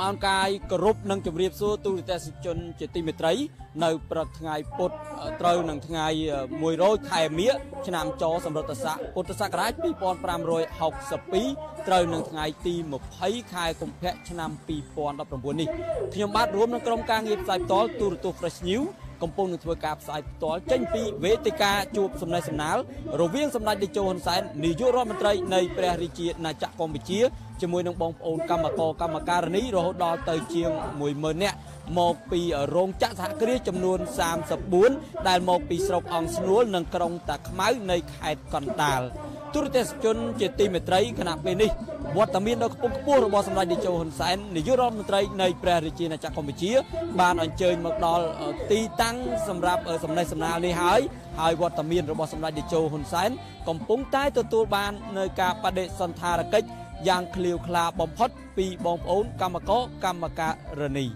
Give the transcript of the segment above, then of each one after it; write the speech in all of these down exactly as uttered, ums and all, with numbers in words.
អោនកាយគោរពនិងជម្រាបសួរទូរទស្សនិកជនជាទីមេត្រីនៅព្រឹកថ្ងៃពុធត្រូវនឹងថ្ងៃមួយរោចខែមិញឆ្នាំចសម្រិតស័កពុទ្ធសករាជពីរពាន់ប្រាំរយហកសិបពីរត្រូវនឹងថ្ងៃទីម្ភៃខែកុម្ភៈឆ្នាំពីរពាន់ដប់ប្រាំបួននេះខ្ញុំបាទរួមនឹងក្រុមការងារផ្សាយផ្ទាល់ទូរទស្សន៍ Fresh News កំពុងនឹងធ្វើការផ្សាយផ្ទាល់ចេញពីវេទិកាជួបសំណេះសំណាលរវាងសម្ដេចតេជោហ៊ុនសែននាយករដ្ឋមន្ត្រីនៃព្រះរាជាណាចក្រកម្ពុជាជាមួយនឹងបងប្អូនកម្មករកម្មការិនីរហូតដល់ទៅជាងមួយម៉ឺននាក់មកពីរោងចក្រសហគ្រាសចំនួនសាមសិបបួនដែលមកពីស្រុកអង្គស្នួលនិងក្រុងតាខ្មៅនៃខេត្តកណ្ដាលទូរទស្សនិកជនជាទីមេត្រីគណៈពេលនេះវត្តមានដ៏ខ្ពង់ខ្ពស់របស់សម្ដេចតេជោហ៊ុនសែននាយករដ្ឋមន្ត្រីនៃព្រះរាជាណាចក្រកម្ពុជាបានអញ្ជើញមកដល់ទីតាំងសម្រាប់សំណេះសំណាលនេះហើយហើយវត្តមានរបស់សម្ដេចតេជោហ៊ុនសែនកំពុងតែទទួលបាននៅការបដិសណ្ឋារកិច្ចយ៉ាងឃ្លាវខ្លាបំផុតពីបងប្អូនកម្មករកម្មការិនី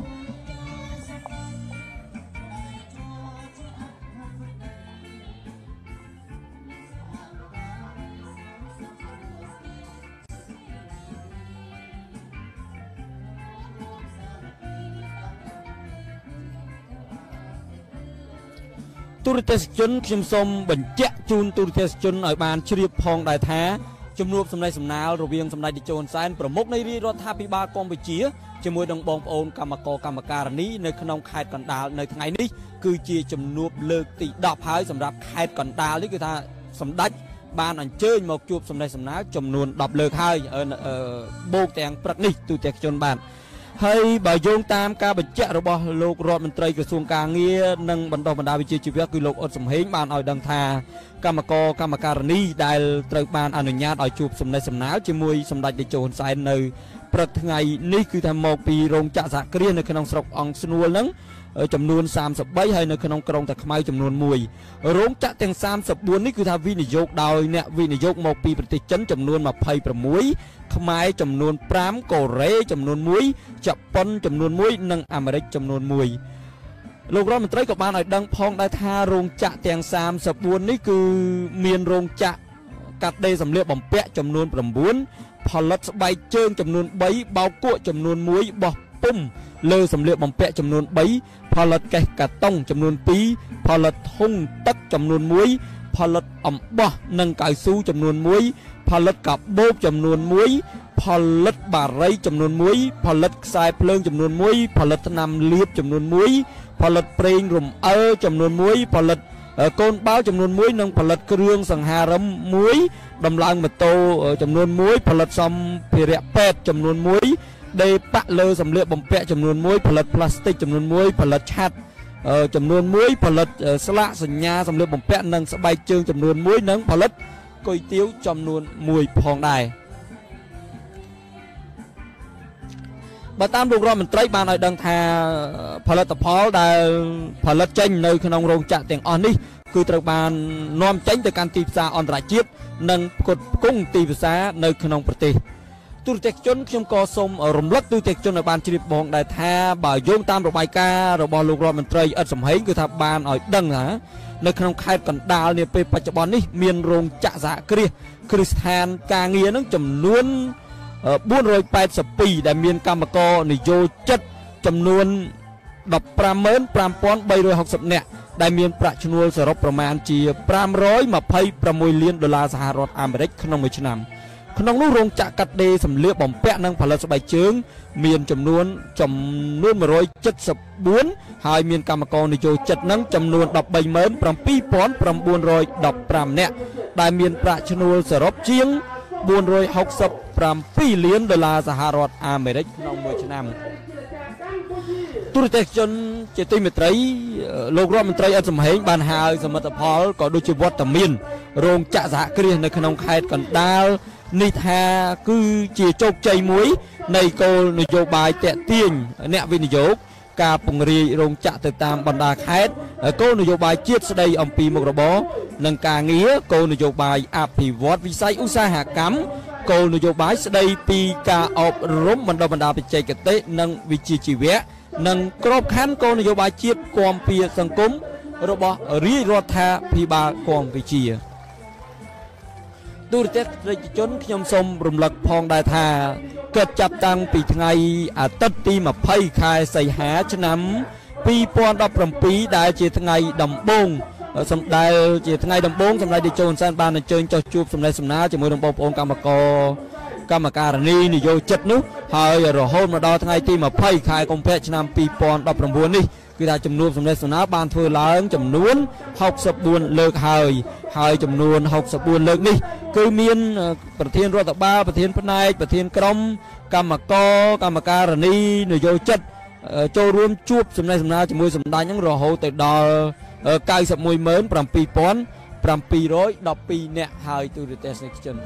ទូរទស្សនិកជនខ្ញុំសូមបញ្ជាក់ជូនទូរទស្សនិកជនឲ្យបានជ្រាបផងដែរថាជំនួបសំណេះសំណាលរវាងសម្ដេចតេជោហ៊ុនសែនប្រមុខនៃរាជរដ្ឋាភិបាលកម្ពុជាជាមួយនឹងបងប្អូនកម្មករកម្មការិនីនៅក្នុងខេត្តកណ្ដាលនៅថ្ងៃនេះគឺជាជំនួបលើកទីដប់ហើយសម្រាប់ខេត្តកណ្ដាលនេះគឺថាសម្ដេចបានអញ្ជើញមកជួបសំណេះសំណាលចំនួនដប់លើកហើយបូកទាំងព្រឹកនេះទូរទស្សនិកជនបានហើយបើយោងតាមការបញ្ជាក់របស់លោករដ្ឋមន្ត្រីក្រសួងកាងារនិងបណ្ដុះបណ្ដាលវិជ្ជាជីវៈគឺលោកអ៊ុតសំហេងបានឲ្យដឹងថាកម្មករកម្មការិនីដែលត្រូវបានអនុញ្ញាតឲ្យជួបសំណេះសំណាលជាមួយសម្ដេចតេជោហ៊ុនសែននៅព្រឹកថ្ងៃនេះគឺថាមកពីរោងចក្រសហគ្រាសនៅក្នុងស្រុកអង្គស្នួលហ្នឹងចំនួនសាមសិបបីហើយនៅក្នុងក្រុងតាខ្មៅចំនួនមួយរោងចក្រទាំងសាមសិបបួននេះគឺថាវិនិយោគដោយអ្នកវិនិយោគមកពីប្រទេសចិនចំនួនម្ភៃប្រាំមួយខ្មែរចំនួនប្រាំកូរ៉េចំនួនមួយជប៉ុនចំនួនមួយនិងអាមេរិកចំនួនមួយលោករដ្ឋមន្ត្រីក៏បានឲ្យដឹងផងដែរថារោងចក្រទាំងសាមសិបបួននេះគឺមានរោងចក្រកាត់ដេរសម្លៀកបំពាក់ចំនួនប្រាំបួនផលិតស្បែកជើងចំនួនបីបោកគក់ចំនួនមួយបោះពុំលើសម្លៀកបំពាក់ចំនួនបីផលិតកេសកាតុងចំនួនពីរផលិតធុងទឹកចំនួនមួយផលិតអំបោះនិងកៅស៊ូចំនួនមួយផលិតកាបូបចំនួនមួយផលិតបារីចំនួនមួយផលិតខ្សែភ្លើងចំនួនមួយផលិតថ្នាំលាបចំនួនមួយផលិតប្រេងរំអិលចំនួនមួយផលិតកូនបាល់ចំនួនមួយនិងផលិតគ្រឿងសង្ហារឹមមួយដំឡើងម៉ូតូចំនួនមួយផលិតសម្ភារៈពេទ្យចំនួនមួយដេប៉ាក់លើសម្លៀកបំពាក់ចំនួនមួយផលិតផ្លាស្ទិកចំនួនមួយផលិតឆ័ត្រចំនួនមួយផលិតស្លាកសញ្ញាសម្លៀកបំពាក់និងស្បែកជើងចំនួនមួយនិងផលិតគុយទាវចំនួនមួយផងដែរបើតាមលោករដ្ឋមន្ត្រីបានឲ្យដឹងថាផលិតផលដែលផលិតចេញនៅក្នុងរោងចក្រទាំងអស់នេះគឺត្រូវបាននាំចេញទៅកាន់ទីផ្សារអន្តរជាតិនិងផ្គត់ផ្គង់ទីផ្សារនៅក្នុងប្រទេសទូរទស្សនិកជនខ្ញុំក៏សូមរំលឹកទូរទស្សនិកជនឲ្យបានជ្រាបបងដែរថាបើយោងតាមរបាយការណ៍របស់លោករដ្ឋមន្ត្រីអ៊ិតសំហេងគឺថាបានឲ្យដឹងថានៅក្នុងខេត្តកណ្ដាលនាពេលបច្ចុប្បន្ននេះមានរោងចក្រសហគ្រាសគ្រឹះស្ថានការងារនឹងចំនួនបួនរយប៉ែតសិបពីរដែលមានកម្មករនិយោជិតចំនួនដប់ប្រាំម៉ឺនប្រាំពាន់បីរយហកសិបនាក់ដែលមានប្រាក់ឈ្នួលសរុបប្រមាណជាប្រាំរយម្ភៃប្រាំមួយលានដុល្លារសហរដ្ឋអាមេរិកក្នុងមួយឆ្នាំក្នុងនោះរោងចក្រកាត់ដេរសម្លៀកបំពាក់និងផលិតស្បែកជើងមានចំនួនចំនួនមួយរយចិតសិបបួនហើយមានកម្មករនិយោជិតនឹងចំនួនដប់បីម៉ឺនប្រាំពីរពាន់ប្រាំបួនរយដប់ប្រាំនាក់ដែលមានប្រាក់ឈ្នួលសរុបជាងបួនរយហកសិបប្រាំពីរលានដុល្លារសហរដ្ឋអាមេរិកក្នុងមួយឆ្នាំទូរទស្សនិកជនជាទីមេត្រីលោករដ្ឋមន្ត្រីអ៊ិតសំហេងបានហៅសមិទ្ធផលក៏ដូចជាវត្តមានរោងចក្រសហគ្រាសនៅក្នុងខេត្តកណ្ដាលនេះថាគឺជាជោគជ័យមួយនៃគោលនយោបាយតាក់ទាញអ្នកវិនិយោគការពង្រាយរោងចក្រទៅតាមបណ្ដាខេត្តគោលនយោបាយជាតិស្ដីអំពីមុខរបរនិងការងារគោលនយោបាយអភិវឌ្ឍវិស័យឧស្សាហកម្មគោលនយោបាយស្ដីពីការអប់រំបណ្ដុះបណ្ដាលបច្ចេកទេសនិងវិជ្ជាជីវៈនិងក្របខ័ណ្ឌគោលនយោបាយជាតិគាំពៀសង្គមរបស់រាជរដ្ឋាភិបាលកម្ពុជាទូរទស្សនិកជនខ្ញុំសូមរំលឹកផងដែរថាកិច្ចចាប់តាំងពីថ្ងៃអាទិត្យទីម្ភៃខែសីហាឆ្នាំពីរពាន់ដប់ប្រាំពីរដែលជាថ្ងៃដំបូងសម្ដែលជាថ្ងៃដំបូងសម្ដេចតេជោហ៊ុនសែនបានអញ្ជើញចុះជួបសម្ដែងសំណើជាមួយនឹងបងប្អូនកម្មករកម្មការនីនយោជិតនោះហើយរហូតមកដល់ថ្ងៃទីម្ភៃខែកុម្ភៈឆ្នាំពីរពាន់ដប់ប្រាំបួននេះគឺថាចំនួនសម្ដែងសំណើបានធ្វើឡើងចំនួនហុកសិបបួនលើកហើយហើយចំនួនហុកសិបបួនលើកនេះគឺមានប្រធានរដ្ឋបាលប្រធានផ្នែកប្រធានក្រុមកម្មករកម្មការនីនយោជិតចូលរួមជួបសម្ដែងសំណើជាមួយសម្ដេចហ្នឹងរហូតទៅដល់កៅសិបមួយម៉ឺនប្រាំពីរពាន់ប្រាំពីររយដប់ពីរនាក់ហើយទូរទស្សនិកជន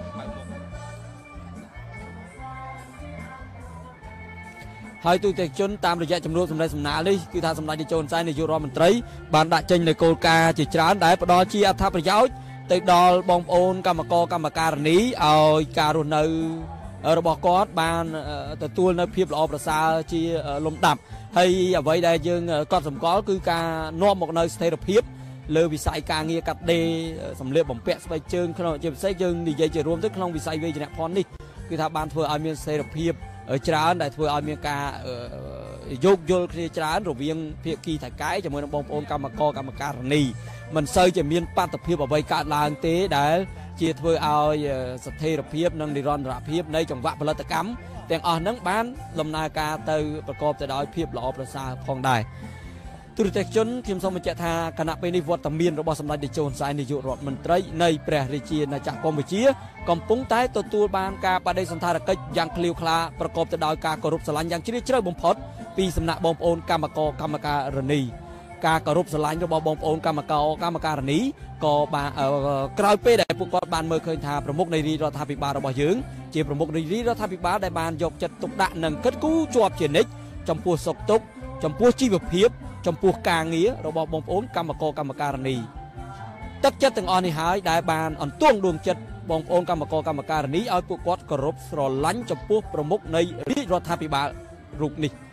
ហើយទូទាំងជនតាមរយៈចំនួនសម្ដែងសំណើនេះគឺថាសម្ដេចតេជោហ៊ុនសែននាយករដ្ឋមន្ត្រីបានដាក់ចេញនូវគោលការណ៍ជាច្រើនដែលផ្ដល់ជាអត្ថប្រយោជន៍ទៅដល់បងប្អូនកម្មករកម្មការនីឲ្យការរស់នៅរបស់គាត់បានទទួលនៅភាពល្អប្រសើរជាលំដាប់ហើយអ្វីដែលយើងកត់សម្គាល់គឺការនាំមកនៅស្ថិរភាពលើវិស័យការងារកាត់ដេរសម្លៀកបំពាក់ស្បែកជើងក្នុងជាពិសេសយើងនិយាយជារួមទៅក្នុងវិស័យវេជ្ជនភ័ណ្ឌនេះគឺថាបានធ្វើឲ្យមានស្ថិរភាពច្រើនដែលធ្វើឲ្យមានការយោគយល់គ្នាច្រើនរវាងភាគីថៃកែជាមួយនឹងបងប្អូនកម្មករកម្មការនីមិនសូវជាមានបាតុភិបអ្វីកើតឡើងទេដែលជាធ្វើឲ្យស្ថិរភាពនិងនិរន្តរភាពនៃចង្វាក់ផលិតកម្មទាំងអស់ហ្នឹងបានដំណើរការទៅប្រកបទៅដោយភាពល្អប្រសើរផងដែរទូរទស្សនិកជនខ្ញុំសូមបញ្ជាក់ថាគណៈពេលនេះវត្តមានរបស់សម្ដេចតេជោហ៊ុនសែននាយករដ្ឋមន្ត្រីនៃព្រះរាជាណាចក្រកម្ពុជាកំពុងតែទទួលបានការបដិសណ្ឋារកិច្ចយ៉ាងឃ្លាវខ្លាប្រកបទៅដោយការគោរពស្រឡាញ់យ៉ាងជ្រាលជ្រៅបំផុតពីសំណាក់បងប្អូនកម្មករកម្មការនីការគោរពស្រឡាញ់របស់បងប្អូនកម្មករកម្មការនីក៏បានក្រោយពេលដែលពួកគាត់បានមើលឃើញថាប្រមុខនៃរាជរដ្ឋាភិបាលរបស់យើងជាប្រមុខនៃរាជរដ្ឋាភិបាលដែលបានយកចិត្តទុកដាក់និងគិតគូរជាប់ជានិច្ចចំពោះសុខទុក្ខចំពោះជីវភាពចំពោះការងាររបស់បងប្អូនកម្មករកម្មការនីទឹកចិត្តទាំងអស់នេះហើយដែលបានអន្ទង់ដួងចិត្តបងប្អូនកម្មករកម្មការនីឲ្យពួកគាត់គោរពស្រឡាញ់ចំពោះប្រមុខនៃរាជរដ្ឋាភិបាលរូបនេះ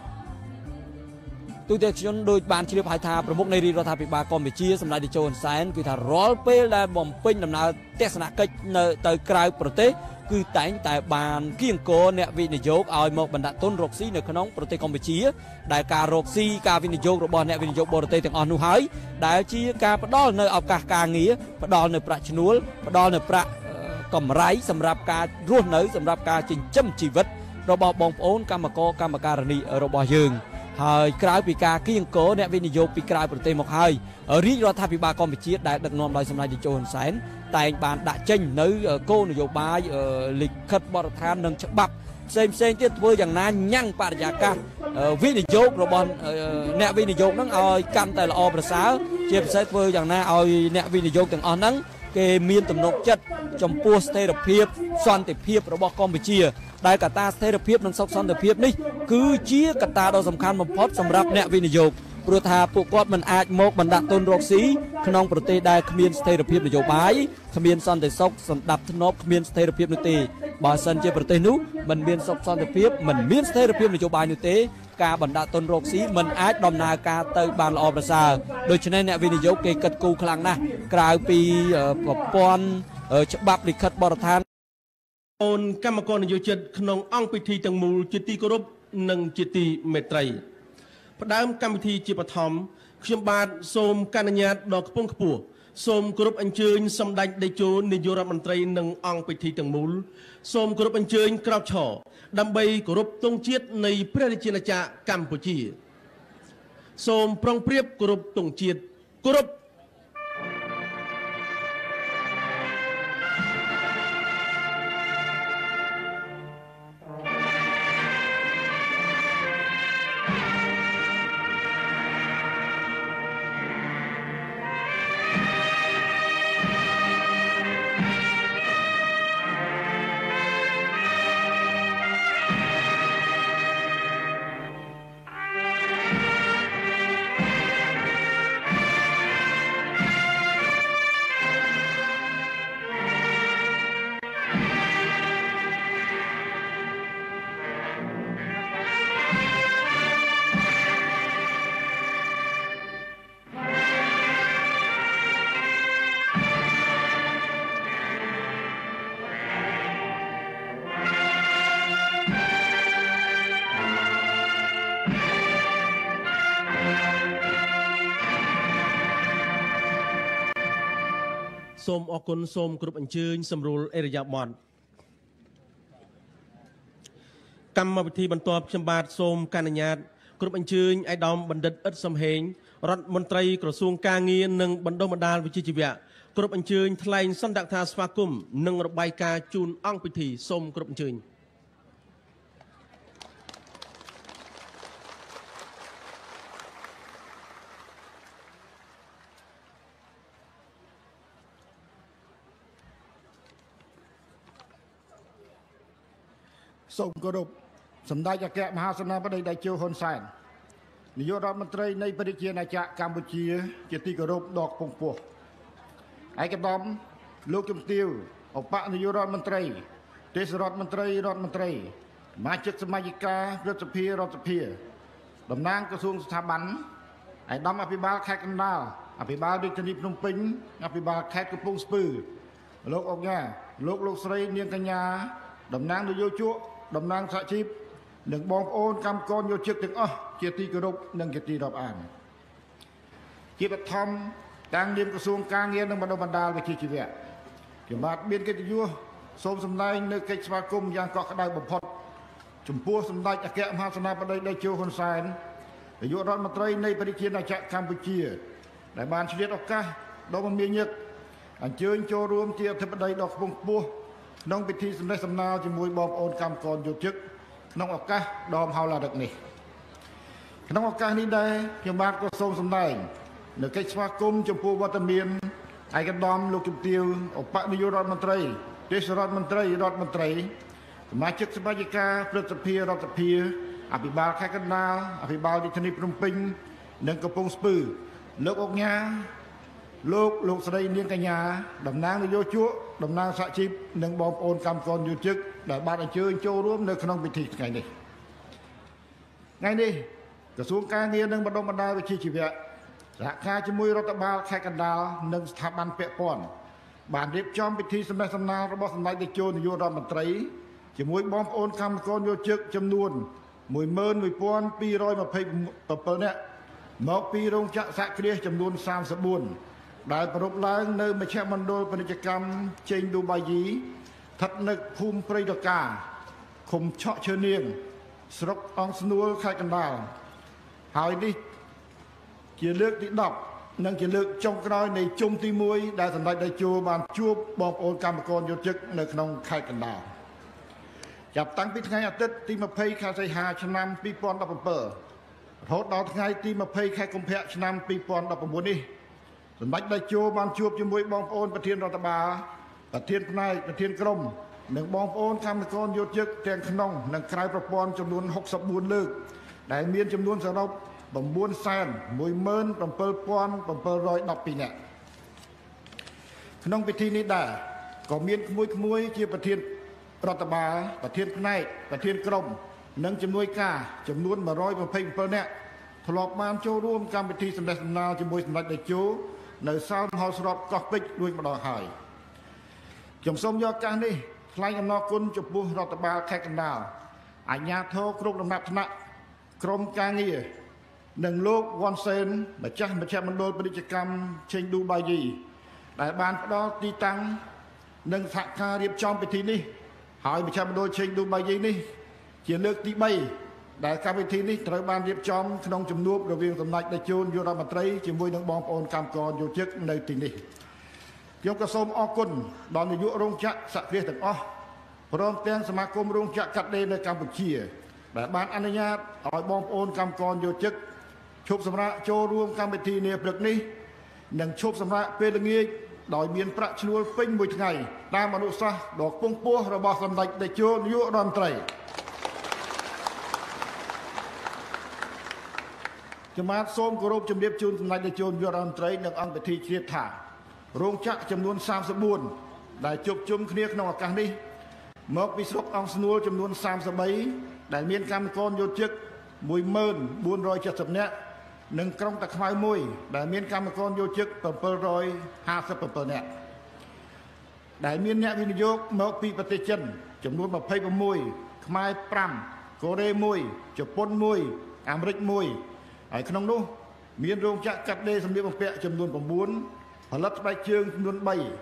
ទូទាំងជនដូចបានជ្រាបហើយថាប្រមុខនៃរាជរដ្ឋាភិបាលកម្ពុជាសម្ដេចតេជោហ៊ុនសែនគឺថារាល់ពេលដែលបំពេញដំណើរទស្សនកិច្ចនៅទៅក្រៅប្រទេសគឺតែងតែបានគៀងគរអ្នកវិនិយោគឲ្យមកបណ្ដាក់ទុនរកស៊ីនៅក្នុងប្រទេសកម្ពុជាដែលការរកស៊ីការវិនិយោគរបស់អ្នកវិនិយោគបរទេសទាំងអស់នោះហើយដែលជាការផ្ដល់នៅឱកាសការងារផ្ដល់នៅប្រាក់ឈ្នួលផ្ដល់នៅប្រាក់កម្រៃសម្រាប់ការរស់នៅសម្រាប់ការចិញ្ចឹមជីវិតរបស់បងប្អូនកម្មករកម្មការនីរបស់យើងហើយក្រៅពីការគៀងគរអ្នកវិនិយោគពីក្រៅប្រទេសមកហើយរាជរដ្ឋាភិបាលកម្ពុជាដែលដឹកនាំដោយសម្ដេចតេជោហ៊ុនសែនតែងបានដាក់ចេញនៅគោលនយោបាយលិខិតបទដ្ឋាននិងច្បាប់ផ្សេងផ្សេងទៀតធ្វើយ៉ាងណាញ៉ាំងបរិយាកាសវិនិយោគរបស់អ្នកវិនិយោគហ្នឹងឲ្យកាន់តែល្អប្រសើរជាពិសេសធ្វើយ៉ាងណាឲ្យអ្នកវិនិយោគទាំងអស់ហ្នឹងគេមានទំនុកចិត្តចំពោះស្ថិរភាពសន្តិភាពរបស់កម្ពុជាដែលកត្តាស្ថិរភាពនិងសុខសន្តិភាពនេះគឺជាកត្តាដ៏សំខាន់បំផុតសម្រាប់អ្នកវិនិយោគព្រោះថាពួកគាត់មិនអាចមកបណ្ដាក់ទុនរកស៊ីក្នុងប្រទេសដែលគ្មានស្ថិរភាពនយោបាយគ្មានសន្តិសុខសណ្ដាប់ធ្នាប់គ្មានស្ថិរភាពនោះទេបើសិនជាប្រទេសនោះមិនមានសុខសន្តិភាពមិនមានស្ថិរភាពនយោបាយនោះទេការបណ្ដាក់ទុនរកស៊ីមិនអាចដំណើរការទៅបានល្អប្រសើរដូច្នេះអ្នកវិនិយោគគេគិតគូរខ្លាំងណាស់ក្រៅពីប្រព័ន្ធច្បាប់លិខិតបទដ្ឋានអូនកម្មករនយោជិតក្នុងអង្គពិធីទាំងមូលជាទីគោរពនិងជាទីមេត្រីផ្ដើមកម្មវិធីជាបឋមខ្ញុំបាទសូមកញ្ញាតដ៏ខ្ពង់ខ្ពស់សូមគោរពអញ្ជើញសម្ដេចតេជោនាយករដ្ឋមន្ត្រីនិងអង្គពិធីទាំងមូលសូមគោរពអញ្ជើញក្រោកឈរដើម្បីគោរពទង់ជាតិនៃព្រះរាជាណាចក្រកម្ពុជាសូមប្រុងប្រៀបគោរពទង់ជាតិគោរពសូមអរគុណសូមគ្រប់អញ្ជើញសម្រួលអេរយាប័តកម្មវិធីបន្ទាប់ខ្ញុំបាទសូមកអនុញ្ញាតគ្រប់អញ្ជើញឯកឧត្តមបណ្ឌិតអ៊ិតសំហេងរដ្ឋមន្ត្រីក្រសួងការងារនិងបណ្ដុះបណ្ដាលវិជ្ជាជីវៈគ្រប់អញ្ជើញថ្លែងសន្និដ្ឋានស្វាគមន៍និងរបាយការណ៍ជូនអង្គពិធីសូមគ្រប់អញ្ជើញសូមគោរពសម្ដេចអគ្គមហាសេនាបតីតេជោហ៊ុនសែននាយករដ្ឋមន្ត្រីនៃប្រជាណាចក្រកម្ពុជាជាទីគោរពដ៏ខ្ពង់ខ្ពស់ឯកឧត្តមលោកជំទាវឧបនាយករដ្ឋមន្ត្រីទេសរដ្ឋមន្ត្រីរដ្ឋមន្ត្រីសមាជិកសមាជិការដ្ឋសភារដ្ឋសភាតំណាងក្រសួងស្ថាប័នឯកឧត្តមអភិបាលខេត្តកណ្ដាលអភិបាលរាជធានីភ្នំពេញអភិបាលខេត្តកំពង់ស្ពឺលោកអុកញ៉ាលោកលោកស្រីនាងកញ្ញាតំណាងនយោជកតំណាងសហជីពនិងបងប្អូនកម្មករយោជិកទាំងអស់ជាទីគោរពនិងជាទីរាប់អានជាបឋមតាំងនាមក្រសួងការងារនិងបណ្ដុះបណ្ដាលវិជ្ជាជីវៈខ្ញុំបាទមានកិត្តិយសសូមសម្ដែងនៅកិច្ចស្វាគមន៍យ៉ាងកក់ក្ដៅបំផុតចំពោះសម្ដេចអគ្គមហាសេនាបតីតេជោហ៊ុនសែននាយករដ្ឋមន្ត្រីនៃប្រជាណាចក្រកម្ពុជាដែលបានឆ្លៀតឱកាសដ៏មមាញឹកអញ្ជើញចូលរួមជាអធិបតីដ៏ខ្ពង់ខ្ពស់ក្នុងពិធីសម្ដែងសម្ដាលជាមួយបងប្អូនកម្មករយោជិកក្នុងឱកាសដ៏មហោឡារិកនេះក្នុងឱកាសនេះដែរខ្ញុំបាទក៏សូមសម្ដែងនៅកិច្ចស្វាគមន៍ចំពោះវត្តមានឯកឧត្តមលោកជំទាវឧបនាយករដ្ឋមន្ត្រីទេសរដ្ឋមន្ត្រីរដ្ឋមន្ត្រីសមាជិកសមាជិកាព្រឹទ្ធសភារដ្ឋសភាអភិបាលខេត្តកណ្ដាលអភិបាលរាជធានីភ្នំពេញនិងកំពង់ស្ពឺលោកអុកញ៉ាលោកលោកស្រីនាងកញ្ញាតំណាងនយោជកតំណាងសហជីពនិងបងប្អូនកម្មករយោជិកដែលបានអញ្ជើញចូលរួមនៅក្នុងពិធីថ្ងៃនេះថ្ងៃនេះក្រសួងការងារនិងបណ្ដុះបណ្ដាលវិជ្ជាជីវៈសហការជាមួយរដ្ឋបាលខេត្តកណ្ដាលនិងស្ថាប័នពាក់ព័ន្ធបានរៀបចំពិធីសម្ដែងសម្ដាលរបស់សម្ដេចតេជោនាយករដ្ឋមន្ត្រីជាមួយបងប្អូនកម្មករយោជិកចំនួនមួយម៉ឺនមួយពាន់ពីររយម្ភៃប្រាំនាក់មកពីរោងចក្រសហគ្រាសចំនួនសាមសិបបួនដែលប្រពឡើងនៅមជ្ឈមណ្ឌលពាណិជ្ជកម្មចេងឌូបៃជីស្ថិតនៅភូមិព្រៃដកាឃុំឆក់ឈើនាងស្រុកអង្គស្នួលខេត្តកណ្ដាលហើយនេះជាលើកទីដប់និងជាលើកចុងក្រោយនៃជុំទីមួយដែលសម្ដេចតេជោបានជួបបងប្អូនកម្មករយោជិកនៅក្នុងខេត្តកណ្ដាលចាប់តាំងពីថ្ងៃអាទិត្យទីម្ភៃខែសីហាឆ្នាំពីរពាន់ដប់ប្រាំរហូតដល់ថ្ងៃទីម្ភៃខែកុម្ភៈឆ្នាំពីរពាន់ដប់ប្រាំបួននេះសម្ដេចតេជោបានជួបជាមួយបងប្អូនប្រធានរដ្ឋបាលប្រធានផ្នែកប្រធានក្រុមនិងបងប្អូនកម្មករយោជិកទាំងក្នុងនិងក្រៅប្រព័ន្ធចំនួនហុកសិបបួនលើកដែលមានចំនួនសរុប៩សែនមួយម៉ឺនប្រាំពីរពាន់ប្រាំពីររយដប់ពីរនាក់ក្នុងពិធីនេះដែរក៏មានក្មួយក្មួយជាប្រធានរដ្ឋបាលប្រធានផ្នែកប្រធានក្រុមនិងជំនួយការចំនួនមួយរយម្ភៃប្រាំនាក់ធ្លាប់បានចូលរួមកម្មវិធីសម្ដែងសម្ដាលជាមួយសម្ដេចតេជោនៅសាលមហោស្រពកោះពេជ្ររួចម្ដងហើយខ្ញុំសូមយកឱកាសនេះថ្លែងអំណរគុណចំពោះរដ្ឋបាលខេត្តកណ្ដាលអាជ្ញាធរគ្រប់លំដាប់ថ្នាក់ក្រុមការងារនិងលោកវ៉ាន់សេនម្ចាស់មជ្ឈមណ្ឌលពាណិជ្ជកម្មឆេងឌូបៃជីដែលបានផ្ដល់ទីតាំងនិងសហការរៀបចំពិធីនេះហើយមជ្ឈមណ្ឌលឆេងឌូបៃជីនេះជាលើកទីបីដែលកម្មវិធីនេះត្រូវបានរៀបចំក្នុងជំនួបរវាងសម្ដេចតេជោនាយករដ្ឋមន្ត្រីជាមួយនឹងបងប្អូនកម្មករយោជិកនៅទីនេះខ្ញុំក៏សូមអរគុណដល់នាយករោងចក្រសហគ្រាសទាំងអស់ព្រមទាំងសមាគមរោងចក្រកាត់ដេរនៅកម្ពុជាដែលបានអនុញ្ញាតឲ្យបងប្អូនកម្មករយោជិកឈប់សម្រាកចូលរួមកម្មវិធីនាព្រឹកនេះនិងឈប់សម្រាកពេលល្ងាចដោយមានប្រាក់ឈ្នួលពេញមួយថ្ងៃតាមអនុសាសន៍ដ៏ខ្ពង់ខ្ពស់របស់សម្ដេចតេជោនាយករដ្ឋមន្ត្រីខ្ញុំបាទសូមគោរពជំរាបជូនសម្ដេចតេជោនាយករដ្ឋមន្ត្រីនិងអង្គពិធីជ្រាបថារោងចក្រចំនួនសាមសិបបួនដែលជួបជុំគ្នាក្នុងឱកាសនេះមកពីស្រុកអង្គស្នួលចំនួនសាមសិបបីដែលមានកម្មករយោជិកមួយម៉ឺនបួនរយចិតសិបនាក់និងក្រុងតាខ្មៅមួយដែលមានកម្មករយោជិកbảyរយห้าสิบเจ็ดនាក់ដែលមានអ្នកវិនិយោគមកពីប្រទេសចិនចំនួនยี่สิบหกខ្មែរห้าកូរ៉េមួយជប៉ុនមួយអាមេរិកមួយហើយក្នុងនោះមានរោងចក្រកាត់ដេរសម្លៀកបំពាក់ចំនួនchínផលិតស្បែកជើងចំនួន3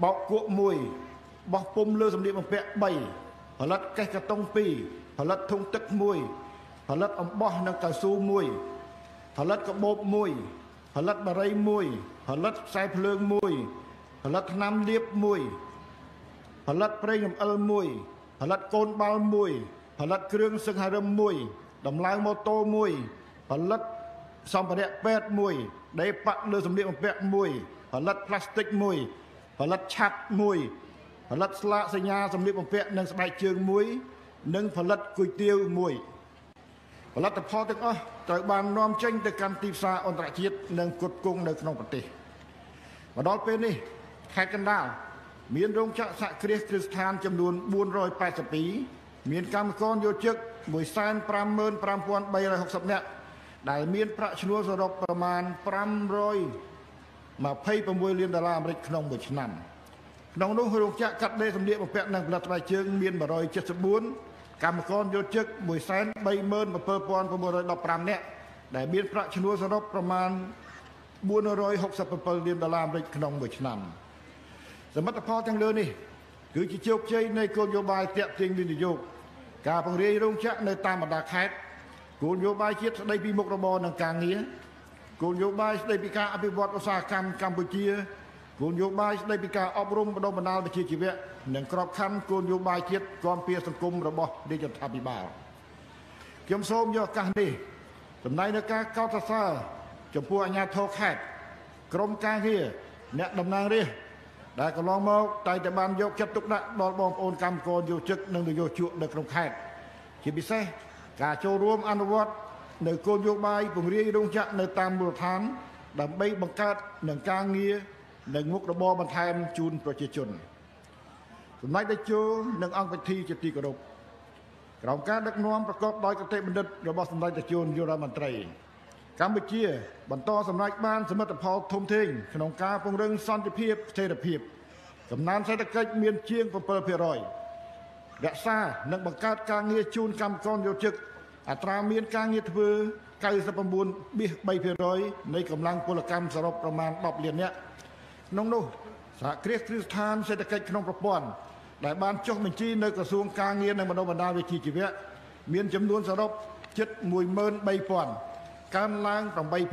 បោកគក់មួយបោះពុំលើសម្លៀកបំពាក់បីផលិតកេះកាតុងពីរផលិតធុងទឹកមួយផលិតអំបោះនិងកៅស៊ូមួយផលិតកាបូបមួយផលិតបារីមួយផលិតខ្សែភ្លើងមួយផលិតថ្នាំលាបមួយផលិតប្រេងរំអិលមួយផលិតកូនបាល់មួយផលិតគ្រឿងសង្ហារឹមមួយដំឡើងម៉ូតូមួយផលិតសម្ភារៈពេទ្យមួយដេប៉ាក់លើសម្លៀកបំពាក់មួយផលិតផ្លាស្ទិកមួយផលិតឆ័ត្រមួយផលិតស្លាកសញ្ញាសម្លៀកបំពាក់និងស្បែកជើងមួយនិងផលិតគុយទាវមួយផលិតផលទាំងអស់ត្រូវបាននាំចេញទៅកាន់ទីផ្សារអន្តរជាតិនិងផ្គត់ផ្គង់នៅក្នុងប្រទេសមកដល់ពេលនេះខេត្តកណ្ដាលមានរោងចក្រសហគ្រាសគ្រឹះស្ថានចំនួនបួនរយប៉ែតសិបពីរមានកម្មករយោជិកមួយសែនប្រាំម៉ឺនប្រាំពាន់បីរយហុកសិបនាក់ដែលមានប្រាក់ឈ្នួលសរុបប្រមាណប្រាំរយម្ភៃប្រាំមួយលានដុល្លារអាមេរិកក្នុងមួយឆ្នាំក្នុងនោះរោងចក្រកាត់ដេរសម្លៀកបំពាក់និងផលិតស្បែកជើងមានមួយរយចិតសិបបួនកម្មករយោជិកមួយសែនបីម៉ឺនប្រាំពាន់ប្រាំមួយរយដប់ប្រាំនាក់ដែលមានប្រាក់ឈ្នួលសរុបប្រមាណបួនរយហុកសិបប្រាំលានដុល្លារអាមេរិកក្នុងមួយឆ្នាំសមិទ្ធផលទាំងលើនេះគឺជាជោគជ័យនៃគោលនយោបាយទាក់ទាញវិនិយោគការពង្រាយរោងចក្រនៅតាមបណ្ដាខេត្តគោលនយោបាយជាតិស្ដីពីមុខរបរនិងការងារគោលនយោបាយស្ដីពីការអភិវឌ្ឍឧស្សាហកម្មកម្ពុជាគោលនយោបាយស្ដីពីការអប់រំបណ្ដុះបណ្ដាលវិជ្ជាជីវៈនិងក្របខ័ណ្ឌគោលនយោបាយជាតិគាំពារសង្គមរបស់រាជរដ្ឋាភិបាលខ្ញុំសូមយកឱកាសនេះសម្ដែងនៅការកោតសរសើរចំពោះអាជ្ញាធរខេត្តក្រុមការងារអ្នកតំណាងរាស្ត្រដែលកន្លងមកតែតែបានយកចិត្តទុកដាក់ដល់បងប្អូនកម្មករយោជិកនិងនយោជកនៅក្នុងខេត្តជាពិសេសការចូលរួមអនុវត្តនៅគោលនយោបាយពង្រាយរោងចក្រនៅតាមមូលដ្ឋានដើម្បីបង្កើតនឹងការងារនិងមុខរបរបន្ថែមជូនប្រជាជនសម្ដេចតេជោនិងអង្គពិធីជាទីគោរពក្រោមការដឹកនាំប្រកបដោយគតិបណ្ឌិតរបស់សម្ដេចតេជោនាយករដ្ឋមន្ត្រីកម្ពុជាបន្តសម្រេចបានសមិទ្ធផលធំធេងក្នុងការពង្រឹងសន្តិភាពស្ថិរភាពកំណើនសេដ្ឋកិច្ចមានជាង7%រក្សានិងបង្កើតការងារជូនកម្មករយោជិកអត្រាមានការងារធ្វើកៅសិប៩.បី% នៃកម្លាំងពលកម្មសរុបប្រមាណដប់លាននាក់ក្នុងនោះសហគ្រាសគ្រឹះស្ថានសេដ្ឋកិច្ចក្នុងប្រព័ន្ធដែលបានចុះបញ្ជីនៅក្រសួងការងារនិងបណ្ដុះបណ្ដាលវិជ្ជាជីវៈមានចំនួនសរុបជិតមួយម៉ឺនបីពាន់កើនឡើង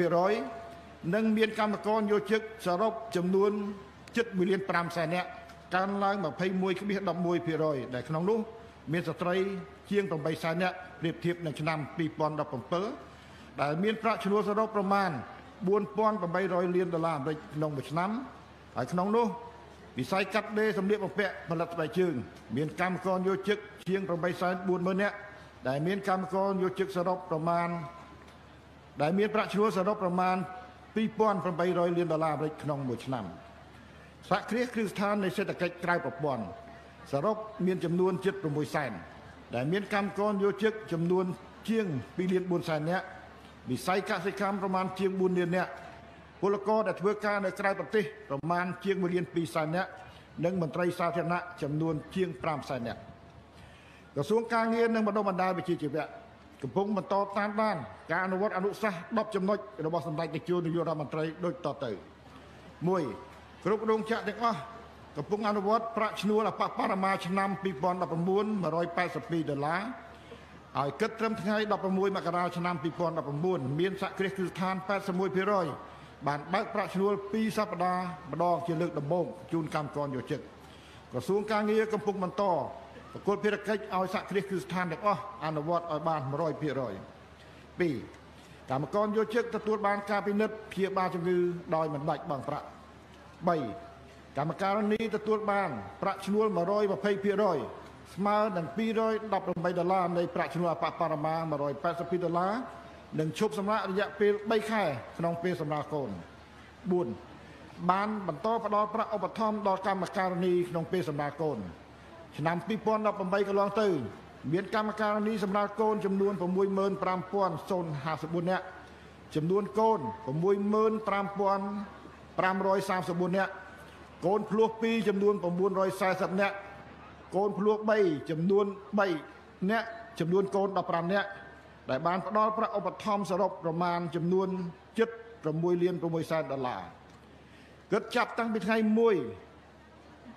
8% និងមានកម្មករយោជិកសរុបចំនួនជិតមួយលានប្រាំសែននាក់កើនឡើង ២១.១១% ដែលក្នុងនោះមានស្ត្រីជាង៨សែននាក់ប្រៀបធៀបនឹងឆ្នាំពីរពាន់ដប់ប្រាំដែលមានប្រាក់ឈ្នួលសរុបប្រមាណបួនពាន់ប្រាំបីរយលានដុល្លារអាមេរិកក្នុងមួយឆ្នាំហើយក្នុងនោះវិស័យកាត់ដេរសម្លៀកបំពាក់ផលិតស្បែកជើងមានកម្មករយោជិកជាងប្រាំសែនបួនម៉ឺននាក់ដែលមានកម្មករយោជិកសរុបប្រមាណដែលមានប្រាក់ឈ្នួលសរុបប្រមាណពីរពាន់ប្រាំបីរយលានដុល្លារអាមេរិកក្នុងមួយឆ្នាំសហគ្រាសគ្រឹះស្ថាននៃសេដ្ឋកិច្ចក្រៅប្រព័ន្ធសរុបមានចំនួនជិតប្រាំមួយសែនដែលមានកម្មករយោជិកចំនួនជាងពីរលានបួនសែននាក់វិស័យកសិកម្មប្រមាណជាងបួនលាននាក់ពលករដែលធ្វើការនៅក្រៅប្រទេសប្រមាណជាងមួយលានពីរសែននាក់និងមន្ត្រីសាធារណៈចំនួនជាងប្រាំសែននាក់ក្រសួងការងារនិងបណ្ដុះបណ្ដាលវិជ្ជាជីវៈកំពុងបន្តតាមដានការអនុវត្តអនុសាសន៍ដប់ចំណុចរបស់សម្ដេចតេជោនាយករដ្ឋមន្ត្រីដូចតទៅមួយគ្រប់រោងចក្រទាំងអស់កំពុងអនុវត្តប្រាក់ឈ្នួលអបបរមាឆ្នាំពីរពាន់ដប់ប្រាំ៩ មួយរយប៉ែតសិបពីរដុល្លារឲ្យគិតត្រឹមថ្ងៃដប់ប្រាំមួយមករាឆ្នាំពីរពាន់ដប់ប្រាំ៩មានសហគ្រាសគ្រឹះស្ថានប៉ែតសិបមួយភាគរយបានបើកប្រាក់ឈ្នួលពីរសប្តាហ៍ម្ដងជាលើកដំបូងជូនកម្មករយោជិកក្រសួងការងារកំពុងបន្តប្រគល់ភារកិច្ចឲ្យសហគ្រាសគ្រឹះស្ថានទាំងអស់អនុវត្តឲ្យបានមួយរយភាគរយពីរកម្មករយោជិកទទួលបានការពិនិត្យព្យាបាលជំងឺដោយមិនបាច់បង់ប្រាក់បីកម្មការនីទទួលបានប្រាក់ឈ្នួលមួយរយម្ភៃភាគរយស្មើនឹងពីររយដប់ប្រាំបីដុល្លារនៃប្រាក់ឈ្នួលអបបរមាមួយរយប៉ែតសិបពីរដុល្លារនិងឈប់សម្រាករយៈពេលបីខែក្នុងពេលសម្រាលកូនបួនបានបន្តផ្ដល់ប្រាក់ឧបត្ថម្ភដល់កម្មការនីក្នុងពេលសម្រាលកូនឆ្នាំពីរពាន់ដប់ប្រាំបីកន្លងទៅមានកម្មការនីសម្រាលកូនចំនួន៦ម៉ឺនប្រាំពាន់ห้าสิบបួននាក់ចំនួនកូន៦ម៉ឺនប្រាំពាន់ប្រាំរយសាមសិបបួននាក់កូនភ្លោះពីរចំនួន៩រយសែសិបនាក់កូនភ្លោះបីចំនួនបីនាក់ចំនួនកូនដប់ប្រាំនាក់ដែលបានផ្ដល់ប្រាក់ឧបត្ថម្ភសរុបប្រមាណចំនួនជិត6លាន6សែនដុល្លារគិតចាប់តាំងពីថ្ងៃមួយ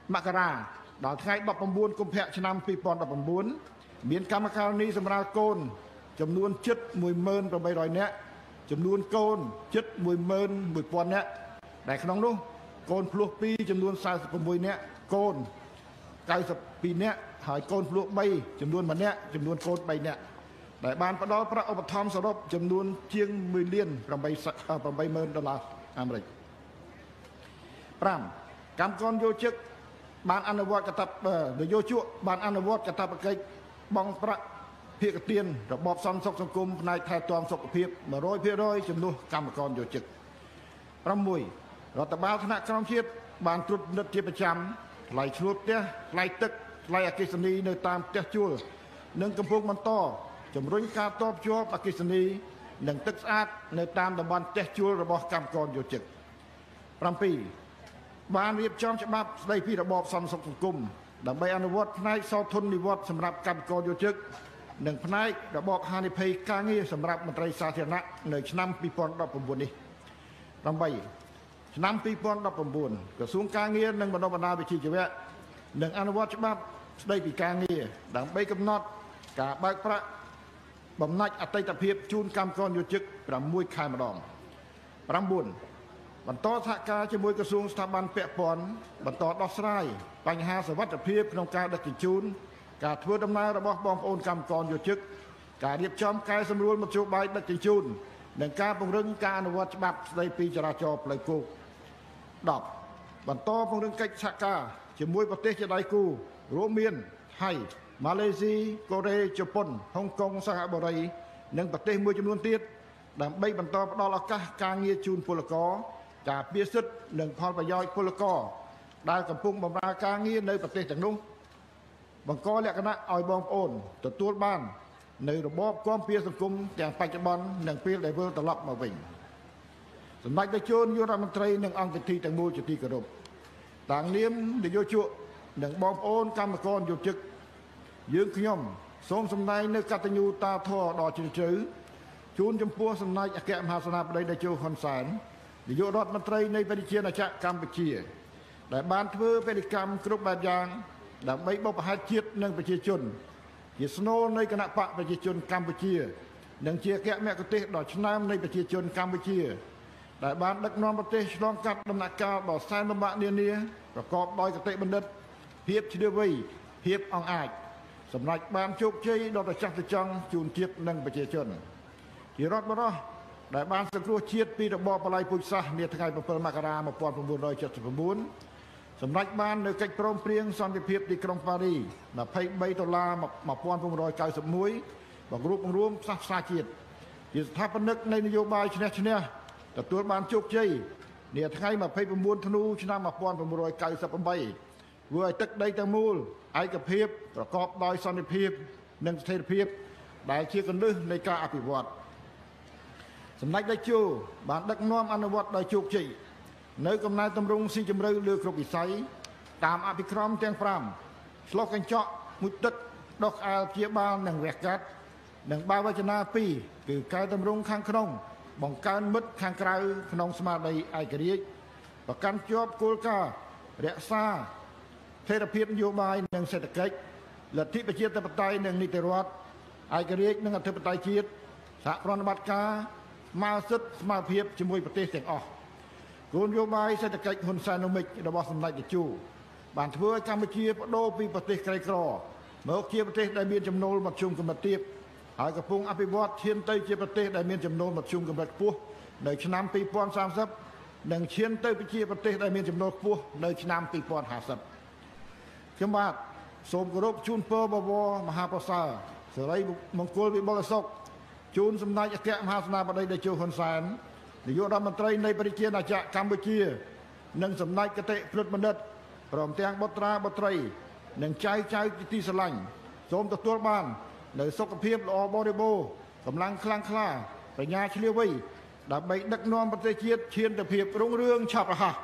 មករាដល់ថ្ងៃដប់ប្រាំបួនកុម្ភៈឆ្នាំពីរពាន់ដប់ប្រាំបួនមានកម្មការនីសម្រាប់កូនចំនួនជិតមួយម៉ឺនប្រាំបីរយនាក់ចំនួនកូនជិតមួយម៉ឺនមួយពាន់នាក់ដែលក្នុងនោះកូនភ្លោះពីរចំនួនសែនសិប៦នាក់កូនកៅសិបពីរនាក់ហើយកូនភ្លោះបីចំនួនមួយនាក់ចំនួនកូនបីនាក់ដែលបានផ្ដល់ប្រាក់ឧបត្ថម្ភសរុបចំនួនជាងមួយលានប្រាំបីម៉ឺនដុល្លារអាមេរិកប្រាំកម្មករយោជិកបានអនុវត្តកតបនយោជកបានអនុវត្តកតបកិច្ចបង់ប្រាក់ភាគទានរបបសន្តិសុខសង្គមផ្នែកថែទាំសុខភាព một trăm phần trăm ជំនួសកម្មករយោជិកប្រាំមួយរដ្ឋបាលថ្នាក់ក្រោមជាតិបានត្រួតពិនិត្យជាប្រចាំថ្លៃឈ្នួលផ្ទះថ្លៃទឹកថ្លៃអគ្គិសនីនៅតាមផ្ទះជួលនិងកំពុងបន្តជំរុញការតបជាប់អគ្គិសនីនិងទឹកស្អាតនៅតាមតំបន់ផ្ទះជួលរបស់កម្មករយោជិកប្រាំពីរបានរៀបចំច្បាប់ស្តីពីរបបសន្តិសុខសង្គមដើម្បីអនុវត្តផ្នែកសោធននិវត្តន៍សម្រាប់កម្មករយោជិកនិងផ្នែករបបហានិភ័យការងារសម្រាប់មន្ត្រីសាធារណៈនៅឆ្នាំពីរពាន់ដប់ប្រាំបួននេះប្រាំបីឆ្នាំពីរពាន់ដប់ប្រាំបួនក្រសួងការងារនិងបណ្ដុះបណ្ដាលវិជ្ជាជីវៈនិងអនុវត្តច្បាប់ស្តីពីការងារដើម្បីកំណត់ការបើកប្រាក់បំណាច់អតីតភាពជូនកម្មករយោជិកប្រាំមួយខែម្ដងប្រាំបួនបន្តសហការជាមួយក្រសួងស្ថាប័នពាក់ព័ន្ធបន្តដោះស្រាយបញ្ហាសុវត្ថិភាពក្នុងការដឹកជញ្ជូនការធ្វើដំណើររបស់បងប្អូនកម្មករយោជិកការរៀបចំកែសម្រួលមធ្យោបាយដឹកជញ្ជូននិងការពង្រឹងការអនុវត្តច្បាប់ស្តីពីចរាចរណ៍ផ្លូវគោកដប់បន្តពង្រឹងកិច្ចសហការជាមួយប្រទេសជាដៃគូរួមមានថៃម៉ាឡេស៊ីកូរ៉េជប៉ុនហុងកុងសហបុរីនិងប្រទេសមួយចំនួនទៀតដើម្បីបន្តផ្តល់ឱកាសការងារជូនពលករការពារសិទ្ធិនិងផលប្រយោជន៍ពលករដែលកំពុងបម្រើការងារនៅប្រទេសទាំងនោះបង្កលក្ខណៈឲ្យបងប្អូនទទួលបាននៅរបបគាំពារសង្គមទាំងបច្ចុប្បន្ននិងពេលដែលវិលត្រឡប់មកវិញសម្ដេចតេជោនាយករដ្ឋមន្ត្រីនិងអង្គពិធីទាំងមូលជាទីគោរពតាំងនាមនយោជកនិងបងប្អូនកម្មករយោជិកយើងខ្ញុំសូមសម្ដែងនៅកតញ្ញូតាធម៌ដ៏ជ្រាលជ្រៅជូនចំពោះសម្ដេចអគ្គមហាសេនាបតីតេជោហ៊ុនសែននាយករដ្ឋមន្ត្រីនៃប្រជាណាចក្រកម្ពុជាដែលបានធ្វើបេតិកម្មគ្រប់បែបយ៉ាងដើម្បីបុព្វហេតុជាតិនិងប្រជាជនជាស្នូលនៃគណៈបកប្រជាជនកម្ពុជានិងជាអគ្គមគ្គុទ្ទេសក៍ដ៏ឆ្នើមនៃប្រជាជនកម្ពុជាដែលបានដឹកនាំប្រទេសឆ្លងកាត់ដំណាក់កាលដ៏សែនលំបាកនានាប្រកបដោយគតិបណ្ឌិតភាពឈ្លាសវៃភាពអង់អាចសម្រាប់បានជោគជ័យដ៏ត្រចះត្រចង់ជូនជាតិនិងប្រជាជនជារដ្ឋបរោះដែលបានសង្គ្រោះជាតិពីរបបបល្ល័ង្កពូជសាសន៍នាថ្ងៃប្រាំពីរមករាmột nghìn chín trăm七十chínសម្ដេចបាននៅកិច្ចព្រមព្រៀងសន្តិភាពទីក្រុងប៉ារីยี่สิบสามដុល្លារmột nghìn chín trăm chín mươi mốtបង្រួបបង្រួមសាសនាជាតិជាស្ថាបនិកនៃនយោបាយឈ្នះឈ្នះទទួលបានជោគជ័យនាថ្ងៃยี่สิบเก้าធ្នូឆ្នាំmột nghìn chín trăm chín mươi támធ្វើឲ្យទឹកដីទាំងមូលឯកភាពប្រកបដោយសន្តិភាពនិងស្ថិរភាពដែលជាគន្លឹះនៃការអភិវឌ្ឍសម្ដេចតេជោបានដឹកនាំអនុវត្តដោយជោគជ័យនៅកំណែតម្រង់ស៊ីជម្រៅលើគ្រប់វិស័យតាមអភិក្រមទាំងប្រាំឆ្លុះកញ្ចក់មួយទឹកដុសក្អែលព្យាបាលនិងវះកាត់និងបាវចនាពីរគឺកែតម្រង់ខាងក្នុងបង្កើនមិត្តខាងក្រៅក្នុងស្មារតីឯករាជ្យប្រកាន់ជាប់គោលការណ៍រក្សាស្ថិរភាពនយោបាយនិងសេដ្ឋកិច្ចលទ្ធិប្រជាធិបតេយ្យនិងនីតិរដ្ឋឯករាជ្យនិងអធិបតេយ្យជាតិសហប្រតិបត្តិការស្មើសិទ្ធិស្មើភាពជាមួយប្រទេសទាំងអស់គោលនយោបាយសេដ្ឋកិច្ចហ៊ុនសែននូមិចរបស់សម្ដេចតេជោបានធ្វើឲ្យកម្ពុជាបដូរពីប្រទេសក្រីក្រមកជាប្រទេសដែលមានចំណូលមធ្យមកម្រិតទាបហើយកំពុងអភិវឌ្ឍឈានទៅជាប្រទេសដែលមានចំណូលមធ្យមកម្រិតខ្ពស់នៅឆ្នាំពីរពាន់សាមសិបនិងឈានទៅជាប្រទេសដែលមានចំណូលខ្ពស់នៅឆ្នាំពីរពាន់ហាសិបខ្ញុំបាទសូមគោរពជូនពរបវរមហាប្រសើរសិរីមង្គលវិបុលសុខជូនសម្ដេចអគ្គមហាសេនាបតីតេជោហ៊ុនសែននាយករដ្ឋមន្ត្រីនៃប្រជាណាចក្រកម្ពុជានិងសម្ដេចគតិព្រឹទ្ធបណ្ឌិតព្រមទាំងបុត្រាបុត្រីនិងចៅចៅទីស្រឡាញ់សូមទទួលបាននៅសុខភាពល្អបរិបូរណ៍កម្លាំងខ្លាំងក្លាបញ្ញាឆ្លៀវវៃដើម្បីដឹកនាំប្រទេសជាតិឈានទៅភាពរុងរឿងឆាប់រហ័ស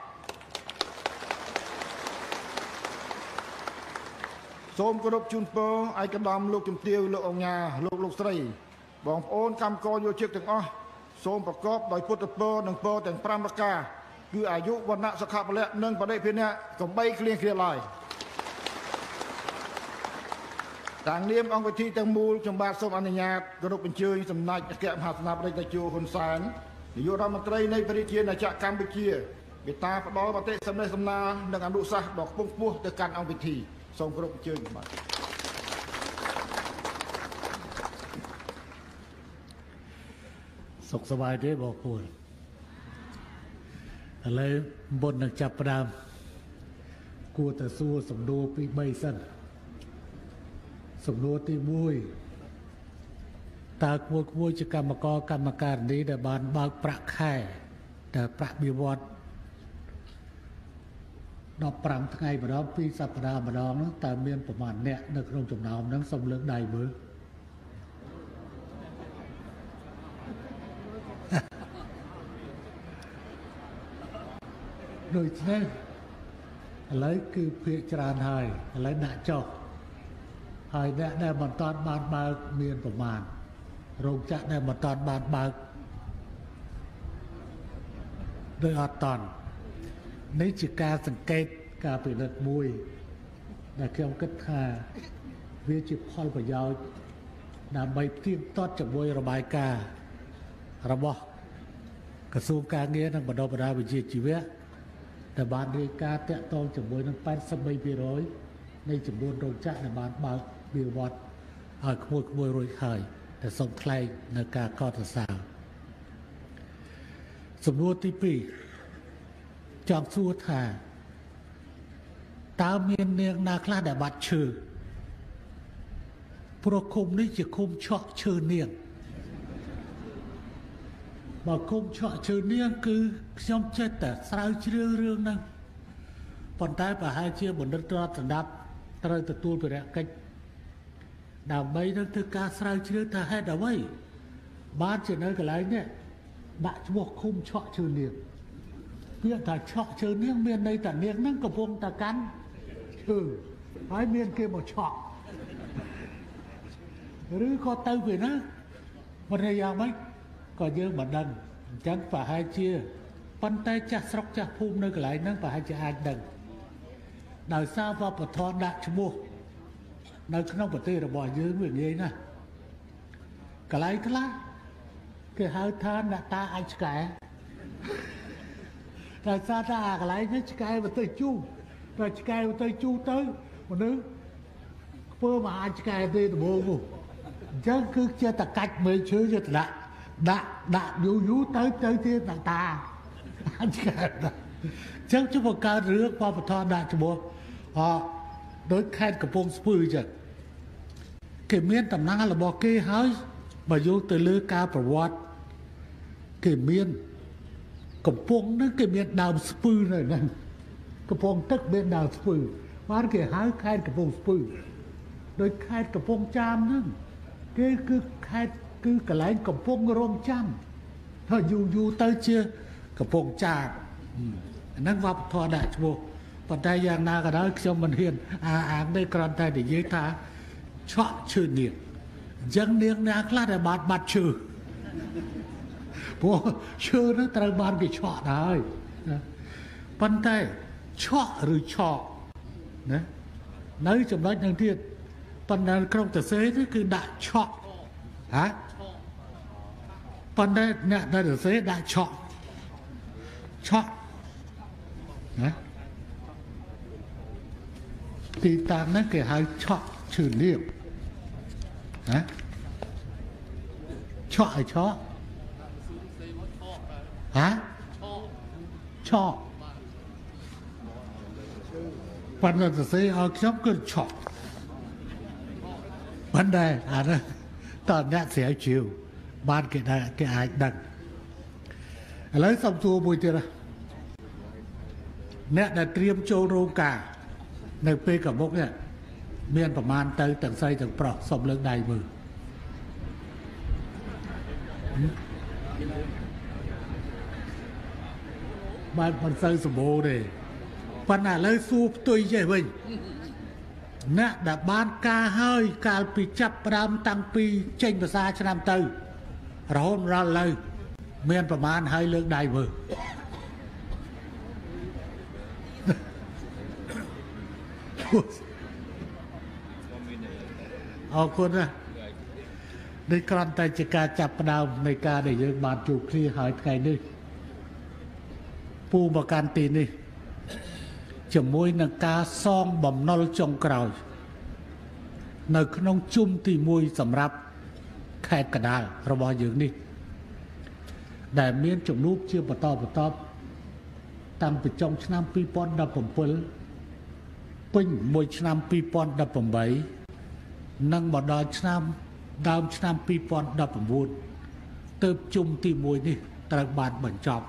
សូមគោរពជូនពរឯកឧត្តមលោកជំទាវលោកអង្ញាលោកលោកស្រីបងប្អូនកម្មករយោជិកទាំងអស់សូមប្រកបដោយពុទ្ធពរនិងពរទាំងប្រាំប្រការគឺអាយុវណ្ណៈសុខៈពលៈនិងបដិភិនៈកំបីគ្លៀងគ្លាឡើយតាមនាមអង្គវិធីទាំងមូលខ្ញុំបាទសូមអនុញ្ញាតគោរពអញ្ជើញសម្ដេចអគ្គមហាសេនាបតីតេជោហ៊ុនសែននាយករដ្ឋមន្ត្រីនៃព្រះរាជាណាចក្រកម្ពុជាមេត្តាផ្ដល់មតិសម្ដែងសម្ដារនិងអនុសាសន៍ដ៏ខ្ពង់ខ្ពស់ទៅកាន់អង្គវិធីសូមគោរពអញ្ជើញបាទសុខសប្បាយទេបងប្អូនឥឡូវមុននឹងចាប់ផ្ដើមគួរតែសួរសំណួរពីរបីសិនសំណួរទីមួយតើគួរគួរជាកម្មករកម្មការនេះដែលបានបើកប្រាក់ខែតែប្រាក់បៀវត្សដប់ប្រាំថ្ងៃម្ដងពីរសប្ដាហ៍ម្ដងនោះតើមានប្រមាណអ្នកនៅក្នុងចំណោមហ្នឹងសូមលើកដៃមើលដូច្នេះឥឡូវគឺភាគច្រើនហើយឥឡូវដាក់ចុះហើយអ្នកដែលមិនតាន់បានបើកមានប្រមាណរោងចក្រដែលមិនតាន់បានបើកដោយអត់តាន់នេះជាការសង្កេតការពិនិត្យមួយដែលខ្ញុំគិតថាវាជាផលប្រយោជន៍ដើម្បីទៀងទាត់ជាមួយរបាយការណ៍របស់ក្រសួងការងារនិងបណ្ដុះបណ្ដាលវិជ្ជាជីវៈដែលបានរាយការណ៍តាក់ទងជាមួយនឹងแปดสิบสามភាគរយនៃចំនួនរោងចក្រដែលបានបើកវាវត្តឲ្យក្មួយក្មួយរួចហើយតែសូមថ្លែងនៅការកត់សរសើរសំណួរទីពីរចង់សួរថាតើមាននាងណាខ្លះដែលបាត់ឈើព្រោះឃុំនេះជាឃុំឆក់ឈើនាងបើគុំឆក់ឈើនាងគឺខ្ញុំចេះតែស្រាវជ្រាវរឿងហ្នឹងប៉ុន្តែប្រហែលជាបណ្ឌិតរដ្ឋស្ដាប់ត្រូវទទួលភារកិច្ចដើម្បីនឹងធ្វើការស្រាវជ្រាវថាហេតុអ្វីបានជានៅកន្លែងនេះដាក់ឈ្មោះឃុំឆក់ឈើនាងពាក្យថាឆក់ឈើនាងមានន័យថានាងហ្នឹងកំពុងតែកាន់ឈើហើយមានគេមកឆក់ឬក៏ទៅពីណាមិនថាយ៉ាងម៉េចក៏យើងមិនដឹងអញ្ចឹងប្រហែលជាប៉ុន្តែចាស់ស្រុកចាស់ភូមិនៅកន្លែងហ្នឹងប្រហែលជាអាចដឹងដោយសារវប្បធម៌ដាក់ឈ្មោះនៅក្នុងប្រទេសរបស់យើងវាងាយណាស់កន្លែងខ្លះគេហៅថាអ្នកតាអាចឆ្កែដោយសារថាអាកន្លែងនេះឆ្កែទៅជូរតែឆ្កែទៅជូរទៅមនុស្សធ្វើមកអាចឆ្កែទេដំបូងនោះអញ្ចឹងគឺជាតកាច់មេឈើយកដាក់ដាក់ដាក់យូរយូរទៅទៅទៀតអ្នកតាអាចឆ្កែអញ្ចឹងជួបបង្កើតរឿងបបធរដាក់ឈ្មោះអដោយខេត្តកំពង់ស្ពឺអញ្ចឹងគេមានតំណាងរបស់គេហើយបើយកទៅលើការប្រវត្តិគេមានកំពង់ហ្នឹងគេមានដើមស្ពឺនៅហ្នឹងកំពង់ទឹកមានដើមស្ពឺបានគេហៅខេត្តកំពង់ស្ពឺដោយខេត្តកំពង់ចាមហ្នឹងគេគឺខេត្តគឺកន្លែងកំពង់រងចាំហើយយូរយូរទៅជាកំពង់ចាមអាហ្នឹងវប្បធម៌ដាក់ឈ្មោះប៉ុន្តែយ៉ាងណាក៏ដោយខ្ញុំមិនហ៊ានអាអាងទេគ្រាន់តែនិយាយថាឆក់ឈើនាងអញ្ចឹងនាងណាខ្លះដែលបានបាត់ឈើព្រោះឈើនោះត្រូវបានគេឆក់ដែរប៉ុន្តែឆក់ឬឆក់ណានៅចំណុចនឹងទៀតប៉ុន្តែក្រុមតសេនេះគឺដាក់ឆក់ហ៎ប៉ុន្តែអ្នកដែលតសេដាក់ឆក់ឆក់ណាទីតាំងហ្នឹងគេហៅឆក់ឈើនាងណាឆក់ឲ្យឆក់ហ៎ឆក់ប៉ុន្តែទៅសេឲ្យខ្ញុំគឺឆក់ប៉ុន្តែអានេះតើអ្នកស្រាវជ្រាវបានគេដែរគេអាចដឹងឥឡូវសំសួរមួយទៀតអ្នកដែលត្រៀមចូលរោងការនៅពេលកមុកនេះមានប្រមាណទៅទាំងស្រីទាំងប្រុសសុំលើកដៃមើលបានមិនសូវសម្បូរទេប៉ុន្តែឥឡូវសួរផ្ទុយចេះវិញអ្នកដែលបានការហើយកាលពីចាប់ផ្ដើមតាំងពីចេញភាសាឆ្នាំទៅរហូតដល់ឥឡូវមានប្រមាណហើយលើកដៃមើលអរគុណណានេះគ្រាន់តែជាការចាប់ផ្ដើមនៃការដែលយើងបានជួបគ្នាហើយថ្ងៃនេះពូមកកាន់ទីនេះជាមួយនឹងការសងបំណុលចុងក្រោយនៅក្នុងជុំទីមួយសម្រាប់ខេត្តកណ្ដាលរបស់យើងនេះដែលមានជំនួបជាបន្តបន្ទាប់តាំងពីចុងឆ្នាំពីរពាន់ដប់ប្រាំbảyពេញមួយឆ្នាំពីរពាន់ដប់ប្រាំtámនិងមកដល់ឆ្នាំដើមឆ្នាំពីរពាន់ដប់៩ទើបជុំទីមួយនេះត្រូវបានបញ្ចប់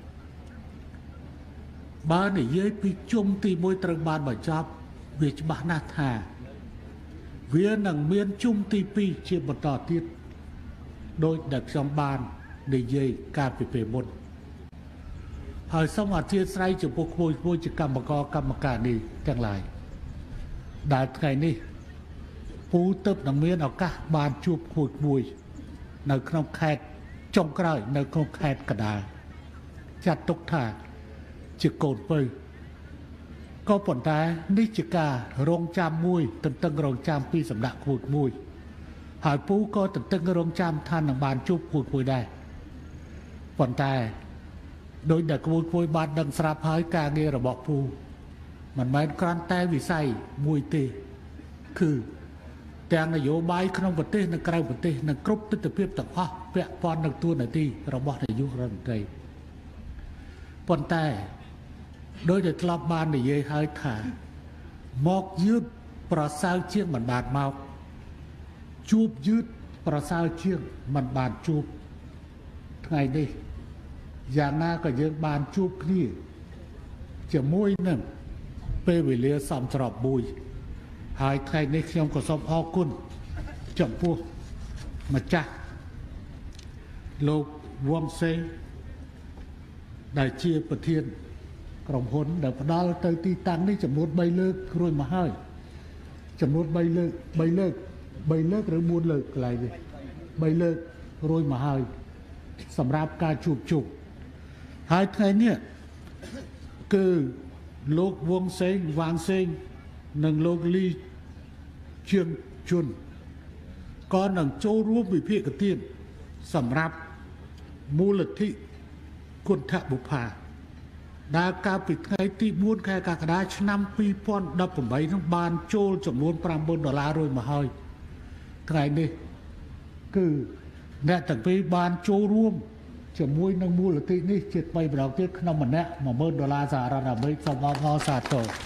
បើនិយាយពីជុំទីមួយត្រូវបានបញ្ចប់វាច្បាស់ណាស់ថាវានឹងមានជុំទីពីរជាបន្តទៀតដោយដែលខ្ញុំបាននិយាយកាលពីពេលមុនហើយសូមអធិស្ឋានចំពោះក្មួយក្មួយជាកម្មករកម្មការនេះទាំងឡាយដែលថ្ងៃនេះពូទើបនឹងមានឱកាសបានជួបក្មួយក្មួយនៅក្នុងខេត្តចុងក្រោយនៅក្នុងខេត្តកណ្ដាលចាត់ទុកថាជាកូនពៅក៏ប៉ុន្តែនេះជាការរងចាំមួយទន្ទឹងរង់ចាំពីសំណាក់ក្មួយក្មួយហើយពូក៏ទន្ទឹងរង់ចាំថានឹងបានជួបក្មួយក្មួយដែរប៉ុន្តែដោយដែលក្មួយក្មួយបានដឹងស្រាប់ហើយការងាររបស់ពូមិនមែនគ្រាន់តែវិស័យមួយទេគឺទាំងនយោបាយក្នុងប្រទេសនិងក្រៅប្រទេសនិងគ្រប់ទិដ្ឋភាពទាំងអស់ពាក់ព័ន្ធនឹងតួនាទីរបស់នាយករដ្ឋមន្ត្រីប៉ុន្តែដោយដែលធ្លាប់បាននិយាយហើយថាមកយឺតប្រសើរជាងមិនបានមកជួបយឺតប្រសើរជាងមិនបានជួបថ្ងៃនេះយ៉ាងណាក៏យើងបានជួបគ្នាជាមួយនឹងពេលវេលាសមស្របមួយហើយថ្ងៃនេះខ្ញុំក៏សូមអរគុណចំពោះម្ចាស់លោកវងសេងដែលជាប្រធានក្រុមហ៊ុនដែលផ្ដល់ទៅទីតាំងនេះចំនួនបីលើករួចមកហើយចំនួនបីលើកបីលើកបីលើកឬបួនលើកកន្លែងនេះបីលើករួចមកហើយសម្រាប់ការជួបជុំហើយថ្ងៃនេះគឺលោកវងសេងវាងសេងនិងលោកលីជឿនជុនក៏នឹងចូលរួមវិភាគទានសម្រាប់មូលនិធិគុណធបុប្ផាដែលកាលពីថ្ងៃទីបួនខែកក្កដាឆ្នាំពីរពាន់ដប់ប្រាំបីនោះបានចូលចំនួនប្រាំបឺនដុល្លាររួចមកហើយថ្ងៃនេះគឺអ្នកទាំងពីរបានចូលរួមជាមួយនឹងមូលនិធិនេះជាថ្មីម្ដងទៀតក្នុងម្នាក់មួយម៉ឺនដុល្លារសហរដ្ឋអាមេរិកសូមអរគុណសាទរ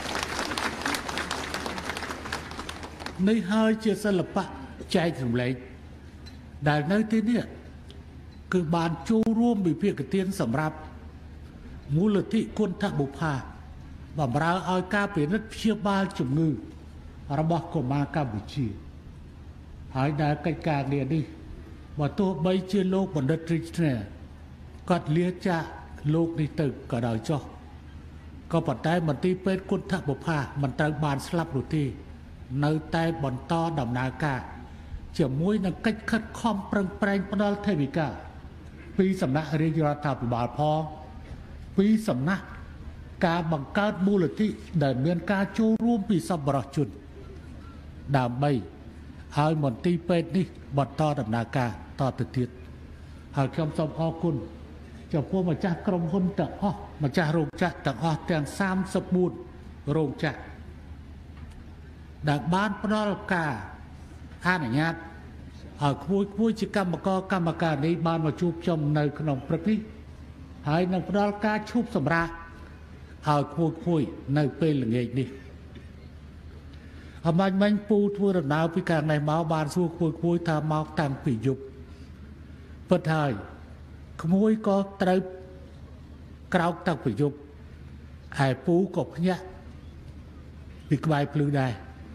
នេះហើយជាសិល្បៈចែករំលែកដែលនៅទីនេះគឺបានចូលរួមវិភាគទានសម្រាប់មូលនិធិគុណធបុប្ផាបម្រើឲ្យការពិនិត្យព្យាបាលជំងឺរបស់កុមារកម្ពុជាហើយដែលកិច្ចការងារនេះបើទោះបីជាលោកបណ្ឌិតរីកស្នេហ៍គាត់លាចាកលោកនេះទៅក៏ដោយចុះក៏ប៉ុន្តែមន្ទីរពេទ្យគុណធបុប្ផាមិនត្រូវបានស្លាប់នោះទេនៅតែបន្តដំណើរការជាមួយនឹងកិច្ចខិតខំប្រឹងប្រែងផ្ដល់ថវិកាពីសំណាក់រាជរដ្ឋាភិបាលផងពីសំណាក់ការបង្កើតមូលនិធិដែលមានការចូលរួមពីសប្បុរសជនដើម្បីឲ្យមន្ទីរពេទ្យនេះបន្តដំណើរការតទៅទៀតហើយខ្ញុំសូមអរគុណចំពោះម្ចាស់ក្រុមហ៊ុនទាំងអស់ម្ចាស់រោងចក្រទាំងអស់ទាំងសាមសិបបួនរោងចក្រដែលបានផ្ដល់ការអនុញ្ញាតឲ្យក្មួយក្មួយជាកម្មករកម្មការនេះបានមកជួបជុំនៅក្នុងព្រឹកនេះហើយនឹងផ្ដល់ការឈប់សម្រាកឲ្យក្មួយក្មួយនៅពេលល្ងាចនេះអមាញ់មាញ់ពូធ្វើដំណើរពីខាងនេះមកបានសួរក្មួយក្មួយថាមកតាំងពីយប់ពិតហើយក្មួយក៏ត្រូវក្រោកតាំងពីយប់ហើយពូក៏ភ្ញាក់ពីក្បែរភ្លឺដែរ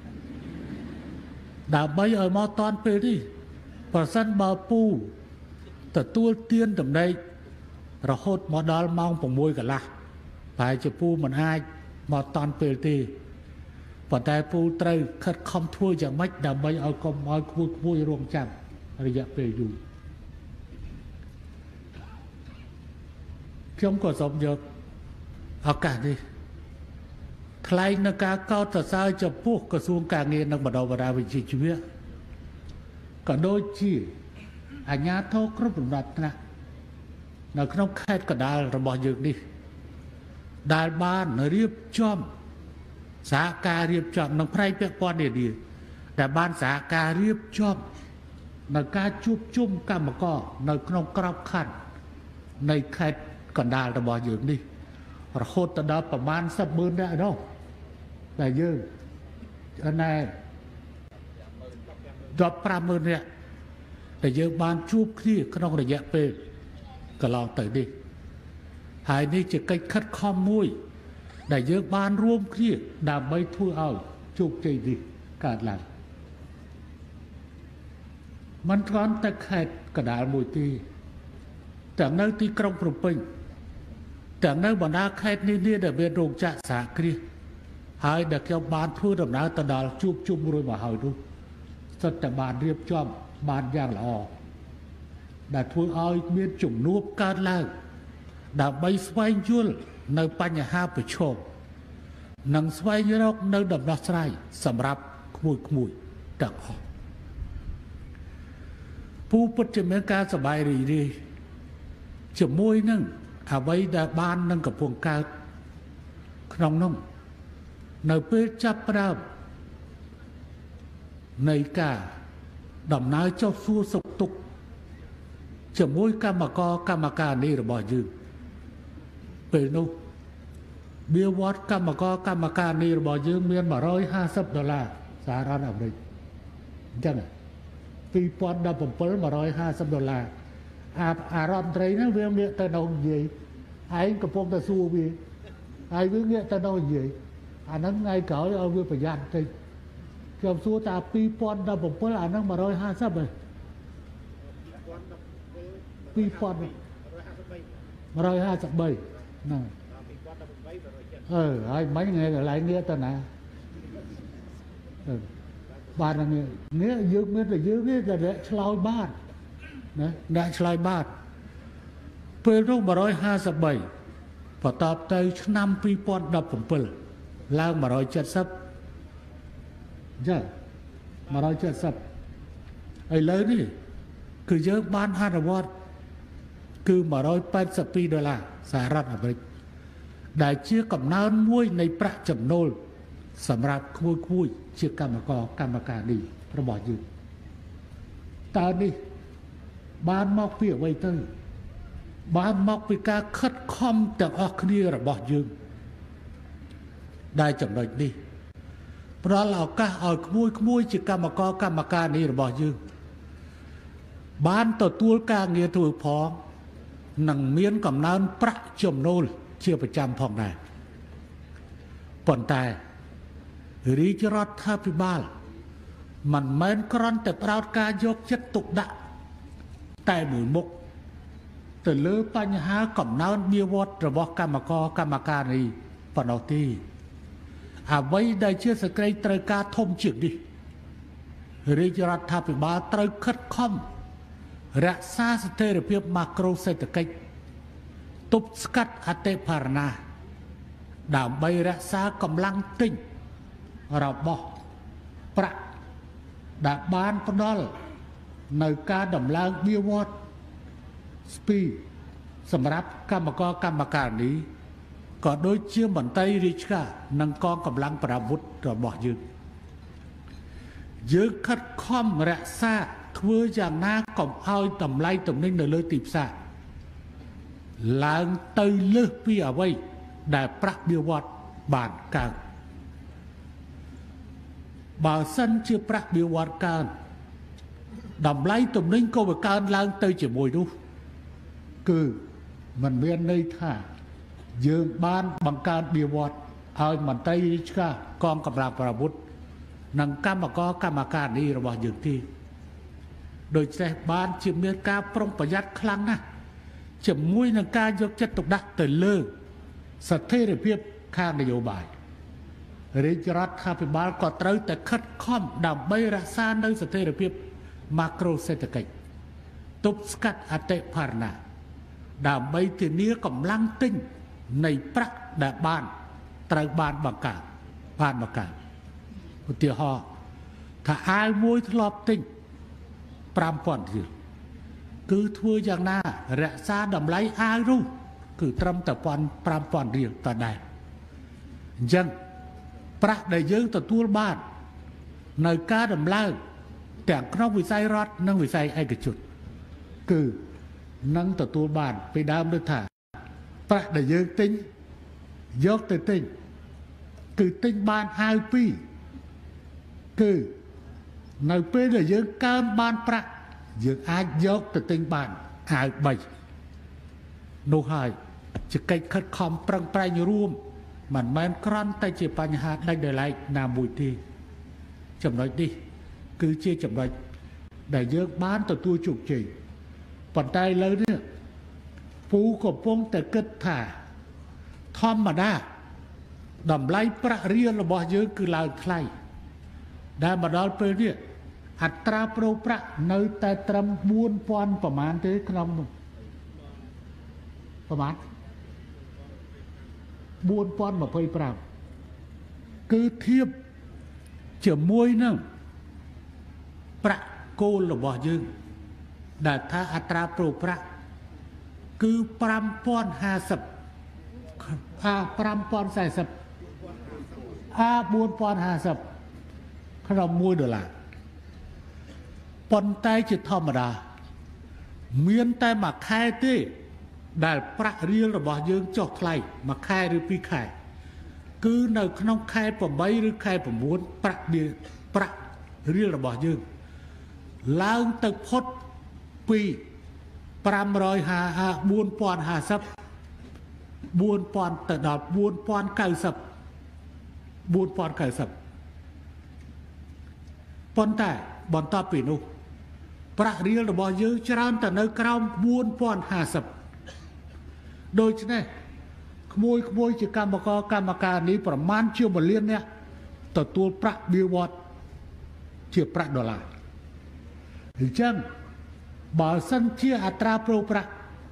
ដើម្បីឲ្យមកតន់ពេលនេះប្រសិនបើពូទទួលទានតំណែងរហូតមកដល់ម៉ោងប្រាំមួយកន្លះប្រហែលជាពូមិនអាចមកតន់ពេលទេប៉ុន្តែពូត្រូវខិតខំធ្វើយ៉ាងម៉េចដើម្បីឲ្យកុំឲ្យក្មួយក្មួយរងចាំរយៈពេលយូរខ្ញុំក៏សូមយកឱកាសនេះថ្លែងនឹងការកោតសរសើរចំពោះក្រសួងការងារនិងបណ្ដុះបណ្ដាលវិជ្ជាជីវៈក៏ដូចជាអាជ្ញាធរគ្រប់លំដាប់ថ្នាក់នៅក្នុងខេត្តកណ្ដាលរបស់យើងនេះដែលបានរៀបចំសហការរៀបចំនឹងផ្នែកពាក់ព័ន្ធនានាដែលបានសហការរៀបចំនៅការជួបជុំកម្មករនៅក្នុងក្របខ័ណ្ឌនៃខេត្តកណ្ដាលរបស់យើងនេះរហូតដល់ប្រមាណសិបម៉ឺននាក់នោះតែយើងណែដល់ប្រាំម៉ឺននាក់តែយើងបានជួបគ្នាក្នុងរយៈពេលកន្លងទៅនេះហើយនេះជាកិច្ចខិតខំមួយដែលយើងបានរួមគ្នាដើម្បីធ្វើឲ្យជោគជ័យនេះកើតឡើងមិនគ្រាន់តែខេត្តកណ្ដាលមួយទេទាំងនៅទីក្រុងភ្នំពេញទាំងនៅបណ្ដាខេត្តនេះនេះដែលមានរោងចក្រសហគ្រាសហើយដែលខ្ញុំបានធ្វើដំណើរទៅដល់ជួបជុំរួចមកហើយនោះសុទ្ធតែបានរៀបចំបានយ៉ាងល្អដែលធ្វើឲ្យមានជំនួបកើតឡើងដើម្បីស្វែងយល់នៅបញ្ហាប្រឈមនិងស្វែងរកនៅដំណោះស្រាយសម្រាប់ក្មួយក្មួយទាំងអស់ពូពិតជាមានការសប្បាយរីករាយជាមួយនឹងអ្វីដែលបាននឹងកំពុងកើតក្នុងនោះនៅពេលចាប់ផ្ដើមនៃការដំណើរចុះសួរសុខទុក្ខជាមួយកម្មករកម្មការនេះរបស់យើងពេលនោះបៀវត្សកម្មករកម្មការនេះរបស់យើងមានmột trăm hai mươiដុល្លារសហរដ្ឋអាមេរិកអញ្ចឹងពីរពាន់ដប់ប្រាំmột trăm hai mươiដុល្លារអាអារដ្ឋមន្ត្រីហ្នឹងវាងាកទៅដល់និយាយឯងកំពុងតែសួរវាហើយវាងាកទៅដល់និយាយអាហ្នឹងថ្ងៃក្រោយឲ្យវាប្រយ័ត្នតិចខ្ញុំសួរតាពីរពាន់ដប់ប្រាំអាហ្នឹងmột trăm hai mươiហ៎ពីរពាន់một trăm hai mươi baហ្នឹងអឺហើយមិញថ្ងៃកន្លែងនេះទៅណាបាននេះនេះយើងមានតែយើងនេះតែឆ្លើយបានណាអ្នកឆ្លើយបានពេលនោះmột trăm hai mươi baបន្ទាប់ទៅឆ្នាំពីរពាន់ដប់ប្រាំឡើងmột trăm bảy mươiចាmột trăm bảy mươiឥឡូវនេះគឺយើងបានអនុវត្តគឺmột trăm tám mươi haiដុល្លារសហរដ្ឋអាមេរិកដែលជាកំណើនមួយនៃប្រាក់ចំណូលសម្រាប់ក្មួយក្មួយជាកម្មករកម្មការនេះរបស់យើងតើនេះបានមកពីអ្វីទៅបានមកពីការខិតខំទាំងអស់គ្នារបស់យើងដែលចំណុចនេះផ្ដល់ឱកាសឲ្យក្មួយក្មួយជាកម្មករកម្មការនេះរបស់យើងបានទទួលការងារធ្វើផងនិងមានកំណើនប្រាក់ចំណូលជាប្រចាំផងដែរប៉ុន្តែរាជរដ្ឋាភិបាលមិនមែនគ្រាន់តែផ្ដោតការយកចិត្តទុកដាក់តែមួយមុខទៅលើបញ្ហាកំណើនបៀវត្សរបស់កម្មករកម្មការនេះប៉ុណ្ណោះទេអ្វីដែលជាសក្តិត្រូវការធំជាងនេះរាជរដ្ឋាភិបាលត្រូវខិតខំរក្សាស្ថិរភាពម៉ាក្រូសេដ្ឋកិច្ចទប់ស្កាត់អតិផរណាដើម្បីរក្សាកម្លាំងទិញរបស់ប្រាក់ដែលបានផ្ដល់នៅការដំឡើងបៀវត្សស្ពីសម្រាប់កម្មករកម្មការនេះក៏ដូចជាមន្ត្រីរាជការនិងកងកម្លាំងប្រដាប់អាវុធរបស់យើងយើងខិតខំរក្សាធ្វើយ៉ាងណាកុំឲ្យតម្លៃទំនិញនៅលើទីផ្សារឡើងទៅលើសពីអ្វីដែលប្រាក់បៀវត្សបានកើតបើសិនជាប្រាក់បៀវត្សកើនតម្លៃទំនិញក៏វាកើនឡើងទៅជាមួយនោះគឺមិនមានន័យថាយើងបានបង្កើនបៀវត្សឲ្យមន្ត្រីរាជការកងកម្លាំងប្រដាប់អាវុធនិងកម្មករកម្មការនេះរបស់យើងទេដូច្នេះបានជាមានការប្រុងប្រយ័ត្នខ្លាំងណាស់ជាមួយនឹងការយកចិត្តទុកដាក់ទៅលើស្ថិរភាពខាងនយោបាយរាជរដ្ឋាភិបាលក៏ត្រូវតែខិតខំដើម្បីរក្សានៅស្ថិរភាពម៉ាក្រូសេដ្ឋកិច្ចទប់ស្កាត់អតិផរណាដើម្បីធានាកម្លាំងទិញនៃប្រាក់ដែលបានត្រូវបានបង្កើតបានមកកើតឧទាហរណ៍ថាអាវមួយធ្លាប់ទិញប្រាំពាន់រៀលគឺធ្វើយ៉ាងណារក្សាតម្លៃអាវនោះគឺត្រឹមតែប្រាំពាន់រៀលតដែរអញ្ចឹងប្រាក់ដែលយើងទទួលបាននៅការដំឡើងទាំងក្នុងវិស័យរដ្ឋនិងវិស័យឯកជនគឺនឹងទទួលបានពីដើមដូចថាប្រាក់ដែលយើងទិញយកទៅទិញគឺទិញបានអាវពីរគឺនៅពេលដែលយើងកើនបានប្រាក់យើងអាចយកទៅទិញបានអាវបីនោះហើយជាកិច្ចខិតខំប្រឹងប្រែងរួមមិនមែនគ្រាន់តែជាបញ្ហាដាច់ដោយឡែកណាមួយទេចំណុចនេះគឺជាចំណុចដែលយើងបានទទួលជោគជ័យប៉ុន្តែឥឡូវនេះពូកំពុងតែគិតថាធម្មតាតម្លៃប្រាក់រៀលរបស់យើងគឺឡើងថ្លៃដែលមកដល់ពេលនេះអត្រាប្រូរប្រាក់នៅតែត្រឹមបួនពាន់ប្រមាណទេក្នុងនោះប្រមាណបួនពាន់ម្ភៃប្រាំគឺធៀបជាមួយនឹងប្រាក់គោលរបស់យើងដែលថាអត្រាប្រូរប្រាក់គឺប្រាំពាន់ហាសិបអាប្រាំពាន់សាសិបអាបួនពាន់ហាសិបក្នុងមួយដុល្លារប៉ុន្តែជាធម្មតាមានតែមួយខែទេដែលប្រាក់រៀលរបស់យើងចុះថ្លៃមួយខែឬពីរខែគឺនៅក្នុងខែប្រាំបីឬខែប្រាំបួនប្រាក់ប្រាក់រៀលរបស់យើងឡើងទៅផុតពីប្រាំរយហាបួនពាន់ហាសិบบួនពាន់ទៅដល់បួនពាន់កៅសិบบួនពាន់កៅសិបប៉ុន្តែបន្ទាប់ពីនោះប្រាក់រៀលរបស់យើងច្រើនតែនៅក្រោមបួនពាន់ហាសិបដូច្នេះក្មួយក្មួយជាកម្មករកម្មការនេះប្រមាណជាមួយលានអ្នកទទួលប្រាក់បៀវត្សជាប្រាក់ដុល្លារអញ្ចឹងបើសិនជាអត្រាប្រូរប្រាក់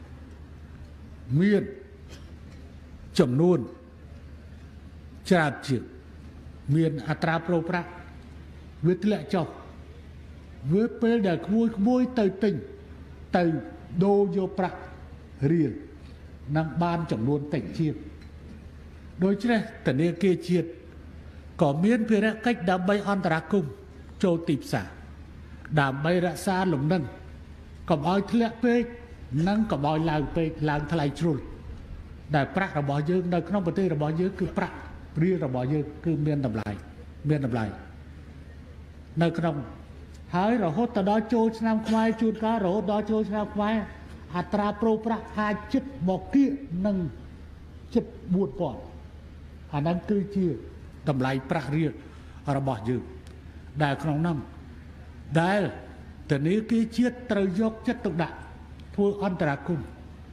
មានចំនួនច្រើនជាងមានអត្រាប្រូរប្រាក់វាធ្លាក់ចុះវាពេលដែលក្មួយក្មួយទៅទិញទៅដូរយកប្រាក់រៀលនឹងបានចំនួនតិចជាងដូច្នេះធនាគារជាតិក៏មានភារកិច្ចដើម្បីអន្តរាគមន៍ចូលទីផ្សារដើម្បីរក្សាលំនឹងកុំឲ្យធ្លាក់ពេកនិងកុំឲ្យឡើងពេកឡើងថ្លៃជ្រុលដែលប្រាក់របស់យើងនៅក្នុងប្រទេសរបស់យើងគឺប្រាក់រៀលរបស់យើងគឺមានតម្លៃមានតម្លៃនៅក្នុងហើយរហូតដល់ចូលឆ្នាំខ្មែរជួនកាលរហូតដល់ចូលឆ្នាំខ្មែរអត្រាប្រូរប្រាក់អាចជិតមកគៀកនឹងជិតបួនពាន់អាហ្នឹងគឺជាតម្លៃប្រាក់រៀលរបស់យើងដែលក្នុងនោះដែលធនាគារជាតិត្រូវយកចិត្តទុកដាក់ធ្វើអន្តរាគមន៍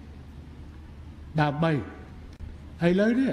ដើម្បីឥឡូវនេះ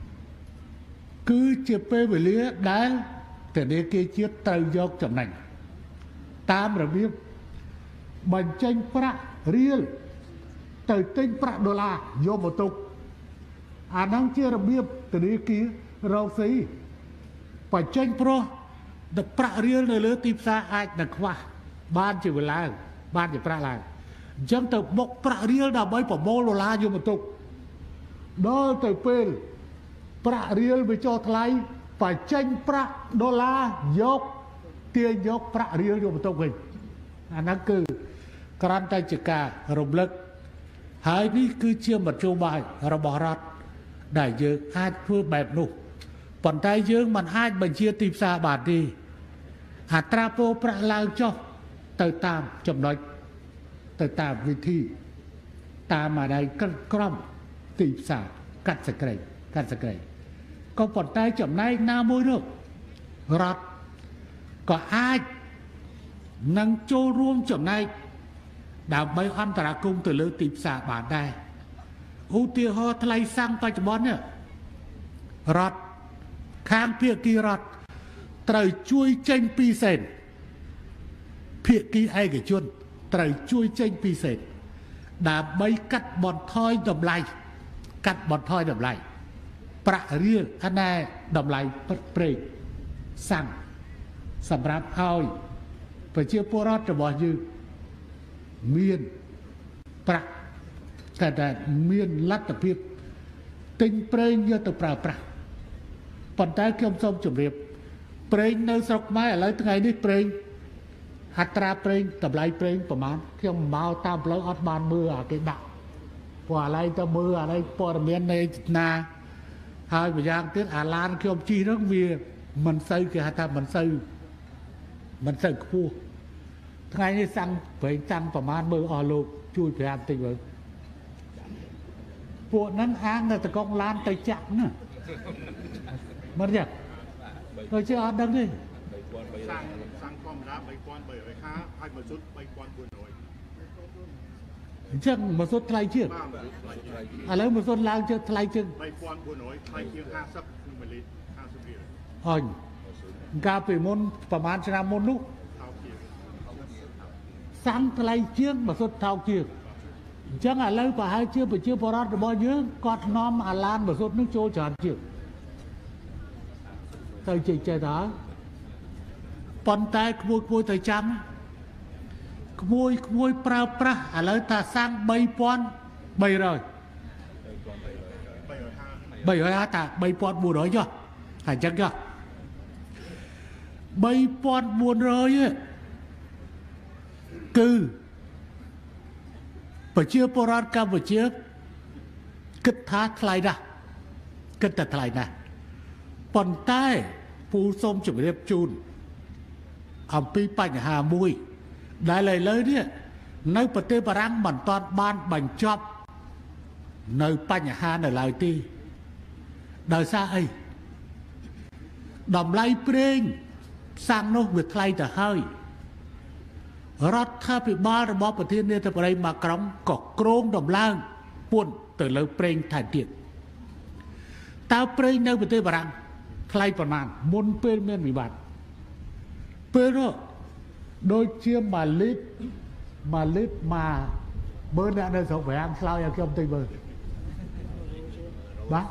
គឺជាពេលវេលាដែលធនាគារជាតិត្រូវយកចំណេញតាមរបៀបបញ្ចេញប្រាក់រៀលទៅទិញប្រាក់ដុល្លារយកមកទុកអាហ្នឹងជារបៀបធនាគាររកស៊ីបញ្ចេញព្រោះដល់ប្រាក់រៀលនៅលើទីផ្សារអាចនឹងខ្វះបានជាវាឡើងបានជាប្រាក់ឡើងអញ្ចឹងទៅបុកប្រាក់រៀលដើម្បីប្រមូលដុល្លារយកមកទុកដល់ទៅពេលប្រាក់រៀលវាចុះថ្លៃបញ្ចេញប្រាក់ដុល្លារយកទាញយកប្រាក់រៀលយកមកទុកវិញអាហ្នឹងគឺគ្រាន់តែជាការរំលឹកហើយនេះគឺជាមធ្យោបាយរបស់រដ្ឋដែលយើងអាចធ្វើបែបនោះប៉ុន្តែយើងមិនអាចបញ្ជាទីផ្សារបានទេអត្រាប្រូរប្រាក់ឡើងចុះទៅតាមចំណុចទៅតាមវិធីតាមអាដៃក្រមទីផ្សារកាត់សក្តិកាត់សក្តិក៏ប៉ុន្តែចំណែកណាមួយនោះរដ្ឋក៏អាចនឹងចូលរួមចំណែកដើម្បីអន្តរាគមន៍ទៅលើទីផ្សារបានដែរឧទាហរណ៍ថ្លៃសាំងបច្ចុប្បន្ននេះរដ្ឋខាងភាគីរដ្ឋត្រូវជួយចេញពីសេនភាគីឯកជនត្រូវជួយចេញពីសេនដើម្បីកាត់បន្ថយតម្លៃកាត់បន្ថយតម្លៃប្រាក់រៀលអាណែតម្លៃប្រេងសាំងសម្រាប់ឲ្យប្រជាពលរដ្ឋរបស់យើងមានប្រាក់តែតែមានលទ្ធភាពទិញប្រេងយកទៅប្រើប្រាស់ប៉ុន្តែខ្ញុំសូមជម្រាបប្រេងនៅស្រុកខ្មែរឥឡូវថ្ងៃនេះប្រេងអត្រាប្រេងតម្លៃប្រេងប្រមាណខ្ញុំមកតាមផ្លូវអត់បានមើលអាគេដាក់ព្រោះឥឡូវទៅមើលអានេះព័ត៌មាននៃណាហើយម្យ៉ាងទៀតអាឡានខ្ញុំជិះហ្នឹងវាមិនសូវគេហៅថាមិនសូវមិនសូវខ្ពស់ថ្ងៃនេះសាំងប្រេងតាំងប្រមាណមើលអស់លោកជួយប្រាប់តិចមើលពួកហ្នឹងអាងនៅតកងឡានទៅចាក់ណាមិនទេtôi chưa ăn đâu đi sang sang con đã bay con bảy bảy khá hai một chút bay con buồn rồi chắc một số thay chưa à lấy một số lang chưa thay chưa bay con buồn rồi thay chưa hai sắp mười lít hai sắp lít hỏi cà phê mônประมาณชนะมนลูกsáng thay chưa một số thao chưa chắc à lấy cả hai chưa phải chưa bỏ ra bao nhiêu con nom à lan một số nước trôi tràn chưa tôi chỉ chơi đó bọn tay môi môi thời trăm môi môi prao pra à lấy ta sang bay pon bay rồi bay rồi hả ta bay pon buồn rồi chưa phải chắc chưa bay pon buồn rồi ấy cứ bởi chưa porat cam bởi chưa kích thá thay ra kích thật thay nèប៉ុន្តែពូសូមជម្រាបជូនអំពីបញ្ហាមួយដែលឥឡូវនេះនៅប្រទេសបារាំងមិនទាន់បានបញ្ចប់នៅបញ្ហានៅឡើយទេដោយសារអីតម្លៃប្រេងសាំងនោះវាថ្លៃទៅហើយរដ្ឋាភិបាលរបស់ប្រធានាធិបតីម៉ាក្រុងក៏គ្រោងដំឡើងពួនទៅលើប្រេងថែមទៀតតើប្រេងនៅប្រទេសបារាំងថ្លៃប្រមាណមុនពេលមានវិបត្តិពេលនោះដូចជាមួយលីត្រមួយលីត្រមកបើអ្នកនៅស្រុកបារាំងឆ្លើយឲ្យខ្ញុំតិចមើលបាទ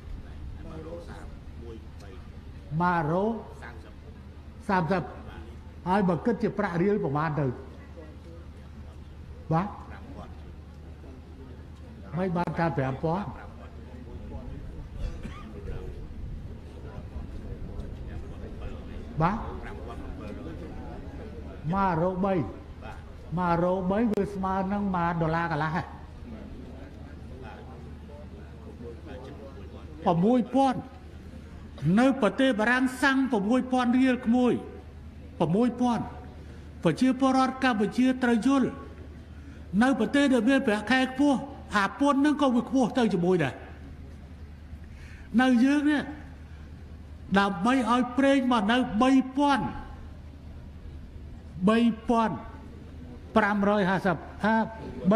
ម៉ារ៉ូសាមសិបហើយបើគិតជាប្រាក់រៀលប្រមាណទៅបាទមិនបានការប្រាំពាន់បាទម៉ារ៉ូបីម៉ារ៉ូបីវាស្មើនឹងម៉ាដុល្លារកន្លះហ៎6,000នៅប្រទេសបារាំងសាំង6,000រៀលក្មួយ6,000ប្រជាពលរដ្ឋកម្ពុជាត្រូវយល់នៅប្រទេសដែលមានប្រាក់ខែខ្ពស់អាពន្ធនឹងក៏វាខ្ពស់ទៅជាមួយដែរនៅយើងនេះដើម្បីឲ្យប្រេងមកនៅ3,000 3,550ហា3,350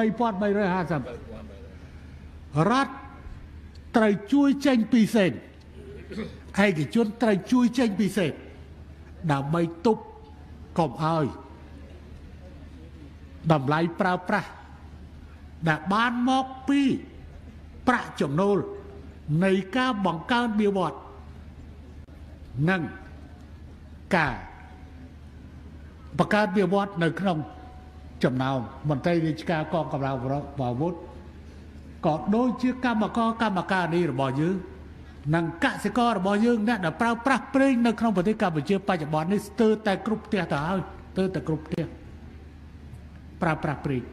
រដ្ឋត្រូវជួយចេញពីសេនឯកជនត្រូវជួយចេញពីសេនដើម្បីទប់កុំឲ្យតម្លៃប្រើប្រាស់ដែលបានមកពីប្រាក់ចំណូលនៃការបង្កើនវាវត្តនិងការបង្កើតវាវត្តនៅក្នុងចំណោមមន្ត្រីរាជការកងកម្លាំងអាវុធក៏ដូចជាកម្មករកម្មការនេះរបស់យើងនិងកសិកររបស់យើងអ្នកដែលប្រើប្រាស់ប្រេងនៅក្នុងប្រទេសកម្ពុជាបច្ចុប្បន្ននេះស្ទើរតែគ្រប់ផ្ទះទៅហើយស្ទើរតែគ្រប់ផ្ទះប្រើប្រាស់ប្រេង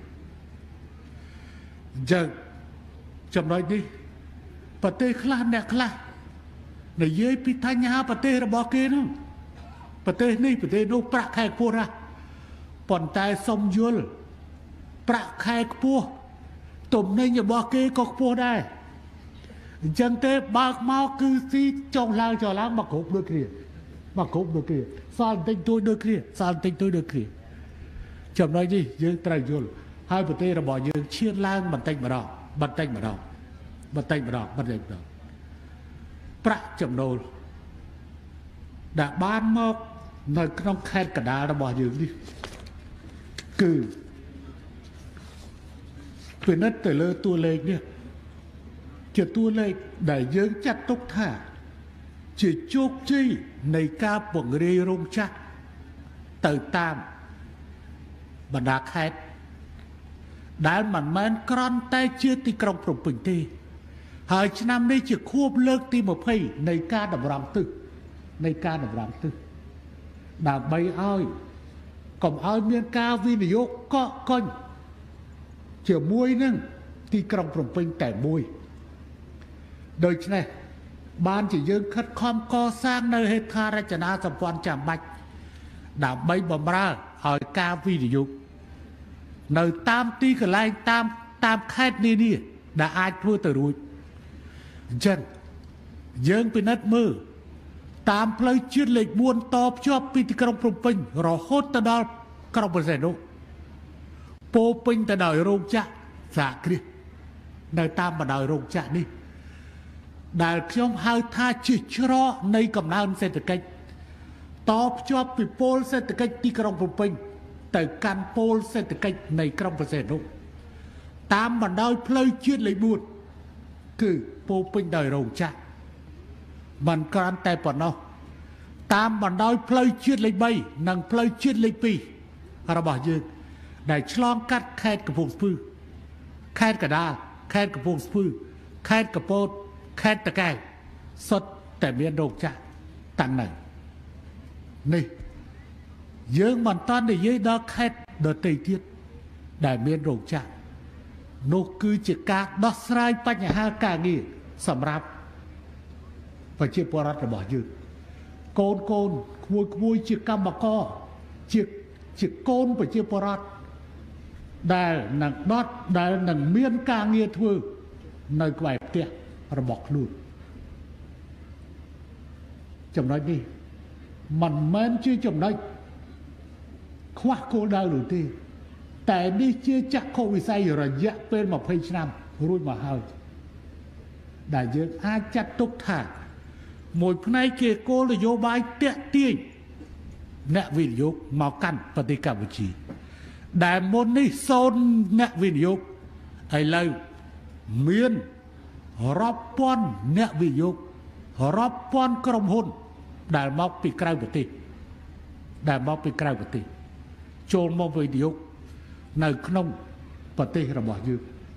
យើងចំណុចនេះប្រទេសខ្លះអ្នកខ្លះនិយាយពីបញ្ហាប្រទេសរបស់គេនោះប្រទេសនេះប្រទេសនោះប្រាក់ខែខ្ពស់ណាស់ប៉ុន្តែសុំយល់ប្រាក់ខែខ្ពស់ទំនិញរបស់គេក៏ខ្ពស់ដែរអញ្ចឹងទេបើកមកគឺស៊ីចុះឡើងចុះឡើងមកគ្រប់ដូចគ្នាមកគ្រប់ដូចគ្នាសល់បន្តិចតួចដូចគ្នាសល់បន្តិចតួចដូចគ្នាចំណុចនេះយើងត្រូវយល់ហើយប្រទេសរបស់យើងឈានឡើងបន្តិចម្ដងបន្តិចម្ដងបន្តិចម្ដងបន្តិចម្ដងប្រាក់ចំណូលដែលបានមកនៅក្នុងខេត្តកណ្ដាលរបស់យើងនេះគឺពិនិត្យទៅលើតួលេខនេះជាតួលេខដែលយើងចាត់ទុកថាជាជោគជ័យនៃការពង្រាយរោងចក្រទៅតាមបណ្ដាខេត្តដែលមិនមែនគ្រាន់តែជាទីក្រុងភ្នំពេញទេហើយឆ្នាំនេះជាខួបលើកទីยี่สิบនៃការតម្រង់ទិសនៃការតម្រង់ទិសដើម្បីឲ្យកុំឲ្យមានការវិនិយោគកកកុញជាមួយនឹងទីក្រុងភ្នំពេញតែមួយដូច្នេះបានជាយើងខិតខំកសាងនៅហេដ្ឋារចនាសម្ព័ន្ធចាំបាច់ដើម្បីបម្រើឲ្យការវិនិយោគនៅតាមទីកន្លែងតាមតាមខេត្តនានាដែលអាចធ្វើទៅរួចអញ្ចឹងយើងពិនិត្យមើលតាមផ្លូវជាតិលេខបួនតភ្ជាប់ពីទីក្រុងភ្នំពេញរហូតទៅដល់ក្រុងព្រះសីហនុពោពេញទៅដោយរោងចក្រសហគ្រាសនៅតាមបណ្ដោយរោងចក្រនេះដែលខ្ញុំហៅថាជាច្រកនៃកំណើនសេដ្ឋកិច្ចតភ្ជាប់ពីពលសេដ្ឋកិច្ចទីក្រុងភ្នំពេញទៅកាន់ពលសេដ្ឋកិច្ចនៃក្រុងព្រះសីហនុតាមបណ្ដោយផ្លូវជាតិលេខបួនគឺពោពេញដោយរោងចក្រមិនគ្រាន់តែប៉ុណ្ណោះតាមបណ្ដោយផ្លូវជាតិលេខបីនិងផ្លូវជាតិលេខពីររបស់យើងដែលឆ្លងកាត់ខេត្តកំពង់ស្ពឺខេត្តកណ្ដាលខេត្តកំពង់ស្ពឺខេត្តកំពតខេត្តតាកែវសុទ្ធតែមានរោងចក្រតាំងនៅនេះយើងមិនតាន់និយាយដល់ខេត្តដទៃទៀតដែលមានរោងចក្រនោះគឺជាការដោះស្រាយបញ្ហាការងារសម្រាប់ប្រជាពលរដ្ឋរបស់យើងកូនកូនក្មួយក្មួយជាកម្មករជាជាកូនប្រជាពលរដ្ឋដែលនឹងដុតដែលនឹងមានការងារធ្វើនៅក្បែរផ្ទះរបស់ខ្លួនចំណុចនេះមិនមែនជាចំណុចខ្វះគោលដៅនោះទេតែនេះជាចក្ខុវិស័យរយៈពេលยี่สิบឆ្នាំរួចមកហើយដែលយើងអាចចាត់ទុកថាមួយផ្នែកជាគោលនយោបាយតាក់ទាញអ្នកវិនិយោគមកកាន់ប្រទេសកម្ពុជាដែលមុននេះសូន្យអ្នកវិនិយោគឥឡូវមានរាប់ពាន់អ្នកវិនិយោគរាប់ពាន់ក្រុមហ៊ុនដែលមកពីក្រៅប្រទេសដែលមកពីក្រៅប្រទេសចូលមកវិនិយោគនៅក្នុងប្រទេសរបស់យើង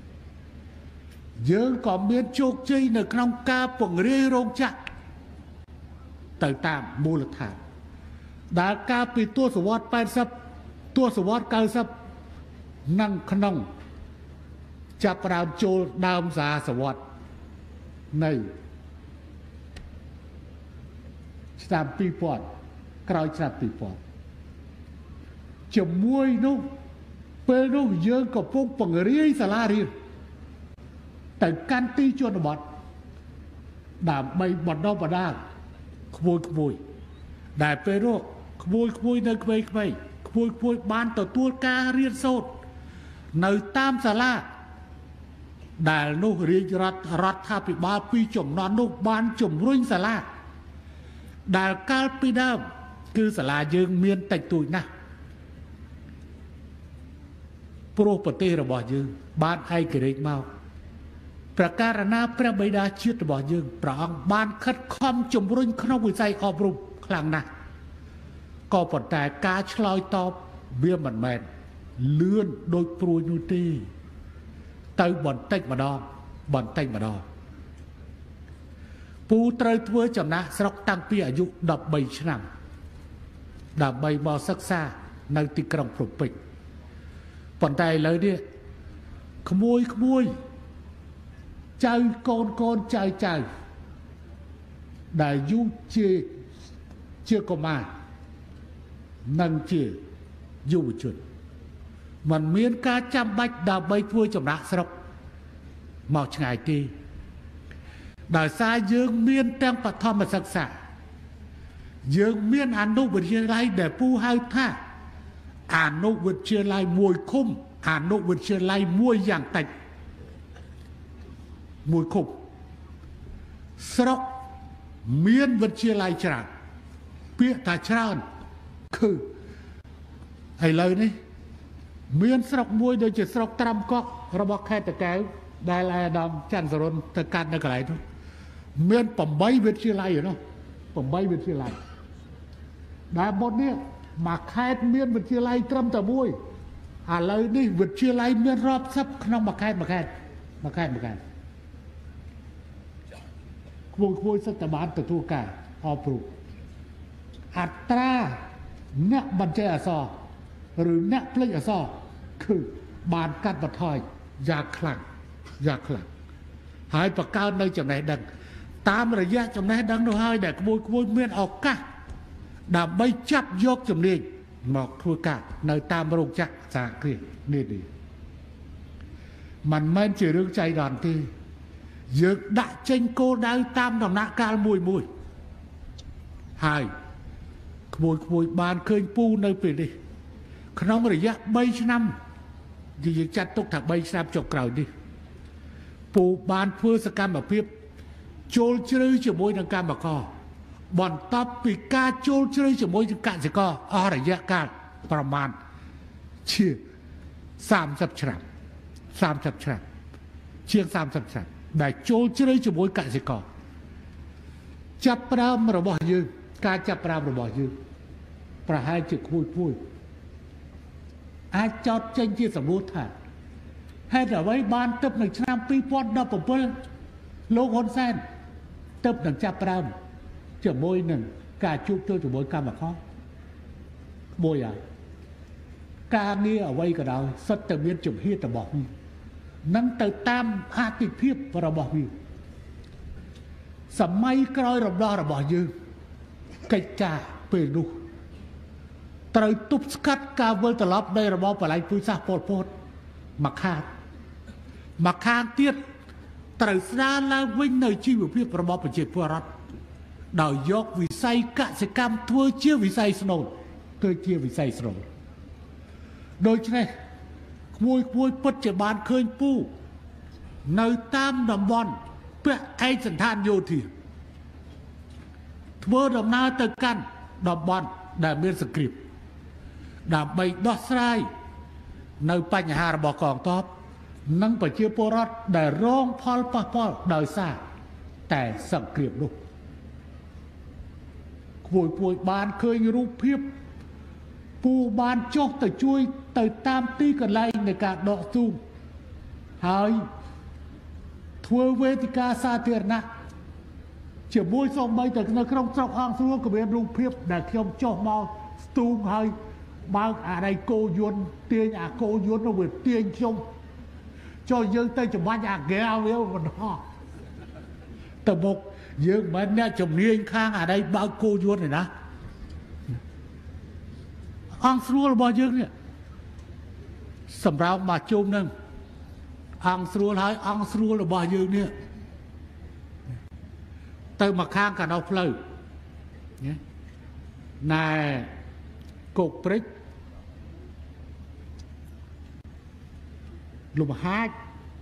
យើងក៏មានជោគជ័យនៅក្នុងការពង្រាយរោងចក្រទៅតាមមូលដ្ឋានដែលកាលពីទសវត្សរ៍แปดสิบទសវត្សរ៍เก้าสิบនិងក្នុងចាប់ផ្ដើមចូលដើមសហសវត្សរ៍នៃឆ្នាំពីរពាន់ក្រោយឆ្នាំពីរពាន់ជាមួយនោះពេលនោះយើងក៏ពុកពង្រាយសាលារៀនទៅកាន់ទីជនបទដើម្បីបណ្ដុះបណ្ដាលក្មួយក្មួយដែលពេលនោះក្មួយក្មួយនៅក្មេងៗក្មួយក្មួយបានទទួលការរៀនសូត្រនៅតាមសាលាដែលនោះរាជរដ្ឋរដ្ឋាភិបាលពីចំនួននោះបានជំរុញសាលាដែលកាលពីដើមគឺសាលាយើងមានតិចតួចណាស់ព្រោះប្រទេសរបស់យើងបានឯករាជ្យមកប្រការណាព្រះបិតាជាតិរបស់យើងព្រះអង្គបានខិតខំជំរុញក្នុងវិស័យអប់រំខ្លាំងណាស់ក៏ប៉ុន្តែការឆ្លើយតបវាមិនមែនលឿនដូចព្រួយនោះទេទៅបន្តិចម្ដងបន្តិចម្ដងពូត្រូវធ្វើចំណាក់ស្រុកតាំងពីអាយុដប់បីឆ្នាំដើម្បីមកសិក្សានៅទីក្រុងភ្នំពេញប៉ុន្តែឥឡូវនេះក្មួយក្មួយចៅកូនកូនចៅចៅដែលយុជាជាកុមារនិងជាយុវជនมันមានការចាំបាច់ដើម្បីធ្វើចំណាក់ស្រុកមកឆ្ងាយទេដោយសារយើងមានទាំងបឋមសិក្សាយើងមានអនុវិទ្យាល័យដែលពូហៅថាអនុវិទ្យាល័យមួយឃុំអនុវិទ្យាល័យមួយយ៉ាងតិចមួយឃុំស្រុកមានវិទ្យាល័យច្រើនពាក្យថាច្រើនគឺឥឡូវនេះមានស្រុកមួយដូចជាស្រុកត្រាំកក់របស់ខេត្តតាកែវដែលអាដាមច័ន្ទសរុនទៅកាត់នៅកន្លែងនោះមាន8វិទ្យាល័យនោះ8វិទ្យាល័យដែលមុននេះមួយខេត្តមានវិទ្យាល័យត្រឹមតែមួយឥឡូវនេះវិទ្យាល័យមានរាប់សិបក្នុងមួយខេត្តមួយខេត្តមួយខេត្តមួយខេត្តគួយគួយសិទ្ធិបានទទួលការអបព្រោះអត្រាអ្នកបញ្ចេញអក្សរឬអ្នកភ្លេចអក្សរគឺបានកាត់បន្ថយយ៉ាងខ្លាំងយ៉ាងខ្លាំងហើយបង្កើននៅចំណេះដឹងតាមរយៈចំណេះដឹងនោះហើយដែលក្មួយក្មួយមានឱកាសដើម្បីចាប់យកជំនាញមកធ្វើការនៅតាមរោងចក្រសហគ្រាសនេះនេះมันមិនជារឿងចៃដន្យទេយើងដាក់ចេញគោលដៅតាមដំណាក់កាលមួយមួយហើយក្មួយក្មួយបានឃើញពូនៅពេលនេះក្នុងរយៈ3ឆ្នាំដែលយើងចាត់ទុកថា3ឆ្នាំចុងក្រោយនេះពូបានធ្វើសកម្មភាពចូលជ្រៅជាមួយនឹងកម្មករបន្ទាប់ពីការចូលជ្រៅជាមួយនឹងកសិករអស់រយៈកាលប្រមាណជា30ឆ្នាំ30ឆ្នាំជាង30ឆ្នាំដែលចូលជ្រៅជាមួយកសិករចាប់ផ្ដើមរបស់យើងការចាប់ផ្ដើមរបស់យើងប្រហែលជាគួយគួយអាចចោទចេញជាសំណួរថាហេតុអ្វីបានទឹកនៅឆ្នាំ2017លោកហ៊ុនសែនទឹកនឹងចាប់ផ្ដើមជាមួយនឹងការជួបជុំជាមួយកម្មករមួយហើយការងារអ្វីក៏ដោយសិតតែមានជំហានរបស់វានឹងទៅតាមអតិភិបរបស់វាសម័យក្រោយរំដោះរបស់យើងកិច្ចការពេលនោះត្រូវទប់ស្កាត់ការវិលត្រឡប់នៃរបបបល្ល័ង្កពូជសាសន៍ប៉ុលពតមកខាងមកខាងទៀតត្រូវស្ដារឡើងវិញនៅជីវភាពរបស់ប្រជាពលរដ្ឋដោយយកវិស័យកសិកម្មធ្វើជាវិស័យស្នូលធ្វើជាវិស័យស្នូលដូច្នេះក្មួយក្មួយពិតជាបានឃើញពូនៅតាមតំបន់ពាក់ឯកសណ្ឋានយោធាធ្វើដំណើរទៅកាន់តំបន់ដែលមានសង្គ្រាមដើម្បីដោះស្រាយនៅបញ្ហារបស់កងទ័ពនិងប្រជាពលរដ្ឋដែលរងផលប៉ះពាល់ដោយសារតែសង្គ្រាមនោះគួយគួយបានឃើញរូបភាពពូបានចុះទៅជួយទៅតាមទីកន្លែងនៃការដកស៊ូមហើយធ្វើវេទិកាសាធារណៈជាមួយសូម្បីតែនៅក្នុងស្រុកអង្គស្រួលក៏មានរូបភាពដែលខ្ញុំចុះមកស្ទូងហើយបើកអាដៃគោយន្តទាញអាគោយន្តនោះវាទាញខ្ញុំចុះយើងទៅច្បាច់អាហ្គេវាបណ្ដោះទៅមុខយើងមិនអ្នកជំនាញខាងអាដៃបើកគោយន្តទេណាអង្គស្រួលរបស់យើងនេះសម្រាប់មកជុំនឹងអង្គស្រួលហើយអង្គស្រួលរបស់យើងនេះទៅមកខាងកណ្ដោះផ្លូវណែគោកព្រិចលំហាច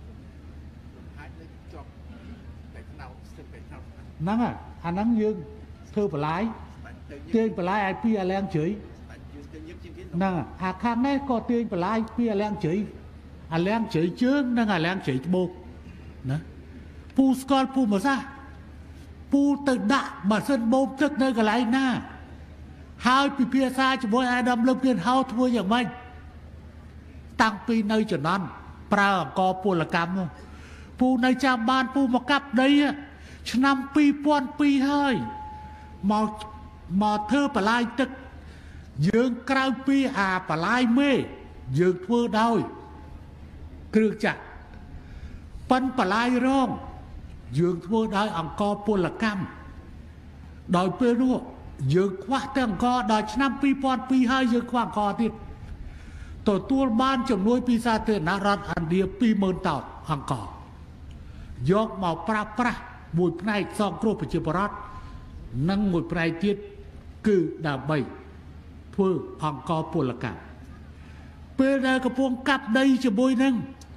ហ្នឹងអាហ្នឹងយើងធ្វើបន្លាយទាញបន្លាយឲ្យពីអាលែងជ្រៃហ្នឹងអាខាងនេះក៏ទាញបន្លាយពីអាលែងជ្រៃអាលែងជ្រៃជើងនិងអាលែងជ្រៃត្បូកណាពូស្គាល់ពូមកសាពូទៅដាក់ម៉ាស៊ីនបូមទឹកនៅកន្លែងណាហើយពិភាក្សាជាមួយអាដាមលើកទៀតហៅធ្វើយ៉ាងម៉េចតាំងពីនៅចំនួនប្រើអង្គពលកម្មពូនៅចាំបានពូមកកាប់ដីឆ្នាំពីរពាន់ពីរហើយមកមកធ្វើបន្លាយទឹកយើងក្រៅពីអាបន្លាយមេយើងធ្វើដោយគ្រឿងចាក់ប៉ិនបន្លាយរងយើងធ្វើដោយអង្គពលកម្មដោយពេលនោះយើងខ្វះតែអង្គដល់ឆ្នាំពីរពាន់ពីរហើយយើងខ្វះអង្គទៀតទទួលបានជំនួយពីសាធារណរដ្ឋឥណ្ឌា ពីរម៉ឺន តោនអង្គយកមកប្រើប្រាស់មួយផ្នែកសងគ្រោះប្រជាពលរដ្ឋនិងមួយផ្នែកទៀតគឺដើម្បីធ្វើអង្គពលកម្មពេលដែលកំពុងកាប់ដីជាមួយនឹង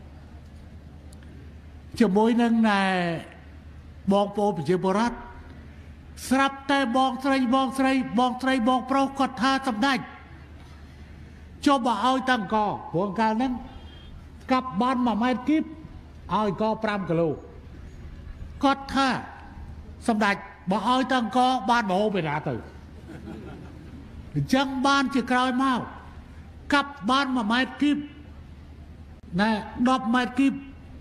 ជាមួយនឹងណែបងប្អូនប្រជាពលរដ្ឋស្រាប់តែបងស្រីបងស្រីបងស្រីបងប្រុសគាត់ថាសម្ដេចចុះបើឲ្យតាំងកព្រោះកាលហ្នឹងកាប់បានមួយម៉ែត្រគីបឲ្យក៏ប្រាំគីឡូគាត់ថាសម្ដេចបើឲ្យតាំងក៏បានមហោបេណាទៅអញ្ចឹងបានជាក្រោយមកកាប់បានមួយម៉ែត្រគីបណែដប់ម៉ែត្រគីប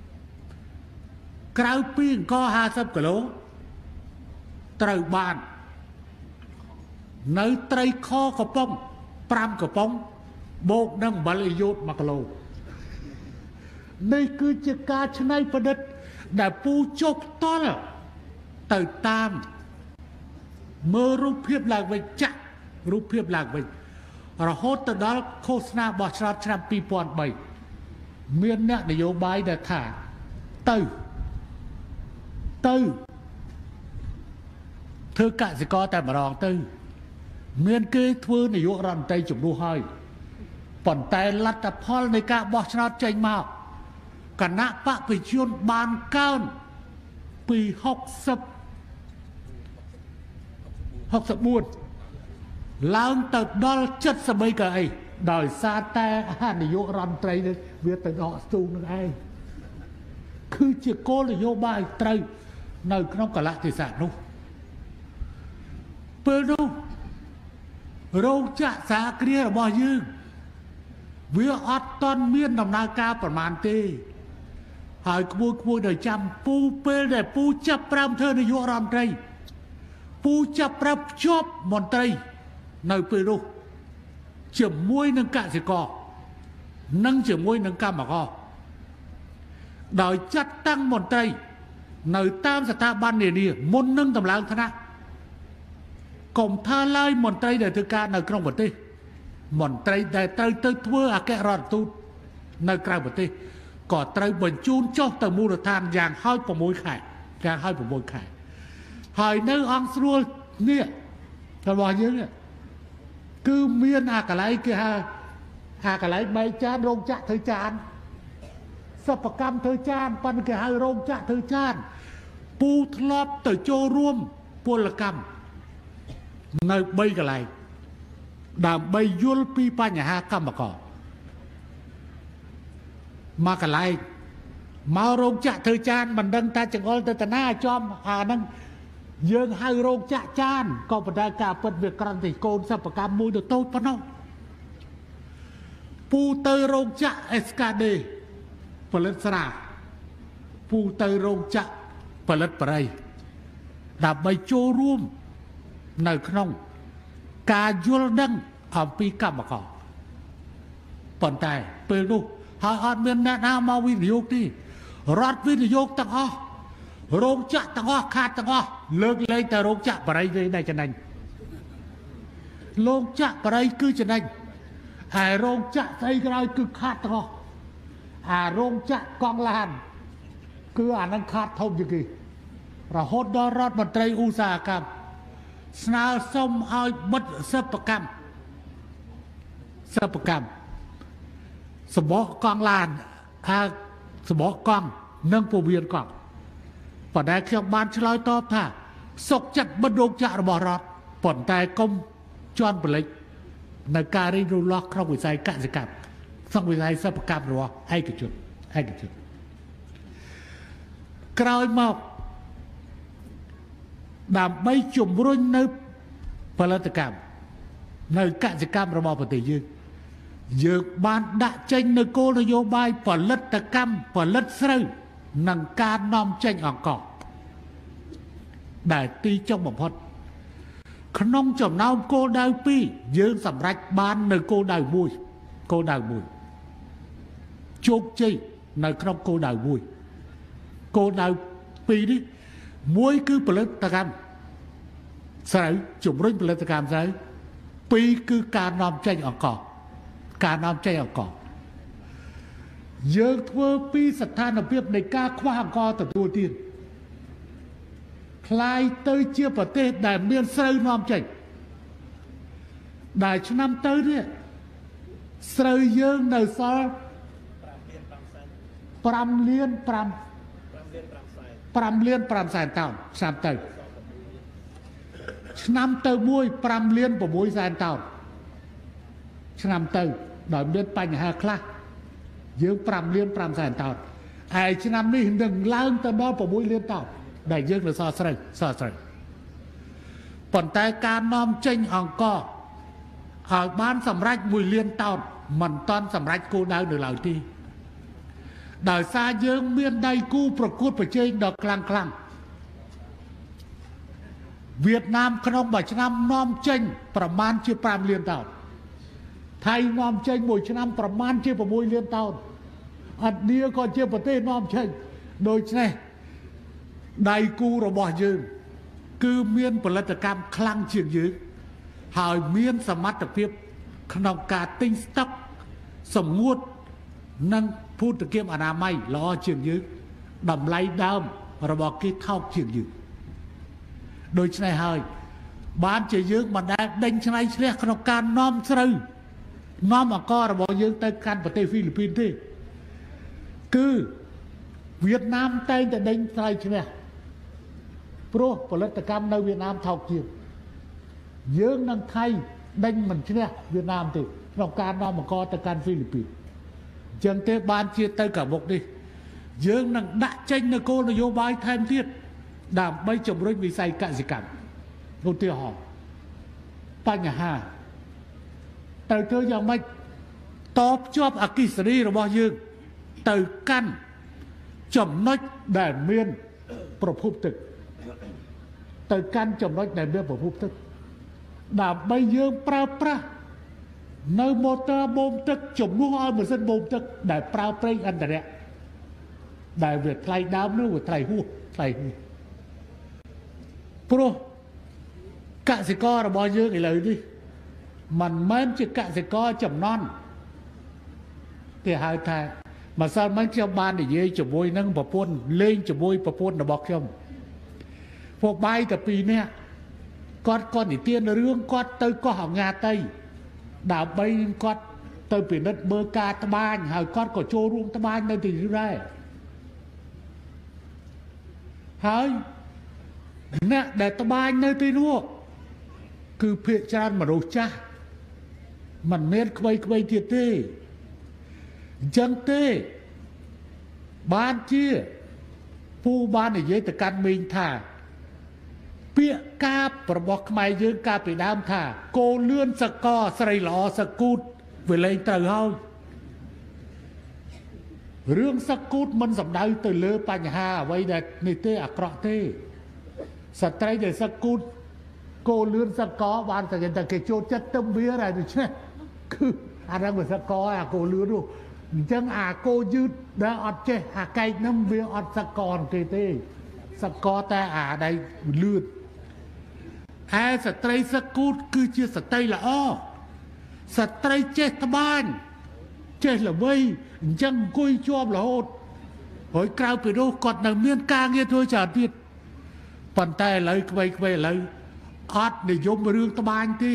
ក្រៅពីអង្គហាសិបគីឡូត្រូវបាននៅត្រីខកំប៉ុងប្រាំកំប៉ុងបូកនឹងអំបិលយោតមួយគីឡូនេះគឺជាការច្នៃប្រឌិតដែលពូជុកតល់ទៅតាមមើលរូបភាពឡើងវិញចាក់រូបភាពឡើងវិញរហូតទៅដល់ឃោសនាបោះឆ្នោតឆ្នាំពីរពាន់បីមានអ្នកនយោបាយដែលថាទៅទៅធ្វើកសិករតែម្ដងទៅមានគេធ្វើនាយករដ្ឋមន្ត្រីជំនួសហើយប៉ុន្តែលទ្ធផលនៃការបោះឆ្នោតចេញមកគណៈបព្វជិជនបានកើនពីហុកសិបហុកសិបបួនឡើងទៅដល់เจ็ดสิบបីកៅអីដោយសារតែអានាយករដ្ឋមន្ត្រីនេះវាទៅដកស្ទូងនឹងឯងគឺជាគោលនយោបាយត្រូវនៅក្នុងកលៈទេសៈនោះពេលនោះរោងចក្រសហគ្រាសរបស់យើងវាអត់តន់មានដំណើរការប្រមាណទេហើយក្មួយក្មួយដោយចាំពូពេលដែលពូចាប់ប្រាំធ្វើនាយករដ្ឋមន្ត្រីពូចាប់ប្រាំភ្ជាប់មន្ត្រីនៅពេលនោះជាមួយនឹងកសិករនិងជាមួយនឹងកម្មករដោយចាត់តាំងមន្ត្រីនៅតាមស្ថាប័ននានាមុននឹងតម្លើងថ្នាក់កុំថាឡើយមន្ត្រីដែលធ្វើការនៅក្នុងប្រទេសមន្ត្រីដែលត្រូវទៅធ្វើអគ្គរដ្ឋទូតនៅក្រៅប្រទេសក៏ត្រូវបញ្ជូនចុះទៅមូលដ្ឋានយ៉ាងហោច6ខែយ៉ាងហោច6ខែហើយនៅអង្គស្រួលនេះរបស់យើងគឺមានអាកន្លែងគេហៅអាកន្លែងបែកចានរោងចក្រធ្វើចានសិប្បកម្មធ្វើចានប៉ុន្តែគេហៅរោងចក្រធ្វើចានពូធ្លាប់ទៅចូលរួមពលកម្មនៅបីកន្លែងដើម្បីយល់ពីបញ្ហាកម្មករមកកន្លែងមករោងចក្រធ្វើចានមិនដឹងថាចង្អុលទៅតាណាចំអាហ្នឹងយើងហៅរោងចក្រចានក៏ប៉ុន្តែការពិតវាក្រំតែកូនសិប្បកម្មមួយទៅតូចប៉ុណ្ណោះពូទៅរោងចក្រ เอส เค ดี ផលិតស្រាពូទៅរោងចក្រផលិតបរិយដើម្បីចូលរួមនៅក្នុងការយល់ដឹងអំពីកម្មករប៉ុន្តែពេលនោះហើយអត់មានអ្នកណាមកវិនិយោគទេរដ្ឋវិនិយោគទាំងអស់រោងចក្រទាំងអស់ខាតទាំងអស់លើកលែងតែរោងចក្របរិយទេដែលចំណេញរោងចក្របរិយគឺចំណេញហើយរោងចក្រស្អីក្រោយគឺខាតទាំងអស់អារោងចក្រកង់ឡានគឺអានឹងខាតធំជាងគេរហូតដល់រដ្ឋមន្ត្រីឧស្សាហកម្មស្នើសុំឲ្យបិទសិប្បកម្មសិប្បកម្មសម្បកកង់ឡានអាសម្បកកង់និងពវៀនកង់ប៉ុន្តែខ្ញុំបានឆ្លើយតបថាសុកចិត្តបិទរោងចក្ររបស់រដ្ឋប៉ុន្តែកុំជន់បលិចនៅការរីករូតលាស់ក្នុងវិស័យកសិកម្មក្នុងវិស័យសិប្បកម្មរបស់ឯកជនឯកជនក្រោយមកដើម្បីជំរុញនៅផលិតកម្មនៅកសិកម្មរបស់ប្រទេសយើងយើងបានដាក់ចេញនៅគោលនយោបាយផលិតកម្មផលិតស្រូវនិងការនាំចេញអង្ករដែលទីចុងបំផុតក្នុងចំណោមគោលដៅពីរយើងសម្រេចបាននៅគោលដៅមួយគោលដៅមួយជោគជ័យនៅក្នុងគោលដៅមួយគោលដៅពីរនេះមួយគឺផលិតកម្មស្រូវជំរុញផលិតកម្មស្រូវពីរគឺការនាំចេញអង្ករការនាំចេញអង្ករយើងធ្វើពីស្ថានភាពនៃការខ្វះអង្ករទទួលទានคล้ายទៅជាប្រទេសដែលមានស្រូវនាំចេញដែលឆ្នាំទៅនេះស្រូវយើងនៅសល់5លាន5 5លាន5សែនតោនឆ្នាំទៅឆ្នាំទៅមួយ5លាន6សែនតោនឆ្នាំទៅដោយមានបញ្ហាខ្លះយើង5លាន5សែនតោនហើយឆ្នាំនេះនឹងឡើងទៅដល់6លានតោនដែលយើងនៅសល់ស្រូវសល់ស្រូវប៉ុន្តែការនាំចេញអង្ករឲ្យបានសម្រេចមួយលានតោនមិនតាន់សម្រេចគោលដៅនៅឡើយទេដោយសារយើងមានដៃគូប្រកួតប្រជែងដ៏ខ្លាំងខ្លាំងវៀតណាមក្នុងមួយឆ្នាំនាំចេញប្រមាណជា5លានតោនថៃនាំចេញមួយឆ្នាំប្រមាណជា6លានតោនឥណ្ឌាក៏ជាប្រទេសនាំចេញដូច្នេះដៃគូរបស់យើងគឺមានផលិតកម្មខ្លាំងជាងយើងហើយមានសមត្ថភាពក្នុងការទិញស្តុកសម្ងួតនិងភូតគាមអនាម័យល្អជាងយើងតម្លៃដើមរបស់គេថោកជាងយើងដូច្នេះហើយបានជាយើងមិនដែលដេញឆ្នៃឆ្លះក្នុងការនាំស្រូវនាំអង្កររបស់យើងទៅកាន់ប្រទេសហ្វីលីពីនទេគឺវៀតណាមតែងតែដេញឆ្នៃឆ្លះព្រោះផលិតកម្មនៅវៀតណាមថោកជាងយើងនឹងថៃដេញមិនឈ្នះវៀតណាមទេក្នុងការនាំអង្ករទៅកាន់ហ្វីលីពីនអញ្ចឹងទេបានជាទៅកាមុខនេះយើងនឹងដាក់ចេញនូវគោលនយោបាយថែមទៀតដើម្បីជំរុញវិស័យកសិកម្មឧទាហរណ៍បញ្ហាទៅធ្វើយ៉ាងម៉េចតបភ្ជាប់អគ្គិសនីរបស់យើងទៅកាន់ចំណុចដែលមានប្រភពទឹកទៅកាន់ចំណុចដែលមានប្រភពទឹកដើម្បីយើងប្រើប្រាស់នៅម៉ូទ័របូមទឹកជំនួសឲ្យម៉ាស៊ីនបូមទឹកដែលប្រើប្រេងឥន្ធនៈដែលវាថ្លៃដើមនោះវាថ្លៃហួសថ្លៃហួសព្រោះកសិកររបស់យើងឥឡូវនេះមិនមែនជាកសិករចំណន់គេហៅថាម្សិលមិញខ្ញុំបាននិយាយជាមួយនឹងប្រពន្ធលេងជាមួយប្រពន្ធរបស់ខ្ញុំពួកបាយតែពីរនាក់គាត់គាត់និទានរឿងគាត់ទៅកោះអងាតីដើម្បីគាត់ទៅពិនិត្យមើលការត្បាញហើយគាត់ក៏ចូលរួមត្បាញនៅទីនោះដែរហើយអ្នកដែលត្បាញនៅទីនោះគឺភាគច្រើនមនុស្សចាស់មិនមានក្បីៗទៀតទេអញ្ចឹងទេបានជាពូបាននិយាយទៅកាន់មីងថាពាក្យកាបរបស់ខ្មែរយើងកាលពីដើមថាគោលឿនសកលស្រីល្អសកូតវាលែងត្រូវហើយរឿងសកូតមិនសំដៅទៅលើបញ្ហាអ្វីដែលនេះទេអាក្រក់ទេស្ត្រីដែលសកូតគោលឿនសកលបានតែគេចូលចិត្តទៅវាហើយដូច្នេះគឺអាហ្នឹងវាសកលអាគោលឿននោះអញ្ចឹងអាគោយឺតដែលអត់ចេះអាកែកហ្នឹងវាអត់សកលទេទេសកលតែអាដែលលឿនហើយស្ត្រីសកូតគឺជាស្ត្រីល្អស្ត្រីចេះត្បាញចេះល្វីអញ្ចឹងអង្គុយជាប់រហូតហើយក្រៅពីនោះគាត់នៅមានការងារធ្វើច្រើនទៀតប៉ុន្តែឥឡូវក្មេងៗឥឡូវអត់និយមរឿងត្បាញទេ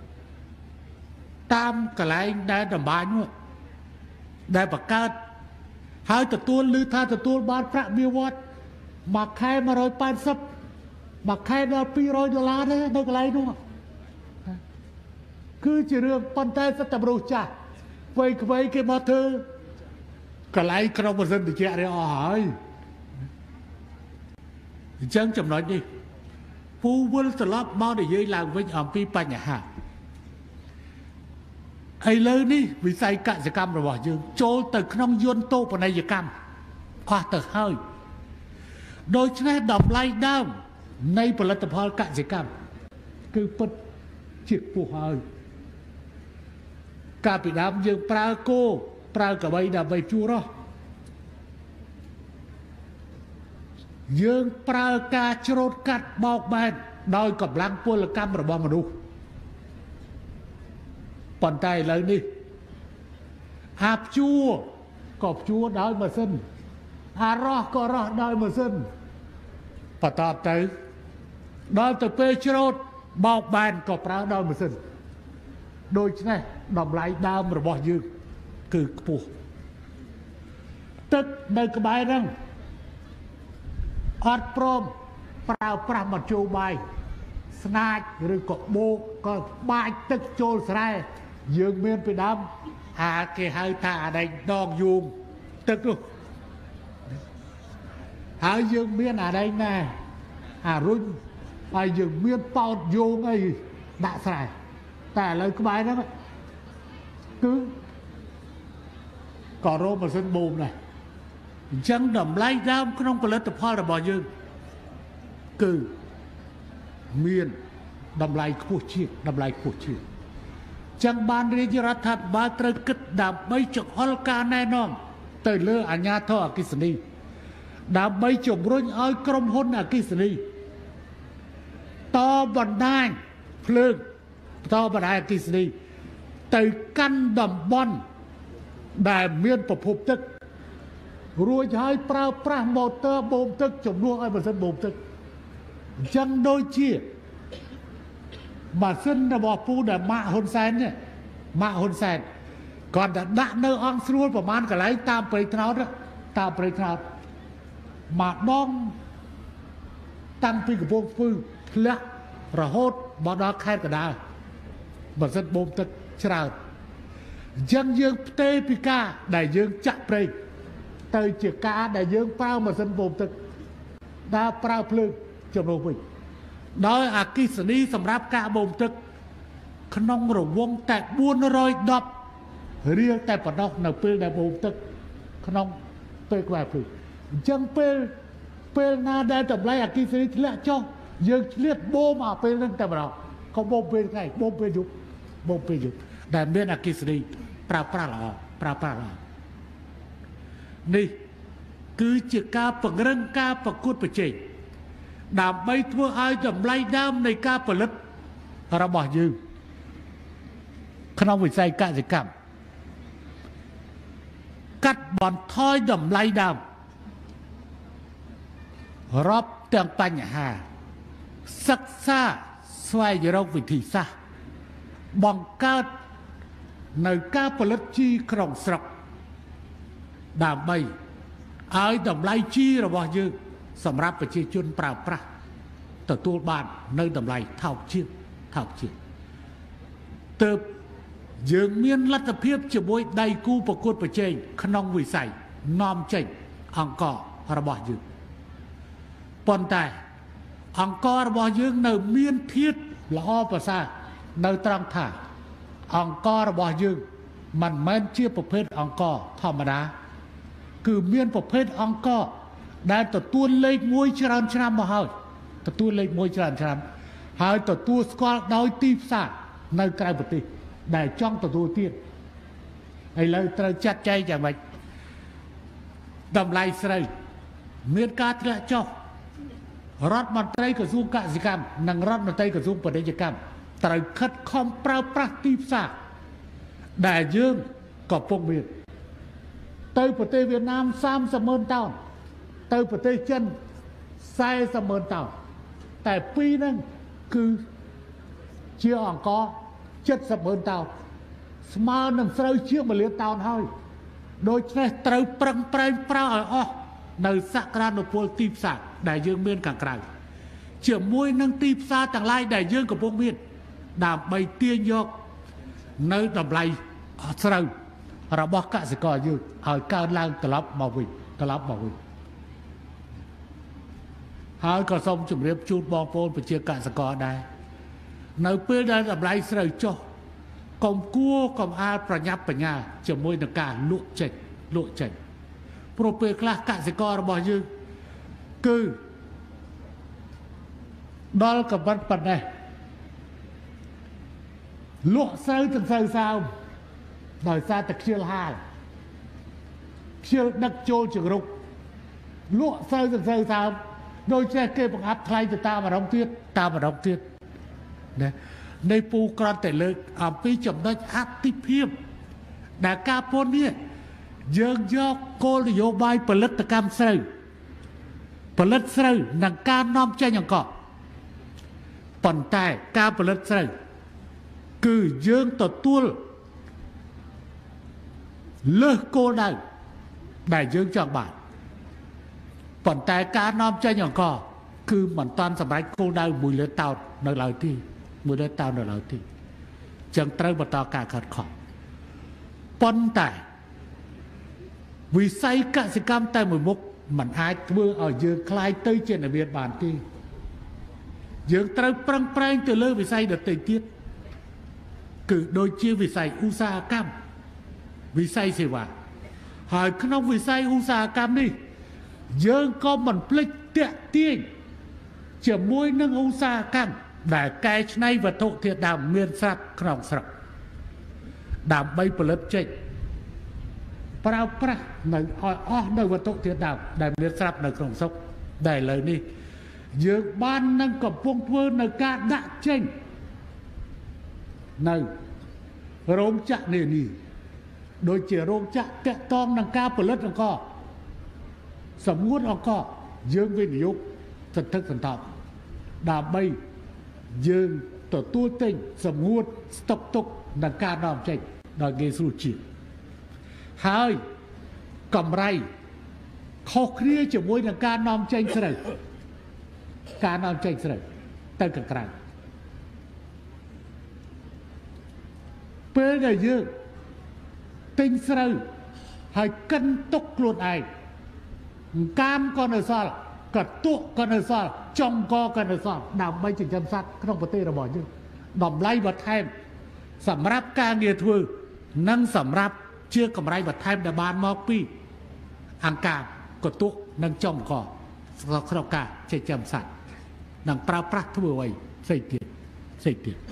តាមកន្លែងដែលត្បាញនោះដែលបង្កើតហើយទទួលឮថាទទួលបានប្រាក់បៀវត្សមួយខែmột trăm tám mươiមួយខែដល់ពីររយដុល្លារទេនៅកន្លែងនោះគឺជារឿងប៉ុន្តែសិតតែមនុស្សចាស់វ័យក្មេងគេមកធ្វើកន្លែងក្នុងម៉ាស៊ីនត្រជាក់នេះអស់ហើយអញ្ចឹងចំណុចនេះពូវិលត្រឡប់មកនិយាយឡើងវិញអំពីបញ្ហាឥឡូវនេះវិស័យកសិកម្មរបស់យើងចូលទៅក្នុងយន្តតូបនីយកម្មអស់ទៅហើយដូច្នេះតម្លៃដើមនៃផលិតផលកសិកម្មគឺពិតជាខ្ពស់ហើយកាលពីដើមយើងប្រើគោប្រើកបីដើម្បីជួររស់យើងប្រើការច្រូតកាត់បោកបែនដោយកម្លាំងពលកម្មរបស់មនុស្សប៉ុន្តែឥឡូវនេះអាភ្ជួរក៏ភ្ជួរដោយម៉ាស៊ីនអារោះក៏រោះដោយម៉ាស៊ីនបន្តទៅដល់ទៅពេលច្រូតបោកបែនក៏ប្រើដោយម៉ាស៊ីនដូច្នេះតម្លៃដើមរបស់យើងគឺខ្ពស់ទឹកនៅក្បែរហ្នឹងអត់ព្រមប្រើប្រាស់មធ្យោបាយស្នាចឬក៏បោកក៏បាចទឹកចូលស្រែយើងមានពីដើមអាគេហៅថាអាដែងដងយូងទឹកនោះហើយយើងមានអាđây nèអារុញហើយយើងមានប៉ោតយោងអីដាក់ស្រែតែឥឡូវក្បែរហ្នឹងគឺក៏រោម៉ាស៊ីនបូមដែរអញ្ចឹងតម្លៃដើមក្នុងផលិតផលរបស់យើងគឺមានតម្លៃខ្ពស់ជាងតម្លៃខ្ពស់ជាងចឹងបានរាជរដ្ឋាភិបាលត្រូវគិតដើម្បីចង្អុលការណែនាំទៅលើអាជ្ញាធរអគ្គិសនីដើម្បីជំរុញឲ្យក្រុមហ៊ុនអគ្គិសនីតបណ្ដាញភ្លើងតបណ្ដាញអគ្គិសនីទៅកាន់តំបន់ដែលមានប្រភពទឹករួចហើយប្រើប្រាស់ម៉ូទ័របូមទឹកជំនួសឲ្យម៉ាស៊ីនបូមទឹកអញ្ចឹងដូចជាម៉ាស៊ីនរបស់ពូដែលម៉ាក់ហ៊ុនសែននេះម៉ាក់ហ៊ុនសែនគាត់តែដាក់នៅអង្គស្រួលប្រមាណកន្លែងតាមព្រៃថ្នោតតាមព្រៃថ្នោតមកដងតាំងពីកំពង់ស្ពឺធ្លាក់រហូតមកដល់ខេត្តកណ្ដាលម៉ាស៊ីនបូមទឹកច្រើនអញ្ចឹងយើងផ្ទេរពីការដែលយើងចាក់ព្រៃទៅជាការដែលយើងប្រើម៉ាស៊ីនបូមទឹកដើរប្រើភ្លើងជំនួសវិញដោយអគ្គិសនីសម្រាប់ការបូមទឹកក្នុងរង្វង់តែបួនរយដប់រៀលតែប៉ុណ្ណោះនៅពេលដែលបូមទឹកក្នុងពេលក្បែរភ្លើងអញ្ចឹងពេលពេលណាដែលតម្លៃអគ្គិសនីធ្លាក់ចុះយើងឆ្លៀតបូមអាពេលហ្នឹងតែម្ដងក៏បូមពេលថ្ងៃបូមពេលយប់បូមពេលយប់ដែលមានអគ្គិសនីប្រើប្រាស់ល្អប្រើប្រាស់ល្អនេះគឺជាការពង្រឹងការប្រកួតប្រជែងដើម្បីធ្វើឲ្យតម្លៃដើមនៃការផលិតរបស់យើងក្នុងវិស័យកសិកម្មកាត់បន្ថយតម្លៃដើមរាប់ទាំងបញ្ហាសិក្សាស្វែងរកវិធីសាស្ត្របង្កើតនៅការផលិតជីក្នុងស្រុកដើម្បីឲ្យតម្លៃជីរបស់យើងសម្រាប់ប្រជាជនប្រើប្រាស់ទទួលបាននៅតម្លៃថោកជាងថោកជាងទើបយើងមានលទ្ធភាពជាមួយដៃគូប្រកួតប្រជែងក្នុងវិស័យនាំចេញអង្គររបស់យើងប៉ុន្តែអង្គររបស់យើងនៅមានធាតុល្អប្រសើរនៅត្រង់ថាអង្គររបស់យើងមិនមែនជាប្រភេទអង្គរធម្មតាគឺមានប្រភេទអង្គរដែលទទួលលេខមួយច្រើនឆ្នាំមកហើយទទួលលេខមួយច្រើនឆ្នាំហើយទទួលស្គាល់ដោយទីផ្សារនៅក្រៅប្រទេសដែលចង់ទទួលទៀតឥឡូវត្រូវចាត់ចែងយ៉ាងម៉េចតម្លៃស្រូវមានការធ្លាក់ចុះរដ្ឋមន្ត្រីក្រសួងកសិកម្មនិងរដ្ឋមន្ត្រីក្រសួងពាណិជ្ជកម្មត្រូវខិតខំប្រើប្រាស់ទីផ្សារដែលយើងកំពុងមានទៅប្រទេសវៀតណាមសាមសិបម៉ឺនតោនទៅប្រទេសចិនសែសិបម៉ឺនតោនតែពីរហ្នឹងគឺជាអង្គរជិតសិបម៉ឺនតោនស្មើនឹងស្រូវជាងមួយលានតោនហើយដូច្នេះត្រូវប្រឹងប្រែងប្រើឲ្យអស់នៅសក្តានុពលទីផ្សារដែលយើងមានខាងក្រៅជាមួយនឹងទីផ្សារទាំងឡាយដែលយើងកំពុងមានដើម្បីទាញយកនៅតម្លៃស្រូវរបស់កសិករយើងឲ្យកើនឡើងត្រឡប់មកវិញត្រឡប់មកវិញហើយក៏សូមជម្រាបជូនបងប្អូនប្រជាកសិករដែរនៅពេលដែលតម្លៃស្រូវចុះកុំគួរកុំអាលប្រញាប់បញ្ញាជាមួយនឹងការលក់ចេញលក់ចេញព្រោះពេលខ្លះកសិកររបស់យើងគឺដល់កម្រិតប៉ុណ្ណេះលក់ស្រូវទាំងស្រូវសើមដោយសារតែខ្ជិលហាលខ្ជិលដឹកចូលជង្រុកលក់ស្រូវទាំងស្រូវសើមដោយចេះគេបង្អាប់ថ្លៃទៅតាមអារម្មណ៍ទៀតតាមអារម្មណ៍ទៀតណានៃពូក្រត់តែលើកអំពីចំណុចអតិភិបដែលការពន្ធនេះយើងយកគោលនយោបាយផលិតកម្មស្រូវផលិតស្រូវនិងការនាំចេញអង្ករប៉ុន្តែការផលិតស្រូវគឺយើងទទួលលើសគោលដៅដែលយើងចង់បានប៉ុន្តែការនាំចេញអង្ករគឺមិនតាន់សម្រេចគោលដៅមួយលានតោននៅឡើយទេមួយលានតោននៅឡើយទេចឹងត្រូវបន្តការខិតខំប៉ុន្តែវិស័យកសិកម្មតែមួយមុខมันអាចធ្វើឲ្យយើងคล้ายទៅជានវាបានទេយើងត្រូវប្រឹងប្រែងទៅលើវិស័យដទៃទៀតគឺដូចជាវិស័យឧស្សាហកម្មវិស័យសេវាហើយក្នុងវិស័យឧស្សាហកម្មនេះយើងក៏មិនភ្លេចតាក់ទាញជាមួយនឹងឧស្សាហកម្មដែលកែច្នៃវត្ថុធាតុដើមមានស្រាប់ក្នុងស្រុកដើម្បីផលិតចេញប្រើប្រាស់នៅឲ្យអស់នៅវត្ថុធាតុដើមដែលមានស្រាប់នៅក្នុងស្រុកដែលឥឡូវនេះយើងបាននឹងកំពុងធ្វើនៅការដាក់ចេញនៅរោងចក្រនានាដូចជារោងចក្រតាក់ទងនឹងការផលិតអង្ករសម្ងួតអង្ករយើងវិនិយោគសន្ធឹកសន្ធាប់ដើម្បីយើងទទួលទិញសម្ងួតស្តុកទុកនឹងការនាំចេញដល់គេស្រួលជាងហើយកម្រៃខុសគ្នាជាមួយនឹងការនាំចេញស្រូវការនាំចេញស្រូវទៅខាងក្រៅពេលដែលយើងទិញស្រូវហើយកិនទុកខ្លួនឯងកាមក៏នៅសល់កតុកក៏នៅសល់ចុងកក៏នៅសល់ដើម្បីចិញ្ចឹមសត្វក្នុងប្រទេសរបស់យើងតម្លៃបន្ថែមសម្រាប់ការងារធ្វើនិងសម្រាប់ជាកម្រៃបន្ថែមដែលបានមកពីអង្ការកតុកនិងចុងកក្នុងការចិញ្ចឹមសត្វនិងប្រើប្រាស់ធ្វើអ្វីផ្សេងទៀតផ្សេងទៀត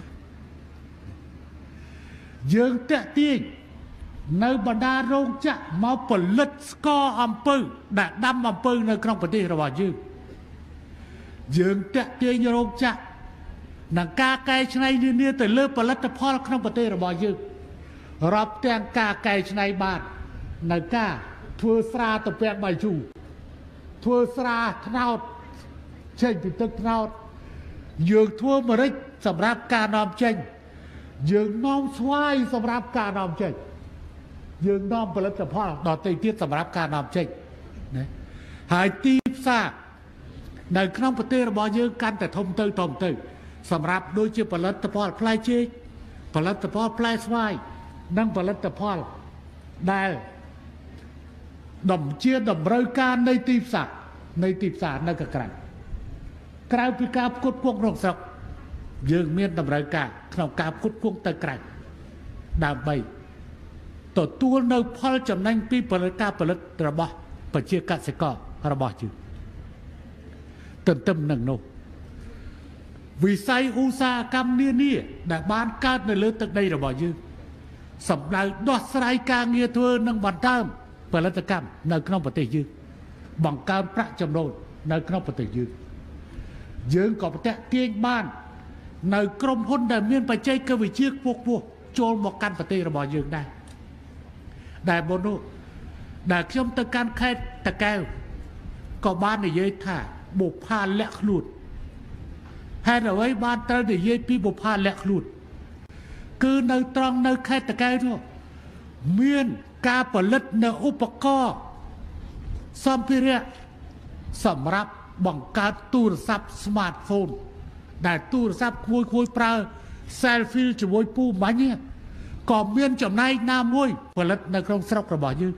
យើងតាក់ទាញនៅបណ្ដារោងចក្រមកផលិតស្ករអំពៅដែលដាំអំពៅនៅក្នុងប្រទេសរបស់យើងយើងតាក់ទាញរោងចក្រនិងការកែច្នៃនានាទៅលើផលិតផលក្នុងប្រទេសរបស់យើងរាប់ទាំងការកែច្នៃបាននៅការធ្វើស្រាទំពាំងបាយជូរធ្វើស្រាត្នោតចេញពីទឹកត្នោតយើងធ្វើម្រេចសម្រាប់ការនាំចេញយើងនាំស្វាយសម្រាប់ការនាំចេញយើងនាំផលិតផលដទៃទៀតសម្រាប់ការនាំចេញណាហើយទីផ្សារនៅក្នុងប្រទេសរបស់យើងកាន់តែធំទៅធំទៅសម្រាប់ដូចជាផលិតផលផ្លែចេកផលិតផលផ្លែស្វាយនិងផលិតផលដែលដំជាតម្រូវការនៃទីផ្សារនៃទីផ្សារនៅក្រៅក្រៅពីការផ្គត់ផ្គង់ក្នុងស្រុកយើងមានតម្រូវការក្នុងការផ្គត់ផ្គង់ទៅក្រៅដើម្បីទទួលនៅផលចំណេញពីផលិតការផលិតរបស់ប្រជាកសិកររបស់យើងទន្ទឹមនឹងនោះវិស័យឧស្សាហកម្មនានាដែលបានកើតនៅលើទឹកដីរបស់យើងសម្ដៅដោះស្រាយការងារធ្វើនិងបន្តើមផលិតកម្មនៅក្នុងប្រទេសយើងបង្កើនប្រាក់ចំណូលនៅក្នុងប្រទេសយើងយើងក៏ប្រតិទាញបាននៅក្រុមហ៊ុនដែលមានបច្ចេកវិទ្យាខ្ពស់ខ្ពស់ចូលមកកាន់ប្រទេសរបស់យើងដែរដែលមុននោះដែលខ្ញុំទៅកាន់ខេត្តតាកែវក៏បាននិយាយថាបុប្ផាលាក់ខ្លួនហេតុអ្វីបានត្រូវនិយាយពីបុប្ផាលាក់ខ្លួនគឺនៅត្រង់នៅខេត្តតាកែវនោះមានការផលិតនៅឧបករណ៍សម្ភារៈសម្រាប់បង្កើតទូរស័ព្ទ smartphone ដែលទូរស័ព្ទគួយគួយប្រើ selfie ជាមួយពូបាញ់ក៏មានចំណែកណាមួយផលិតនៅក្នុងស្រុករបស់យើង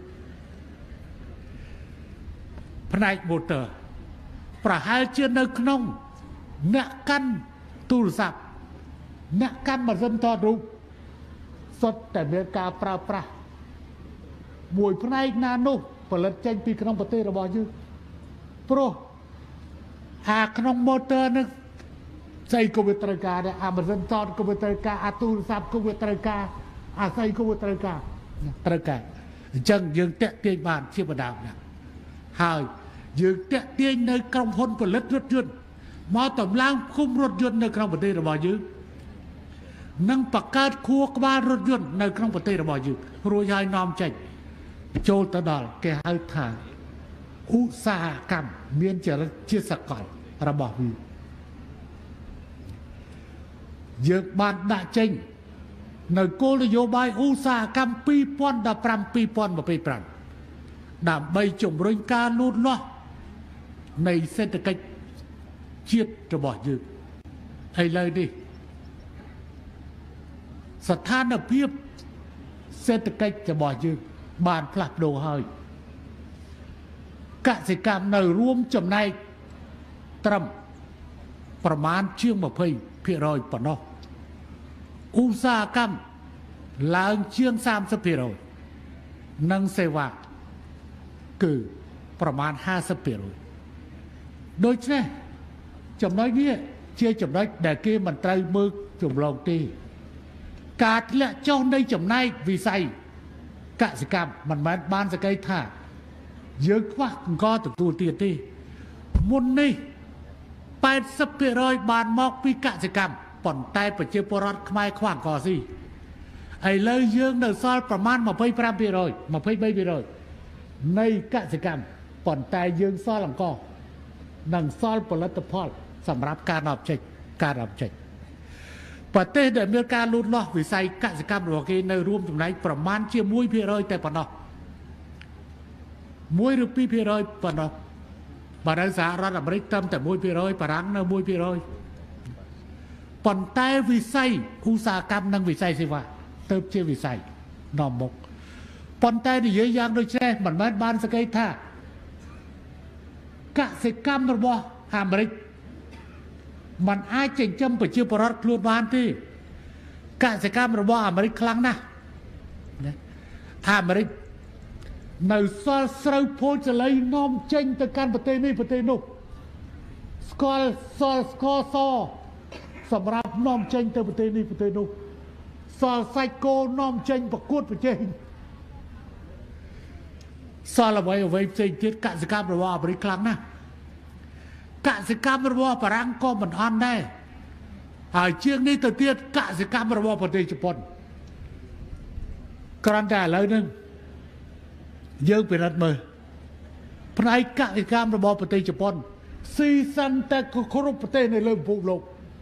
ផ្នែក motor ប្រហែលជានៅក្នុងអ្នកកាន់ទូរស័ព្ទអ្នកកាន់ម៉ាស៊ីនថតរូបសុទ្ធតែមានការប្រើប្រាស់មួយផ្នែកណានោះផលិតចេញពីក្នុងប្រទេសរបស់យើងព្រោះអាក្នុង motor នឹងស្អីក៏វាត្រូវការដែរអាម៉ាស៊ីនថតក៏វាត្រូវការអាទូរស័ព្ទក៏វាត្រូវការអាស្អីក៏វាត្រូវការត្រូវការអញ្ចឹងយើងតាក់ទាញបានជាបណ្ដាបណ្ដាហើយយើងតាក់ទាញនៅក្រុមហ៊ុនផលិតរថយន្តមកតម្លើងភូមិរថយន្តនៅក្នុងប្រទេសរបស់យើងនិងបង្កើតខួរក្បាលរថយន្តនៅក្នុងប្រទេសរបស់យើងរួចហើយនាំចេញចូលទៅដល់គេហៅថាឧស្សាហកម្មមានចរិតជាសកលរបស់វាយើងបានដាក់ចេញនៅគោលនយោបាយឧស្សាហកម្មពីរពាន់ដប់ប្រាំ ពីរពាន់ยี่สิบห้าដើម្បីជំរុញការលូតលាស់នៃសេដ្ឋកិច្ចជាតិរបស់យើងឥឡូវនេះស្ថានភាពសេដ្ឋកិច្ចរបស់យើងបានផ្លាស់ប្ដូរហើយកសិកម្មនៅរួមចំណែកត្រឹមប្រមាណជាង ยี่สิบเปอร์เซ็นต์ ប៉ុណ្ណោះឧស្សាហកម្មឡើងជាង สามสิบเปอร์เซ็นต์ និងសេវាគឺប្រមាណ ห้าสิบเปอร์เซ็นต์ ដូច្នេះចំណុចនេះជាចំណុចដែលគេមិនត្រូវមើលចម្លងទេការធ្លាក់ចុះនៃចំណែកវិស័យកសិកម្មមិនមែនបានសក្តិថាយើងខ្វះអង្គទទួលទៀតទេមុននេះ แปดสิบเปอร์เซ็นต์ បានមកពីកសិកម្មប៉ុន្តែប្រជាពលរដ្ឋខ្មែរខ្វះអង្គស៊ីឥឡូវយើងនៅសល់ប្រមាណ ยี่สิบห้าเปอร์เซ็นต์ ยี่สิบสามเปอร์เซ็นต์ នៃកសិកម្មប៉ុន្តែយើងសល់អង្គនិងសល់ផលិតផលសម្រាប់ការនាំចេញការនាំចេញប្រទេសដែលមានការលូតលាស់វិស័យកសិកម្មរបស់គេនៅរួមចំណែកប្រមាណជា មួយភាគរយ តែប៉ុណ្ណោះ មួយឬ ពីរភាគរយ ប៉ុណ្ណោះបើនៅសហរដ្ឋអាមេរិកត្រឹមតែ មួយភាគរយ បារាំងនៅ មួយភាគរយ ប៉ុន្តែវិស័យឧស្សាហកម្មនិងវិស័យសេវាទៅជាវិស័យនាំមុខប៉ុន្តែនិយាយយ៉ាងដូចនេះមិនមែនបានសក្តិថាកសិកម្មរបស់អាមេរិកมันអាចចិញ្ចឹមប្រជាពលរដ្ឋខ្លួនបានទេកសិកម្មរបស់អាមេរិកខ្លាំងណាស់អាមេរិកនៅសល់ស្រូវផូចលៃនាំចេញទៅកាន់ប្រទេសនេះប្រទេសនោះស្គាល់សល់ស្ករសសម្រាប់នាំចេញទៅប្រទេសនេះប្រទេសនោះសល់សាច់គោនាំចេញប្រកួតប្រជែងសល់អ្វីអ្វីផ្សេងទៀតកសិកម្មរបស់អាមេរិកខ្លាំងណាស់កសិកម្មរបស់បារាំងក៏មិនអន់ដែរហើយជាងនេះទៅទៀតកសិកម្មរបស់ប្រទេសជប៉ុនគ្រាន់តែឥឡូវហ្នឹងយើងពិនិត្យមើលផ្នែកកសិកម្មរបស់ប្រទេសជប៉ុនស៊ីសាន់តែគ្រប់ប្រទេសនៅលើពិភពលោក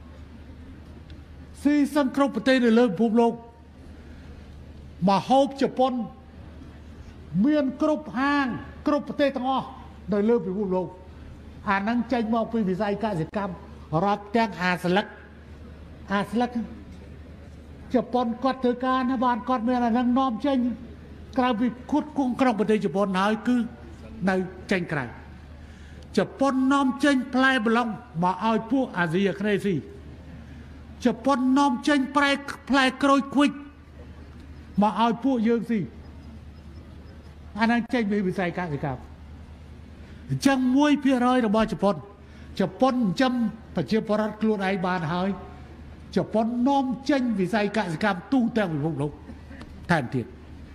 ស៊ីសាន់គ្រប់ប្រទេសនៅលើពិភពលោកមហូបជប៉ុនមានគ្រប់ហាងគ្រប់ប្រទេសទាំងអស់នៅលើពិភពលោកអានឹងចេញមកពីវិស័យកសិកម្មរាប់ទាំងអាស្លឹកអាស្លឹកជប៉ុនគាត់ធ្វើការណាបានគាត់មានអានឹងនាំចេញក្រៅពីខួតគង់ក្នុងប្រទេសជប៉ុនហើយគឺនៅចេញក្រៅជប៉ុននាំចេញផ្លែប្លុងមកឲ្យពួកអាស៊ីអាគ្នេយ៍ស៊ីជប៉ុននាំចេញផ្លែផ្លែក្រូចឃ្វិចមកឲ្យពួកយើងស៊ីអានឹងចេញពីវិស័យកសិកម្មអញ្ចឹង មួយភាគរយ របស់ជប៉ុនជប៉ុនចិញ្ចឹមប្រជាពលរដ្ឋខ្លួនឯងបានហើយជប៉ុននាំចេញវិស័យកសិកម្មទូទាំងពិភពលោកថែមទៀត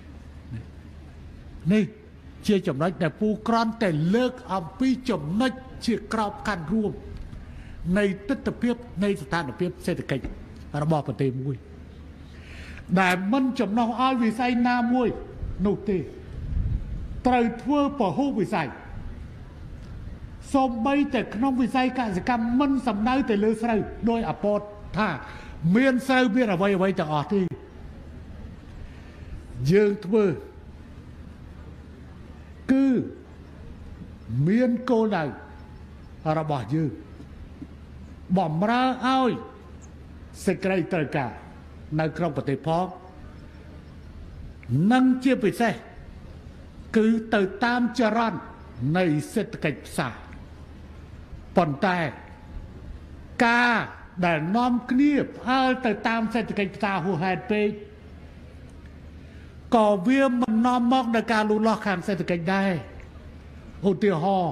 នេះជាចំណុចដែលពូក្រន់តែលើកអំពីចំណុចជាក្របខ័ណ្ឌរួមនៃទស្សនវិជ្ជានៃស្ថានភាពសេដ្ឋកិច្ចរបស់ប្រទេសមួយដែលមិនចំណុះឲ្យវិស័យណាមួយនោះទេត្រូវធ្វើពហុវិស័យសូម្បីតែក្នុងវិស័យកសិកម្មមិនសំដៅទៅលើស្រូវដោយអពតថាមានស្រូវមានអ្វីអ្វីទាំងអស់ទេយើងធ្វើគឺមានគោលដៅរបស់យើងបំរើឲ្យសេចក្តីត្រូវការនៅក្នុងប្រទេសផងនិងជាពិសេសគឺទៅតាមចរន្តនៃសេដ្ឋកិច្ចផ្សារប៉ុន្តែការដែលនាំគ្នាផ្អើលទៅតាមសេដ្ឋកិច្ចផ្សារហួសហេតុពេកក៏វាមិននាំមកដល់ការលូតលាស់ខាងសេដ្ឋកិច្ចដែរឧទាហរណ៍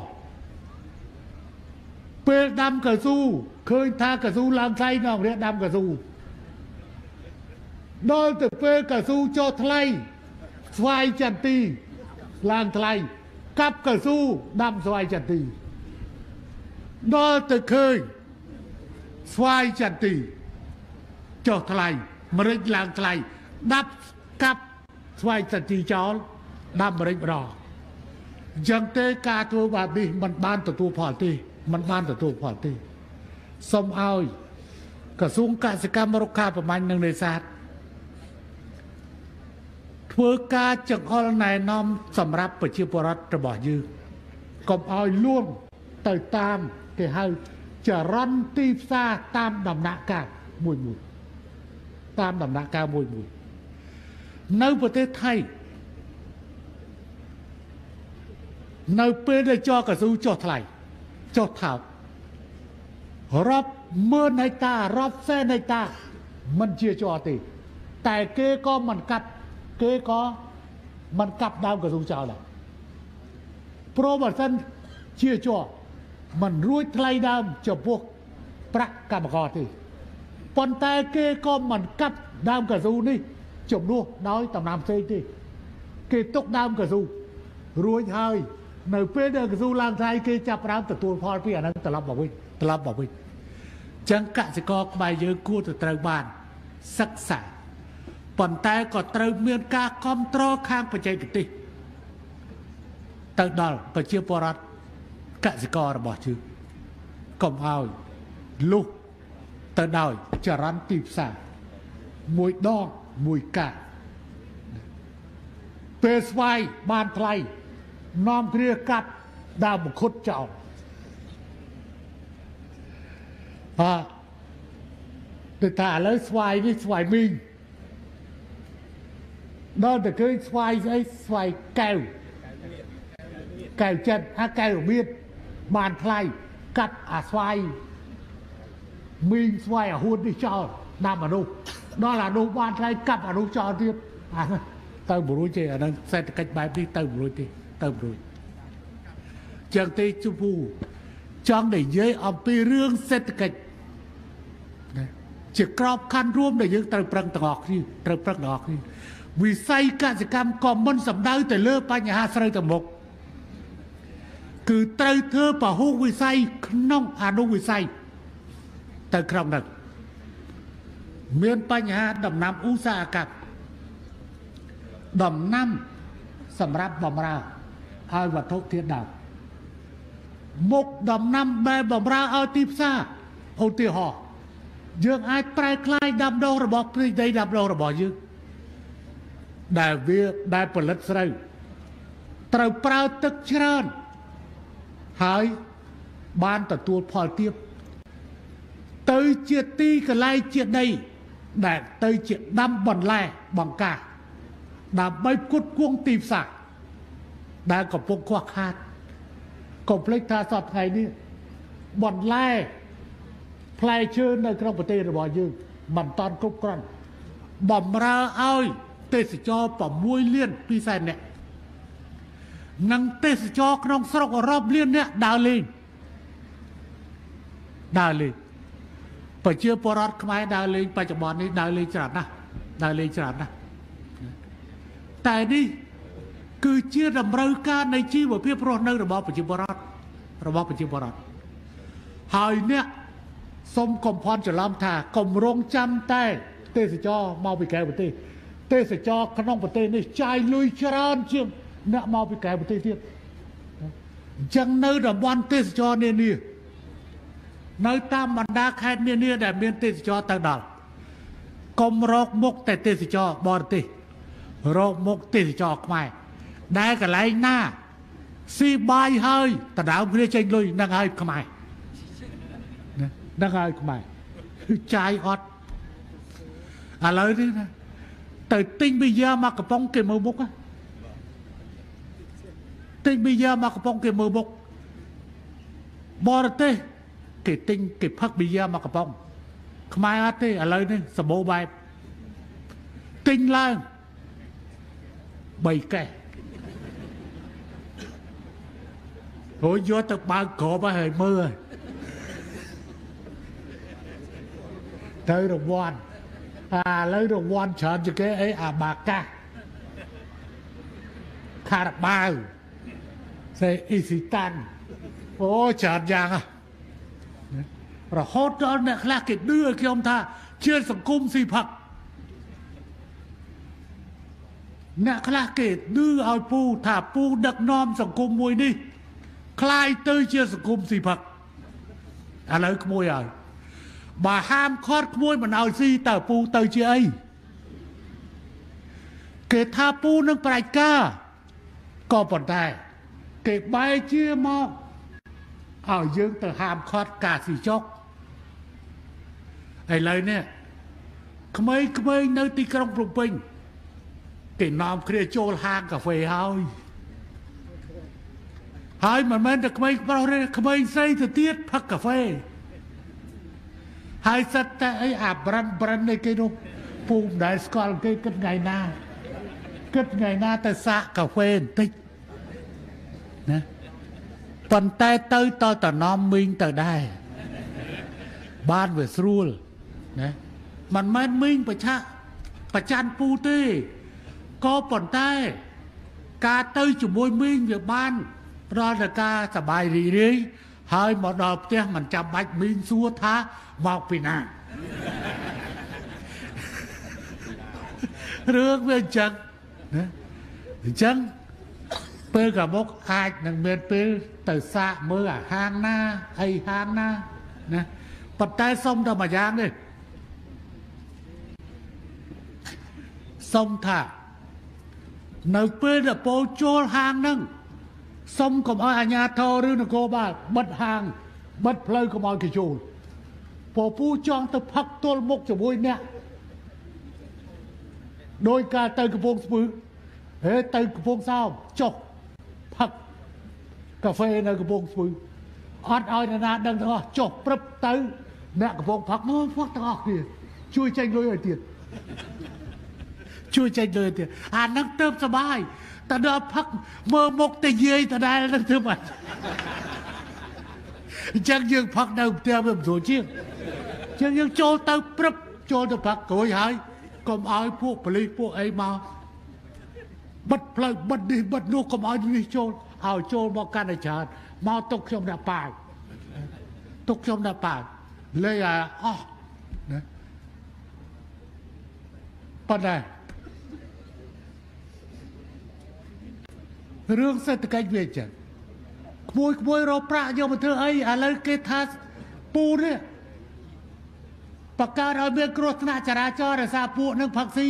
ពេលដាំកៅស៊ូឃើញថាកៅស៊ូឡើងថ្លៃនៅអង្គរាជដាំកៅស៊ូដល់ទៅពេលកៅស៊ូចុះថ្លៃស្វាយចន្ទីឡើងថ្លៃកាប់កៅស៊ូដាំស្វាយចន្ទីដល់ទៅឃើញស្វាយចន្ទីចុះថ្លៃម្រេចឡើងថ្លៃដាប់កាប់ស្វាយចន្ទីចោលដាំម្រេចម្ដងអញ្ចឹងទេការធ្វើបែបនេះមិនបានទទួលផលទេមិនបានទទួលផលទេសូមឲ្យក្រសួងកសិកម្មរុក្ខាប្រមាញ់និងនេសាទធ្វើការចង្អុលណែនាំសម្រាប់ប្រជាពលរដ្ឋរបស់យើងកុំឲ្យលួងទៅតាមគេហៅចរន្តទីផ្សារតាមដំណាក់កាលមួយមួយតាមដំណាក់កាលមួយមួយនៅប្រទេសថៃនៅពេលដែលចោះកស៊ូចោះថ្លៃចោះថោករាប់ម៉ឺនហិកតារាប់សែនហិកតាមិនជាចោះទេតែគេក៏មិនកាប់គេក៏មិនកាប់ដើមកស៊ូចោលដែរព្រោះបើសិនជាចោះមិនរួចថ្លៃដើមចំពោះប្រាក់កម្មករទេប៉ុន្តែគេក៏មិនកាប់ដើមកស៊ូនេះជំនួសដោយដំណាំផ្សេងទេគេទុកដើមកស៊ូរួចហើយនៅពេលដែលកស៊ូឡើងថ្លៃគេចាប់ផ្ដើមទទួលផលពីអាហ្នឹងត្រឡប់មកវិញត្រឡប់មកវិញចឹងកសិករខ្មែរយើងគួរទៅត្រូវបានសិក្សាប៉ុន្តែក៏ត្រូវមានការគ្រប់គ្រងខាងបច្ចេកទេសទៅដល់ប្រជាពលរដ្ឋកសិកររបស់យើងកុំឲ្យលុះទៅដោយចរន្តទីផ្សារមួយដងមួយកាក់ពេលស្វាយបានថ្លៃនាំគ្នាកាត់ដើមមង្ឃុតចោលអើតែតែឥឡូវស្វាយនេះស្វាយមីងដល់តែឃើញស្វាយស្អីស្វាយកែវកែវចិត្តអាកែវរបៀបបានថ្លៃកាត់អាស្វាយមីងស្វាយអាហួតនេះចោលដាំអានោះដល់អានោះបានថ្លៃកាប់អានោះចោលទៀតអាទៅបរួយទេអានឹងសេដ្ឋកិច្ចបែបនេះទៅបរួយទេទៅបរួយចឹងទេជពូចង់និយាយអំពីរឿងសេដ្ឋកិច្ចជាក្របខ័ណ្ឌរួមដែលយើងត្រូវប្រឹងទាំងអស់គ្នាត្រូវប្រឹងទាំងអស់គ្នាវិស័យកសិកម្មក៏មិនសំដៅទៅលើបញ្ហាស្រូវទៅមុខគឺត្រូវធ្វើពហុវិស័យក្នុងអនុវិស័យទៅក្នុងនោះមានបញ្ហាដំណាំឧស្សាហកម្មដំណាំសម្រាប់បម្រើឲ្យវត្ថុធាតុដើមមុខដំណាំដែលបម្រើឲ្យទីផ្សារឧទាហរណ៍យើងអាចប្រែក្លាយដាំដុះរបស់ព្រៃដីដាំដុះរបស់យើងដែលវាដែលផលិតស្រូវត្រូវប្រើទឹកច្រើនហើយបានទទួលផលទាបទៅជាទីកន្លែងជាដីដែលទៅជាដាំបន្លែបង្ការដើម្បីផ្គត់ផ្គង់ទីផ្សារដែលកំពុងខ្វះខាតកុំភ្លេចថាសប្តាហ៍ថ្ងៃនេះបន្លែផ្លែឈើនៅក្នុងប្រទេសរបស់យើងមិនតាន់គ្រប់គ្រាន់បំរើឲ្យទេសចរប្រាំមួយលានពីរសែននាក់និងទេសចរក្នុងស្រុករាប់លាននាក់ដើរលេងដើរលេងប្រជាពលរដ្ឋខ្មែរដើរលេងបច្ចុប្បន្ននេះដើរលេងច្រើនណាស់ដើរលេងច្រើនណាស់តែនេះគឺជាតម្រូវការនៃជីវភាពរស់នៅរបស់ប្រជាពលរដ្ឋរបស់ប្រជាពលរដ្ឋហើយអ្នកសូមកុំភ័ន្តច្រឡំថាកុំរងចាំតែទេសចរមកពីក្រៅប្រទេសទេសចរក្នុងប្រទេសនេះចាយលុយច្រើនជាងអ្នកមកពីក្រៅប្រទេសទៀតអញ្ចឹងនៅតំបន់ទេសចរនានានៅតាមបណ្ដាខេត្តនានាដែលមានទេសចរទៅដល់កុំរកមុខតែទេសចរបរទេសរកមុខទេសចរខ្មែរដែលកន្លែងណាស៊ីបាយហើយដណ្ដើមគ្នាចេញលុយនឹងហើយខ្មែរនឹងហើយខ្មែរចាយអត់ឥឡូវនេះណាទៅទិញប៊ីយ៉ាមកកំប៉ុងគេមើលមុខទិញប៊ីយ៉ាមកកំប៉ុងគេមើលមុខបរទេសគេទិញគេផឹកប៊ីយ៉ាមកកំប៉ុងខ្មែរអត់ទេឥឡូវនេះសម្បូរបែបទិញឡើងបីកេះហូចយកទៅបើកក្របឲ្យមើលទៅរង្វាន់អាឥឡូវរង្វាន់ច្រើនជាងគេអីអាបាកាសខារបាវសេអ៊ីស៊ីតាន់អូច្រើនយ៉ាងរហូតដល់អ្នកខ្លះគេឌឺឲ្យខ្ញុំថាជាសង្គមស៊ីផឹកអ្នកខ្លះគេឌឺឲ្យពូថាពូដឹកនាំសង្គមមួយនេះคล้ายទៅជាសង្គមស៊ីផឹកឥឡូវក្មួយហើយបើហាមខត់ក្មួយមិនឲ្យស៊ីតើពូទៅជាអីគេថាពូនឹងប្រាជ្ញាក៏ប៉ុន្តែគេបែរជាមកឲ្យយើងទៅហាមខត់ការស៊ីចុកឥឡូវនេះក្មេងៗនៅទីក្រុងភ្នំពេញគេនាំគ្នាចូលហាងកាហ្វេហើយហើយមិនមែនតែក្មេងប្រុសទេក្មេងស្រីទៅទៀតផឹកកាហ្វេហើយសិតតែអីអាប្រាន់ប្រាន់នេះគេនោះពូមិនដែលស្គាល់គេគិតថ្ងៃណាគិតថ្ងៃណាទៅសាកកាហ្វេបន្តិចណាប៉ុន្តែទៅតតនាំមីងទៅដែរបានវាស្រួលណាមិនមែនមីងប្រឆាក់ប្រច័នពូទេក៏ប៉ុន្តែការទៅជាមួយមីងវាបានផ្ដល់តែការសบายរីរាយហើយមកដល់ផ្ទះមិនចាំបាច់មីងសួរថាមកពីណារឿងវាអញ្ចឹងណាអញ្ចឹងពេលក៏មកអាចនឹងមានពេលទៅសាកមើលអាហាងណាអីហាងណាណាប៉ុន្តែសុំតែមួយយ៉ាងនេះសុំថានៅពេលដែលពោចូលហាងហ្នឹងសុំកុំឲ្យអាជ្ញាធរឬនគរបាលបិទហាងបិទផ្លូវកុំឲ្យគេចូលពពូចង់ទៅផឹកទល់មុខជាមួយអ្នកដោយការទៅកំពង់ស្ពឺហេទៅកំពង់សោមចុះផឹកកាហ្វេនៅកំពង់ស្ពឺអត់ឲ្យនរណាដឹងទាំងអស់ចុះព្រឹបទៅអ្នកកំពង់ផឹកមកផឹកទាំងអស់គ្នាជួយចេញលុយឲ្យទៀតជួយចេញលុយទៀតអានឹងទៅសบายតែដល់ផឹកមើលមុខតែយាយដដែលនឹងធ្វើបាច់អញ្ចឹងយើងផឹកនៅផ្ទះវាមិនស្រួលជាងអញ្ចឹងយើងចូលទៅព្រឹបចូលទៅផឹកក្រួយហើយកុំឲ្យពួកប៉ូលីសពួកអីមកបិទផ្លូវបិទនេះបិទនោះកុំឲ្យនេះចូលឲ្យចូលមកកាន់តែច្រើនមកទុកខ្ញុំដាក់ប៉ាវទុកខ្ញុំដាក់ប៉ាវលេងឲ្យអស់ណាប៉ុន្តែរឿងសេដ្ឋកិច្ចវាចឹងក្មួយក្មួយរកប្រាក់យកមកធ្វើអីឥឡូវគេថាពូនេះបកកើតឲ្យមានគ្រោះថ្នាក់ចរាចរណ៍ដោយសារពួកនឹងផឹកស៊ី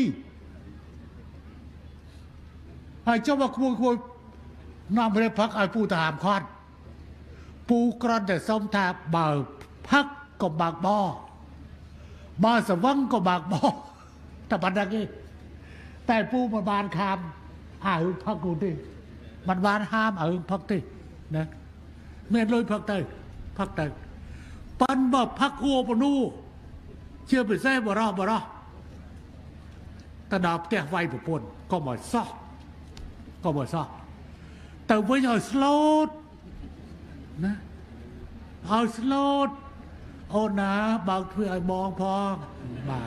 ហើយចុះមកក្មួយក្មួយនាំរៀបផឹកឲ្យពូទៅហាមឃាត់ពូក្រន់តែសុំថាបើផឹកក៏បើកបោបើស្វឹងក៏បើកបោតែប៉ុណ្្នឹងទេតែពូមិនបានខាមឲ្យផឹកនោះទេមិនបានហាមឲ្យផឹកទេណាមានលុយផឹកទៅផឹកទៅប៉ិនបើផឹកអួបនូជាពិសេសបរោះបរោះទៅដល់ផ្ទះវាយប្រពន្ធក៏មកសោះក៏មកសោះទៅវិញឲ្យស្លូតណាឲ្យស្លូតអូនណាបើកទ្វារឲ្យបងផងបាទ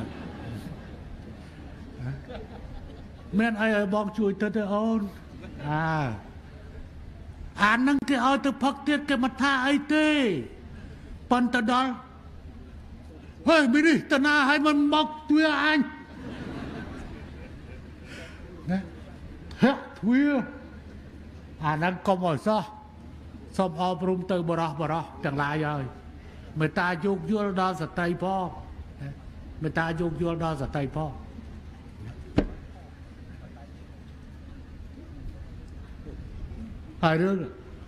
មានអីឲ្យបងជួយទៅទៅអូនអាអានឹងគេឲ្យទៅផឹកទៀតគេមិនថាអីទេប៉ុន្តែដល់ហេមីនេះតាណាឲ្យมันមកទ្វារអញណាហាក់ទ្វារអានឹងកុំឲ្យសោះសូមអប់រំទៅបរោះបរោះទាំងឡាយហើយមេត្តាយោគយល់ដល់សតិផងមេត្តាយោគយល់ដល់សតិផងហើយរឿង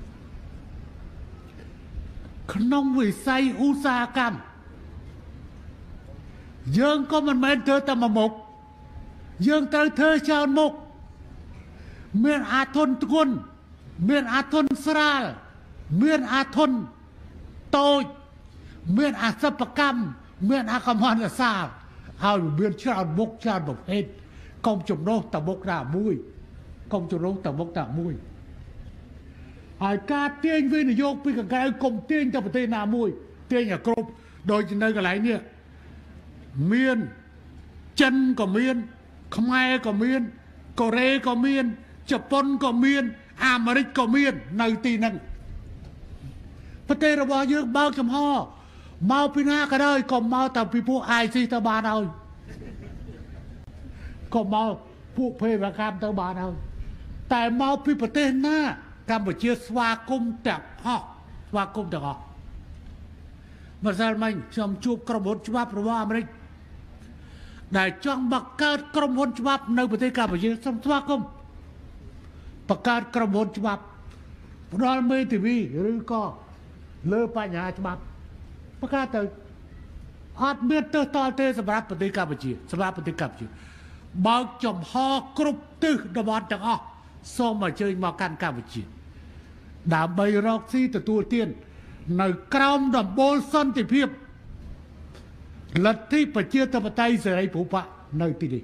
ក្នុងវិស័យឧស្សាហកម្មយើងក៏មិនមែនធ្វើតែមួយមុខយើងត្រូវធ្វើច្រើនមុខមានអាធនធ្ងន់មានអាធនស្រាលមានអាធនតូចមានអាសិប្បកម្មមានអាកម្មន្តសាស្ត្រហើយមានច្រើនមុខច្រើនប្រភេទកុំចំណុះតែមុខណាមួយកុំចំណុះតែមុខណាមួយហើយការទាញវិនិយោគពីកង្កែវកុំទាញទៅប្រទេសណាមួយទាញឲ្យគ្រប់ដូចនៅកន្លែងនេះមានចិនក៏មានខ្មែរក៏មានកូរ៉េក៏មានជប៉ុនក៏មានអាមេរិកក៏មាននៅទីហ្នឹងប្រទេសរបស់យើងបើកចំហមកពីណាក៏ដោយក៏មកតែពីពួក ไอ ซี ទៅបានហើយក៏មកពួកភេរវកម្មទៅបានហើយតែមកពីប្រទេសណាកម្ពុជាស្វាគមន៍ទាំងអស់ស្វាគមន៍ទាំងអស់ម្សិលមិញខ្ញុំជួបក្រុមហ៊ុនច្បាប់របស់អាមេរិកដែលចង់បង្កើតក្រុមហ៊ុនច្បាប់នៅប្រទេសកម្ពុជាសូមស្វាគមន៍បង្កើតក្រុមហ៊ុនច្បាប់ផ្ដល់មេធាវីឬក៏លើបញ្ហាច្បាប់បង្កើតទៅអត់មានទើសតល់ទេសម្រាប់ប្រទេសកម្ពុជាសម្រាប់ប្រទេសកម្ពុជាបើកចំហគ្រប់ទិសតំបន់ទាំងអស់សូមអញ្ជើញមកកាន់កម្ពុជាដើម្បីរកស៊ីទទួលទាននៅក្រោមដំបូលសន្តិភាពលទ្ធិប្រជាធិបតេយ្យសេរីពូបៈនៅទីនេះ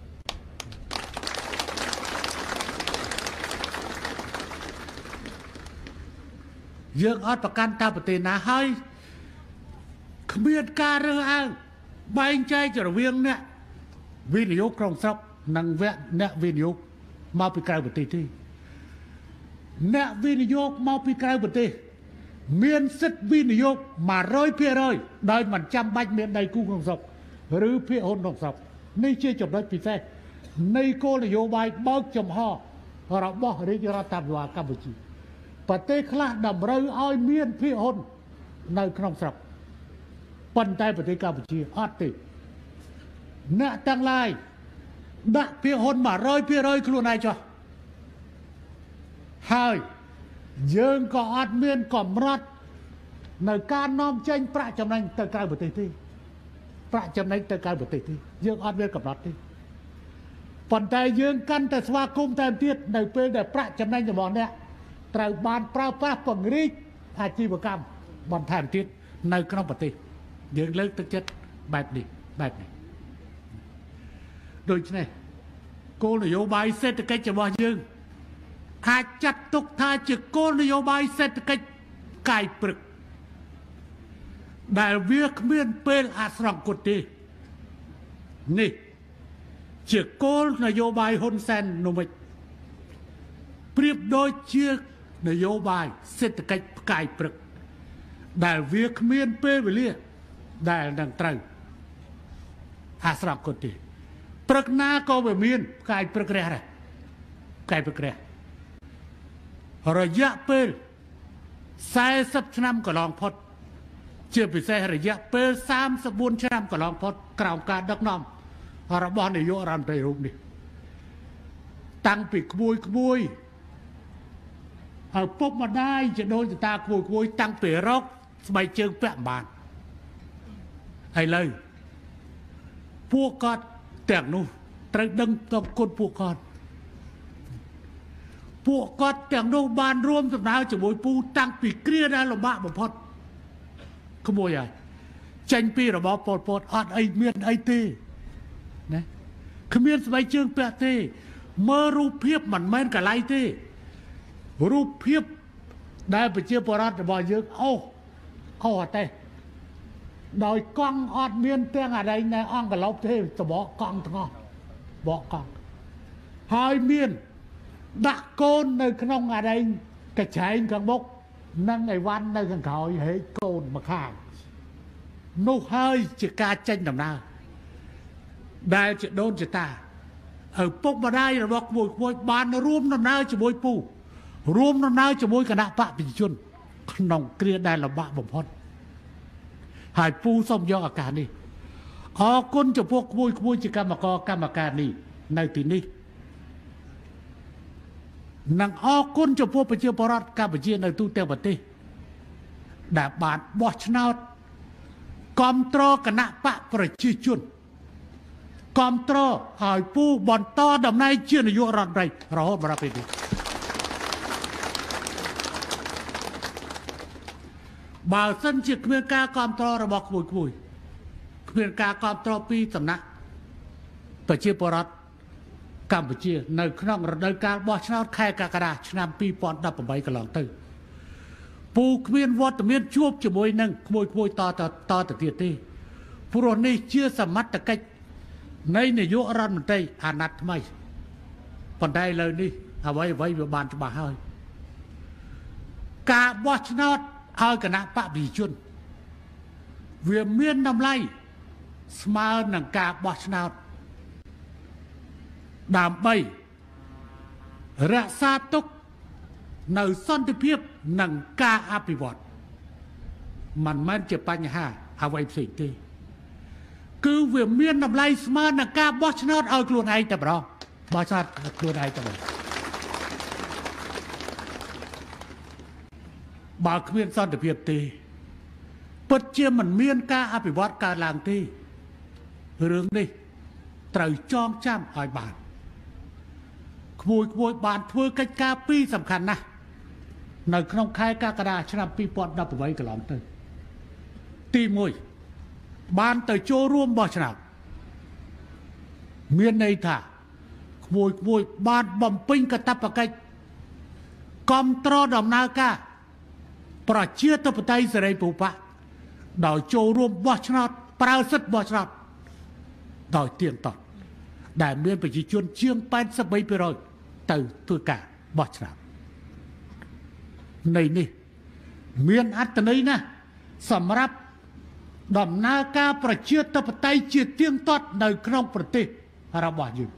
យើងអត់ប្រកាន់តាប្រទេសណាហើយគ្មានការរើសអើងបែងចែករវាងអ្នកវិនិយោគក្នុងស្រុកនិងអ្នកវិនិយោគមកពីក្រៅប្រទេសទេអ្នកវិនិយោគមកពីក្រៅប្រទេសមានសិទ្ធិវិនិយោគ một trăm phần trăm ដោយមិនចាំបាច់មានដៃគូក្នុងស្រុកឬភាគហ៊ុនក្នុងស្រុកនេះជាចំណុចពិសេសនៃគោលនយោបាយបើកចំហរបស់រាជរដ្ឋាភិបាលកម្ពុជាប្រទេសខ្លះតម្រូវឲ្យមានភាគហ៊ុននៅក្នុងស្រុកប៉ុន្តែប្រទេសកម្ពុជាអត់ទេអ្នកទាំងឡាយដាក់ភាគហ៊ុន một trăm phần trăm ខ្លួនឯងចុះហើយយើងក៏អត់មានកម្រិតនៅការនាំចេញប្រាក់ចំណេញទៅក្រៅប្រទេសទេប្រាក់ចំណេញទៅក្រៅប្រទេសទេយើងអត់មានកម្រិតទេប៉ុន្តែយើងកាន់តែស្វាគមន៍តែទៀតនៅពេលដែលប្រាក់ចំណេញរបស់អ្នកត្រូវបានប្រើប្រាស់ពង្រីកអាជីវកម្មបន្ថែមទៀតនៅក្នុងប្រទេសយើងលើកទឹកចិត្តបែបនេះបែបនេះដូច្នេះគោលនយោបាយសេដ្ឋកិច្ចរបស់យើងអាចចាត់ទុកថាជាគោលនយោបាយសេដ្ឋកិច្ចកាយព្រឹកដែលវាគ្មានពេលអស្រង្គត់ទេនេះជាគោលនយោបាយហ៊ុនសែននោះមិនប្រៀបដូចជានយោបាយសេដ្ឋកិច្ចផ្កាយព្រឹកដែលវាគ្មានពេលវេលាដែលនឹងត្រូវអស្រង្គត់ទេព្រឹកណាក៏វាមានផ្កាយព្រឹករះដែរផ្កាយព្រឹករះរយៈពេល สี่สิบ ឆ្នាំកន្លងផុតជាពិសេសរយៈពេល สามสิบสี่ ឆ្នាំកន្លងផុតក្រោមការដឹកនាំរបស់នាយករដ្ឋមន្ត្រីរូបនេះតាំងពីក្មួយក្មួយហើយពុកម្ដាយជាដូនជាតាក្មួយក្មួយតាំងពីរកស្បែកជើងពាក់បានហើយលើពួកគាត់ទាំងនោះត្រូវដឹងទៅគុណពួកគាត់ពួកគាត់ទាំងនោះបានរួមដំណើរជាមួយពូតាំងពីគ្រាដែលលំបាកបំផុតក្មួយហើយចេញពីរបបប៉ុលពតអត់អីមានអីទេណាគ្មានស្បែកជើងពាក់ទេមើលរូបភាពមិនមែនកន្លែងទេរូបភាពដែលប្រជាពលរដ្ឋរបស់យើងអូសអូអត់ទេដោយកង់អត់មានទាំងអីនៅអង្គឡុបទេតបកង់ទាំងអស់បកកង់ហើយមានដាក់កូននៅក្នុងអរិញកញ្ឆែងខាងមុខនិងអីវ៉ាន់នៅខាងក្រោយហេកូនមកខាងនោះហើយជាការចេញដំណើរដែលជាដូនជាតាឪពុកម្ដាយរបស់ក្មួយក្មួយបានរួមដំណើរជាមួយពូរួមដំណើរជាមួយគណៈបកប្រជាជនក្នុងគ្រាដែលលំបាកបំផុតហើយពូសូមយកឱកាសនេះអរគុណចំពោះក្មួយក្មួយជាកម្មករកម្មការនេះនៅទីនេះនិងអរគុណចំពោះប្រជាពលរដ្ឋកម្ពុជានៅទូទាំងប្រទេសដែលបានបោះឆ្នោតគាំទ្រគណៈបកប្រជាជនគាំទ្រឲ្យពូបន្តតំណែងជានាយករដ្ឋមន្ត្រីរហូតមកដល់ពេលនេះបើសិនជាគ្មានការគាំទ្ររបស់ក្មួយក្មួយគ្មានការគាំទ្រពីសំណាក់ប្រជាពលរដ្ឋកម្ពុជានៅក្នុងរដូវកាលបោះឆ្នោតខែកក្កដាឆ្នាំ ពីរពាន់ដប់ប្រាំeight កន្លងទៅពូគ្មានវត្តមានជួបជាមួយនឹងក្មួយក្មួយតតតទៅទៀតទេព្រោះនេះជាសមត្ថកិច្ចនៃនាយករដ្ឋមន្ត្រីអាណត្តិថ្មីប៉ុន្តែឥឡូវនេះអ្វីអ្វីវាបានច្បាស់ហើយការបោះឆ្នោតឲ្យគណៈបកប្រជាជនវាមានតម្លៃស្មើនឹងការបោះឆ្នោតដើម្បីរក្សាទុកនៅសន្តិភាពនិងការអភិវឌ្ឍមិនមែនជាបញ្ហាអ្វីផ្សេងទេគឺវាមានតម្លៃស្មើនឹងការបោះឆ្នោតឲ្យខ្លួនឯងតែម្ដងបោះឆ្នោតខ្លួនឯងតែម្ដងបើគ្មានសន្តិភាពទេពិតជាមិនមានការអភិវឌ្ឍកើតឡើងទេរឿងនេះត្រូវចងចាំឲ្យបានក្មួយក្មួយបានធ្វើកិច្ចការពីរសំខាន់ណាស់នៅក្នុងខែកក្កដាឆ្នាំពីរពាន់ដប់ប្រាំeightកន្លងទៅទីមួយបានទៅចូលរួមបោះឆ្នោតមានន័យថាក្មួយក្មួយបានបំពេញកាតព្វកិច្ចគ្រប់គ្រងដំណើរការប្រជាធិបតេយ្យសេរីពហុបកដោយចូលរួមបោះឆ្នោតប្រើសិទ្ធិបោះឆ្នោតដោយទៀងទាត់ដែលមានប្រជាជនជាងeighty-three percentទៅធ្វើការបោះឆ្នោតនៃនេះមានអត្ថន័យណាស់សម្រាប់ដំណើរការប្រជាធិបតេយ្យជាទៀងទាត់នៅក្នុងប្រទេសរបស់យើង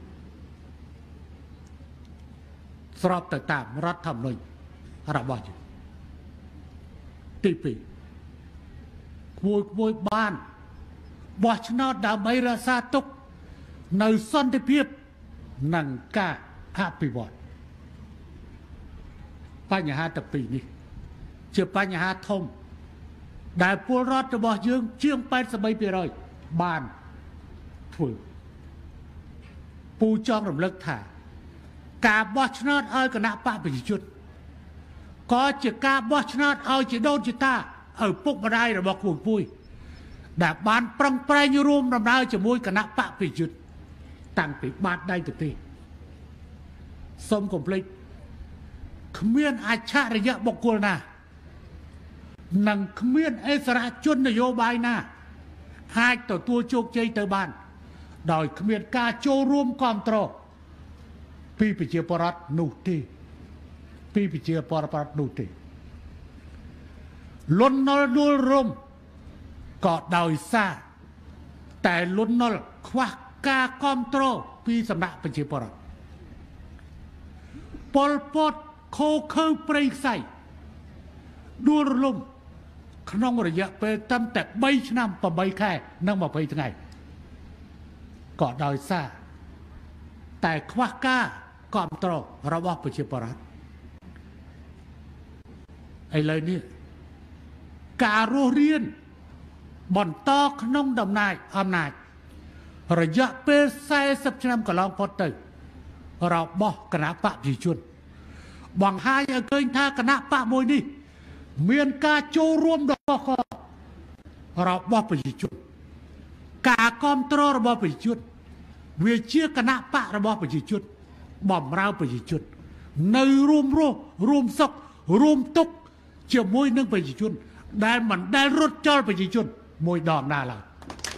ស្របទៅតាមរដ្ឋធម្មនុញ្ញរបស់យើងទីពីរក្មួយក្មួយបានបោះឆ្នោតដើម្បីរក្សាទុកនៅសន្តិភាពនិងការអភិវឌ្ឍបញ្ហាទាំងពីរនេះជាបញ្ហាធំដែលពលរដ្ឋរបស់យើងជាងeighty-three percentបានធ្វើពូចង់រំលឹកថាការបោះឆ្នោតឲ្យគណៈបកប្រជាជនក៏ជាការបោះឆ្នោតឲ្យជាដូនជាតាឲ្យពុកម្ដាយរបស់ខ្លួនពួយដែលបានប្រឹងប្រែងរួមដំណើរជាមួយគណៈបកប្រជាជនតាំងពីបាតដៃទៅទេសូមកុំភ្លេចគ្មានអច្ឆរិយៈបុគ្គលណានិងគ្មានអិសរាជជននយោបាយណាអាចទទួលជោគជ័យទៅបានដោយគ្មានការចូលរួមគាំទ្រពីប្រជាពលរដ្ឋនោះទេពីប្រជាពលរដ្ឋនោះទេលន់នល់ដួលរំក៏ដោយសារតែលន់នល់ខ្វះការគាំទ្រពីសំណាក់ប្រជាពលរដ្ឋប៉ុលពតខូខើព្រៃខ្សៃដួលរលំក្នុងរយៈពេលត្រឹមតែthreeឆ្នាំeightខែនិងtwentyថ្ងៃក៏ដោយសារតែខ្វះការគាំទ្ររបស់ប្រជាពលរដ្ឋឥឡូវនេះការរស់រានបន្តក្នុងដំណើរអំណាចរយៈពេលfortyឆ្នាំកន្លងផុតទៅរបស់គណៈបកប្រជាជនបង្ហាញឲ្យឃើញថាគណៈបកមួយនេះមានការចូលរួមរបស់របស់ប្រជាជនការគាំទ្ររបស់ប្រជាជនវាជាគណៈបករបស់ប្រជាជនបំរើប្រជាជននៅរួមរស់រួមសុខរួមទុក្ខជាមួយនឹងប្រជាជនដែលមិនដែលរត់ចោលប្រជាជនមួយដងណាឡើយ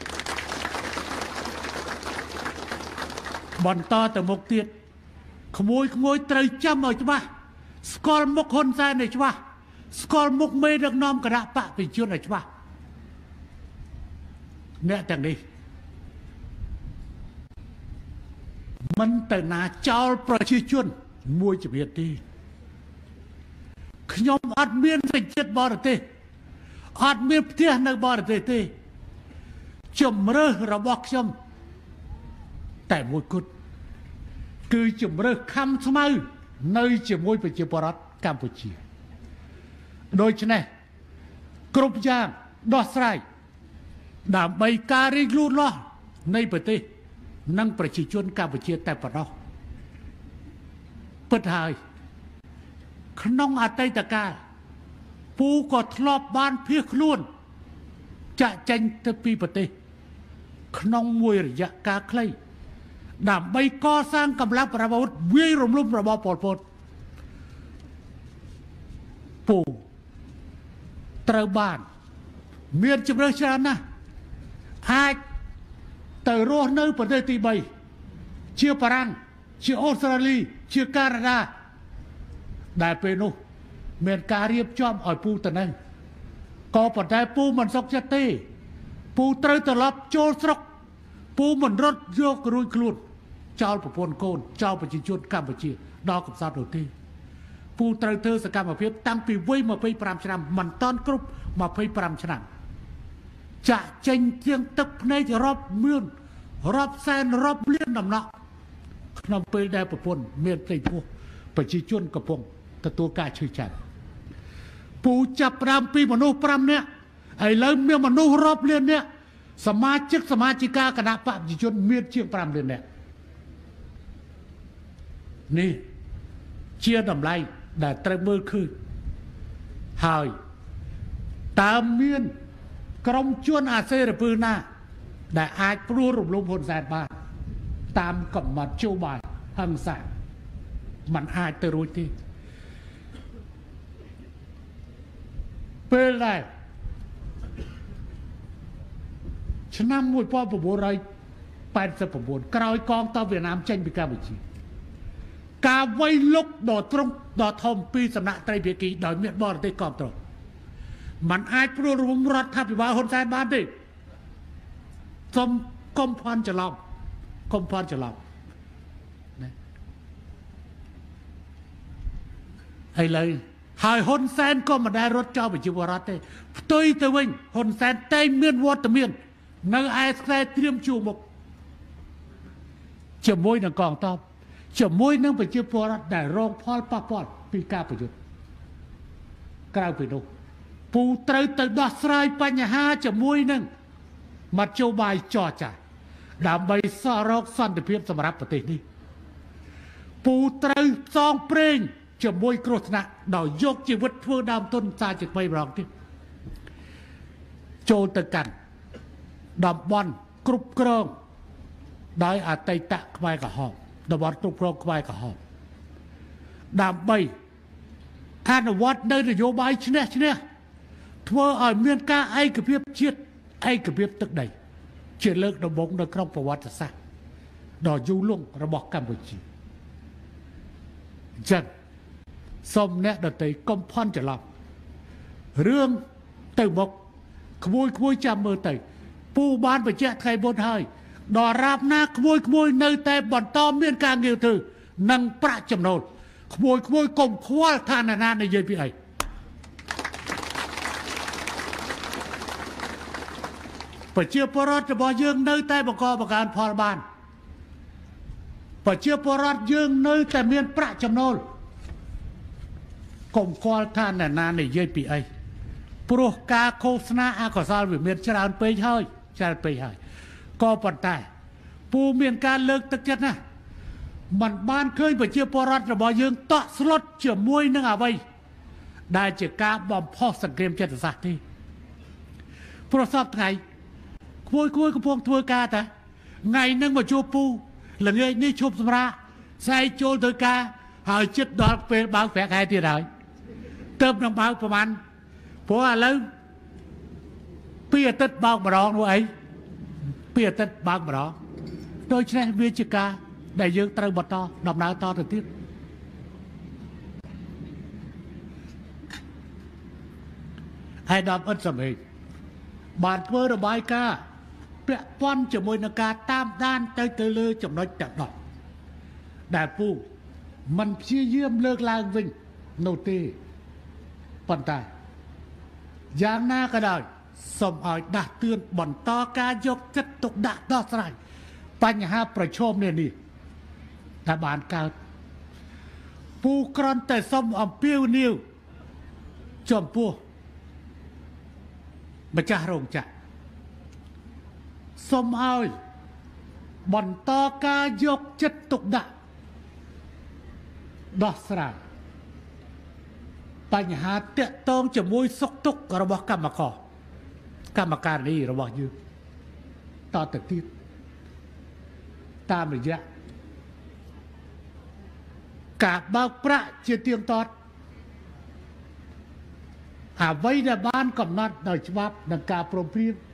បន្តទៅមុខទៀតក្មួយក្មួយត្រូវចាំឲ្យច្បាស់ស្គាល់មុខហ៊ុនសែនឲ្យច្បាស់ស្គាល់មុខមេដឹកនាំគណៈបកប្រជាជនឲ្យច្បាស់អ្នកទាំងនេះមិនទៅណាចោលប្រជាជនមួយជំរាបទេខ្ញុំអត់មានសេចក្ដីបរទេសអត់មានផ្ទះនៅបរទេសទេជំរើសរបស់ខ្ញុំតែមួយគត់គឺជំរើសខំស្មៅនៅជាមួយប្រជាពលរដ្ឋកម្ពុជាដូច្នេះគ្រប់យ៉ាងដោះស្រាយដើម្បីការរីកលូតលាស់នៃប្រទេសនិងប្រជាជនកម្ពុជាតែប៉ុណ្ណោះពិតហើយក្នុងអតីតកាលពូក៏ធ្លាប់បានភៀសខ្លួនចាក់ចេញទៅពីប្រទេសក្នុងមួយរយៈកាលខ្លីដើម្បីកសាងកម្លាំងប្រវត្តិវាយរំលំរបបប៉ុលពតពូត្រូវបានមានជំរឿនច្រើនណាស់អាចទៅរស់នៅប្រទេសទីthreeជាបារាំងជាអូស្ត្រាលីជាកាណាដាដែលពេលនោះមានការរៀបចំឲ្យពូទៅនឹងក៏ប៉ុន្តែពូមិនសុខចិត្តទេពូត្រូវត្រឡប់ចូលស្រុកពូមិនរត់យករួចខ្លួនចោលប្រពន្ធកូនចោលប្រជាជនកម្ពុជាដល់កំសត់នោះទេពូត្រូវធ្វើសកម្មភាពតាំងពីវ័យtwenty-fiveឆ្នាំមិនតាន់គ្រប់twenty-fiveឆ្នាំចាក់ចេញជាងទឹកភ្នែករាប់មានរាប់សែនរាប់លានដំណក់ក្នុងពេលដែលប្រពន្ធមានផ្ទៃពោះប្រជាជនកំពុងទទួលការឈឺចាប់ពូចាប់ផ្ដើមពីមនុស្សfiveនាក់ឥឡូវមានមនុស្សរាប់លាននាក់សមាជិកសមាជិកាគណៈបកប្រជាជនមានជាងfiveលាននាក់នេះជាតម្លៃដែលត្រូវមើលឃើញហើយតើមានក្រុមជនអាសេរពើណាដែលអាចព្រួលរំលំហ៊ុនសែនបានតាមកំណត់ជោបាយហិង្សាมันអាចទៅរួចទេពេលដែរឆ្នាំmột nghìn chín trăm tám mươi chínក្រោយកងទ័ពវៀតណាមចេញពីកម្ពុជាការវាយលុកដ៏ត្រង់ដ៏ធំពីសំណាក់ត្រីភាគីដោយមានបរទេសគ្រប់គ្រងมันអាចព្រួលរំលំរដ្ឋាភិបាលហ៊ុនសែនបានទេសូមកុំភ័ន្តច្រឡំកុំភ័ន្តច្រឡំណាឥឡូវហើយហ៊ុនសែនក៏មិនដែលរត់ចោលប្រជាពលរដ្ឋទេផ្ទុយទៅវិញហ៊ុនសែនតែមានវត្តមាននៅឯខ្សែត្រៀមជួរមុខជាមួយនឹងកងទ័ពជាមួយនឹងប្រជាពលរដ្ឋដែលរងផលប៉ះពាល់ពីការប្រយុទ្ធក្រៅពីនោះពូត្រូវទៅដោះស្រាយបញ្ហាជាមួយនឹងមធ្យោបាយចរចាដើម្បីសរកសន្តិភាពសម្រាប់ប្រទេសនេះពូត្រូវសងព្រេងជាមួយគ្រោះថ្នាក់ដោយយកជីវិតធ្វើដើមទុនសារជាថ្មីម្ដងទៀតចូលទៅកាន់តំបន់គ្រប់គ្រងដោយអតីតខ្មែរក្រហមតំបន់គ្រប់គ្រងខ្មែរក្រហមដើម្បីអនុវត្តនៅនយោបាយឈ្នះឈ្នះធ្វើឲ្យមានការឯកភាពជាតិឯកភាពទឹកដីជាលើកដំបូងនៅក្នុងប្រវត្តិសាស្ត្រដ៏យូរលង់របស់កម្ពុជាអញ្ចឹងសូមអ្នកដទៃកុំភ័ន្តច្រឡំរឿងទៅមុខក្មួយក្មួយចាំមើលទៅពូបានបញ្ជាក់ថ្ងៃមុនហើយដល់រាបណាក្មួយក្មួយនៅតែបន្តមានការងារធ្វើនិងប្រាក់ចំណូលក្មួយក្មួយកុំខ្វល់ឋានៈនិយាយពីអីប្រជាពលរដ្ឋរបស់យើងនៅតែបង្កបង្កើនផលបានប្រជាពលរដ្ឋយើងនៅតែមានប្រាក់ចំណូលកុំខ្វល់ឋានៈនិយាយពីអីព្រោះការឃោសនាអកុសលវាមានច្រើនពេកហើយច្រើនពេកហើយក៏ប៉ុន្តែពូមានការលើកទឹកចិត្តណាมันបានឃើញប្រជាពលរដ្ឋរបស់យើងតក់ស្លុតជាមួយនឹងអ្វីដែលជាការបំផុសសង្គ្រាមចិត្តសាស្ត្រទេព្រោះសពថ្ងៃគួយគួយកំពុងធ្វើការតាថ្ងៃហ្នឹងមកជួបពូល្ងាចនេះឈប់សម្រាកស្អែកចូលទៅការហើយចិត្តដល់ពេលបើកប្រាក់ខែទៀតហើយទៅនឹងបើកប្រហែលព្រោះឥឡូវពីអាទិត្យបើកម្ដងនោះអីពីអាទិត្យបើកម្ដងដូច្នេះវាជាការដែលយើងត្រូវបន្តដំណើរតទៅទៀតហើយដល់អត់សម្រាប់បានធ្វើរបាយការណ៍ពាក់ព័ន្ធជាមួយនឹងការតាមដានទៅទៅលើចំណុចទាំងនោះដែលពូมันព្យាយាមលើកឡើងវិញនោះទេប៉ុន្តែយ៉ាងណាក៏ដោយសូមឲ្យដាស់តឿនបន្តការយកចិត្តទុកដាក់ដោះស្រាយបញ្ហាប្រឈមនេះនេះដែលបានកើតពូគ្រាន់តែសូមអំពាវនាវចំពោះម្ចាស់រោងចក្រសូមឲ្យបន្តការយកចិត្តទុកដាក់ដោះស្រាយបញ្ហាតាក់ទងជាមួយសុខទុក្ខរបស់កម្មករកម្មការនីរបស់យើងតទៅទៀតតាមរយៈការបើកប្រាក់ជាទៀងទាត់អ្វីដែលបានកំណត់ដោយច្បាប់និងការព្រមព្រៀង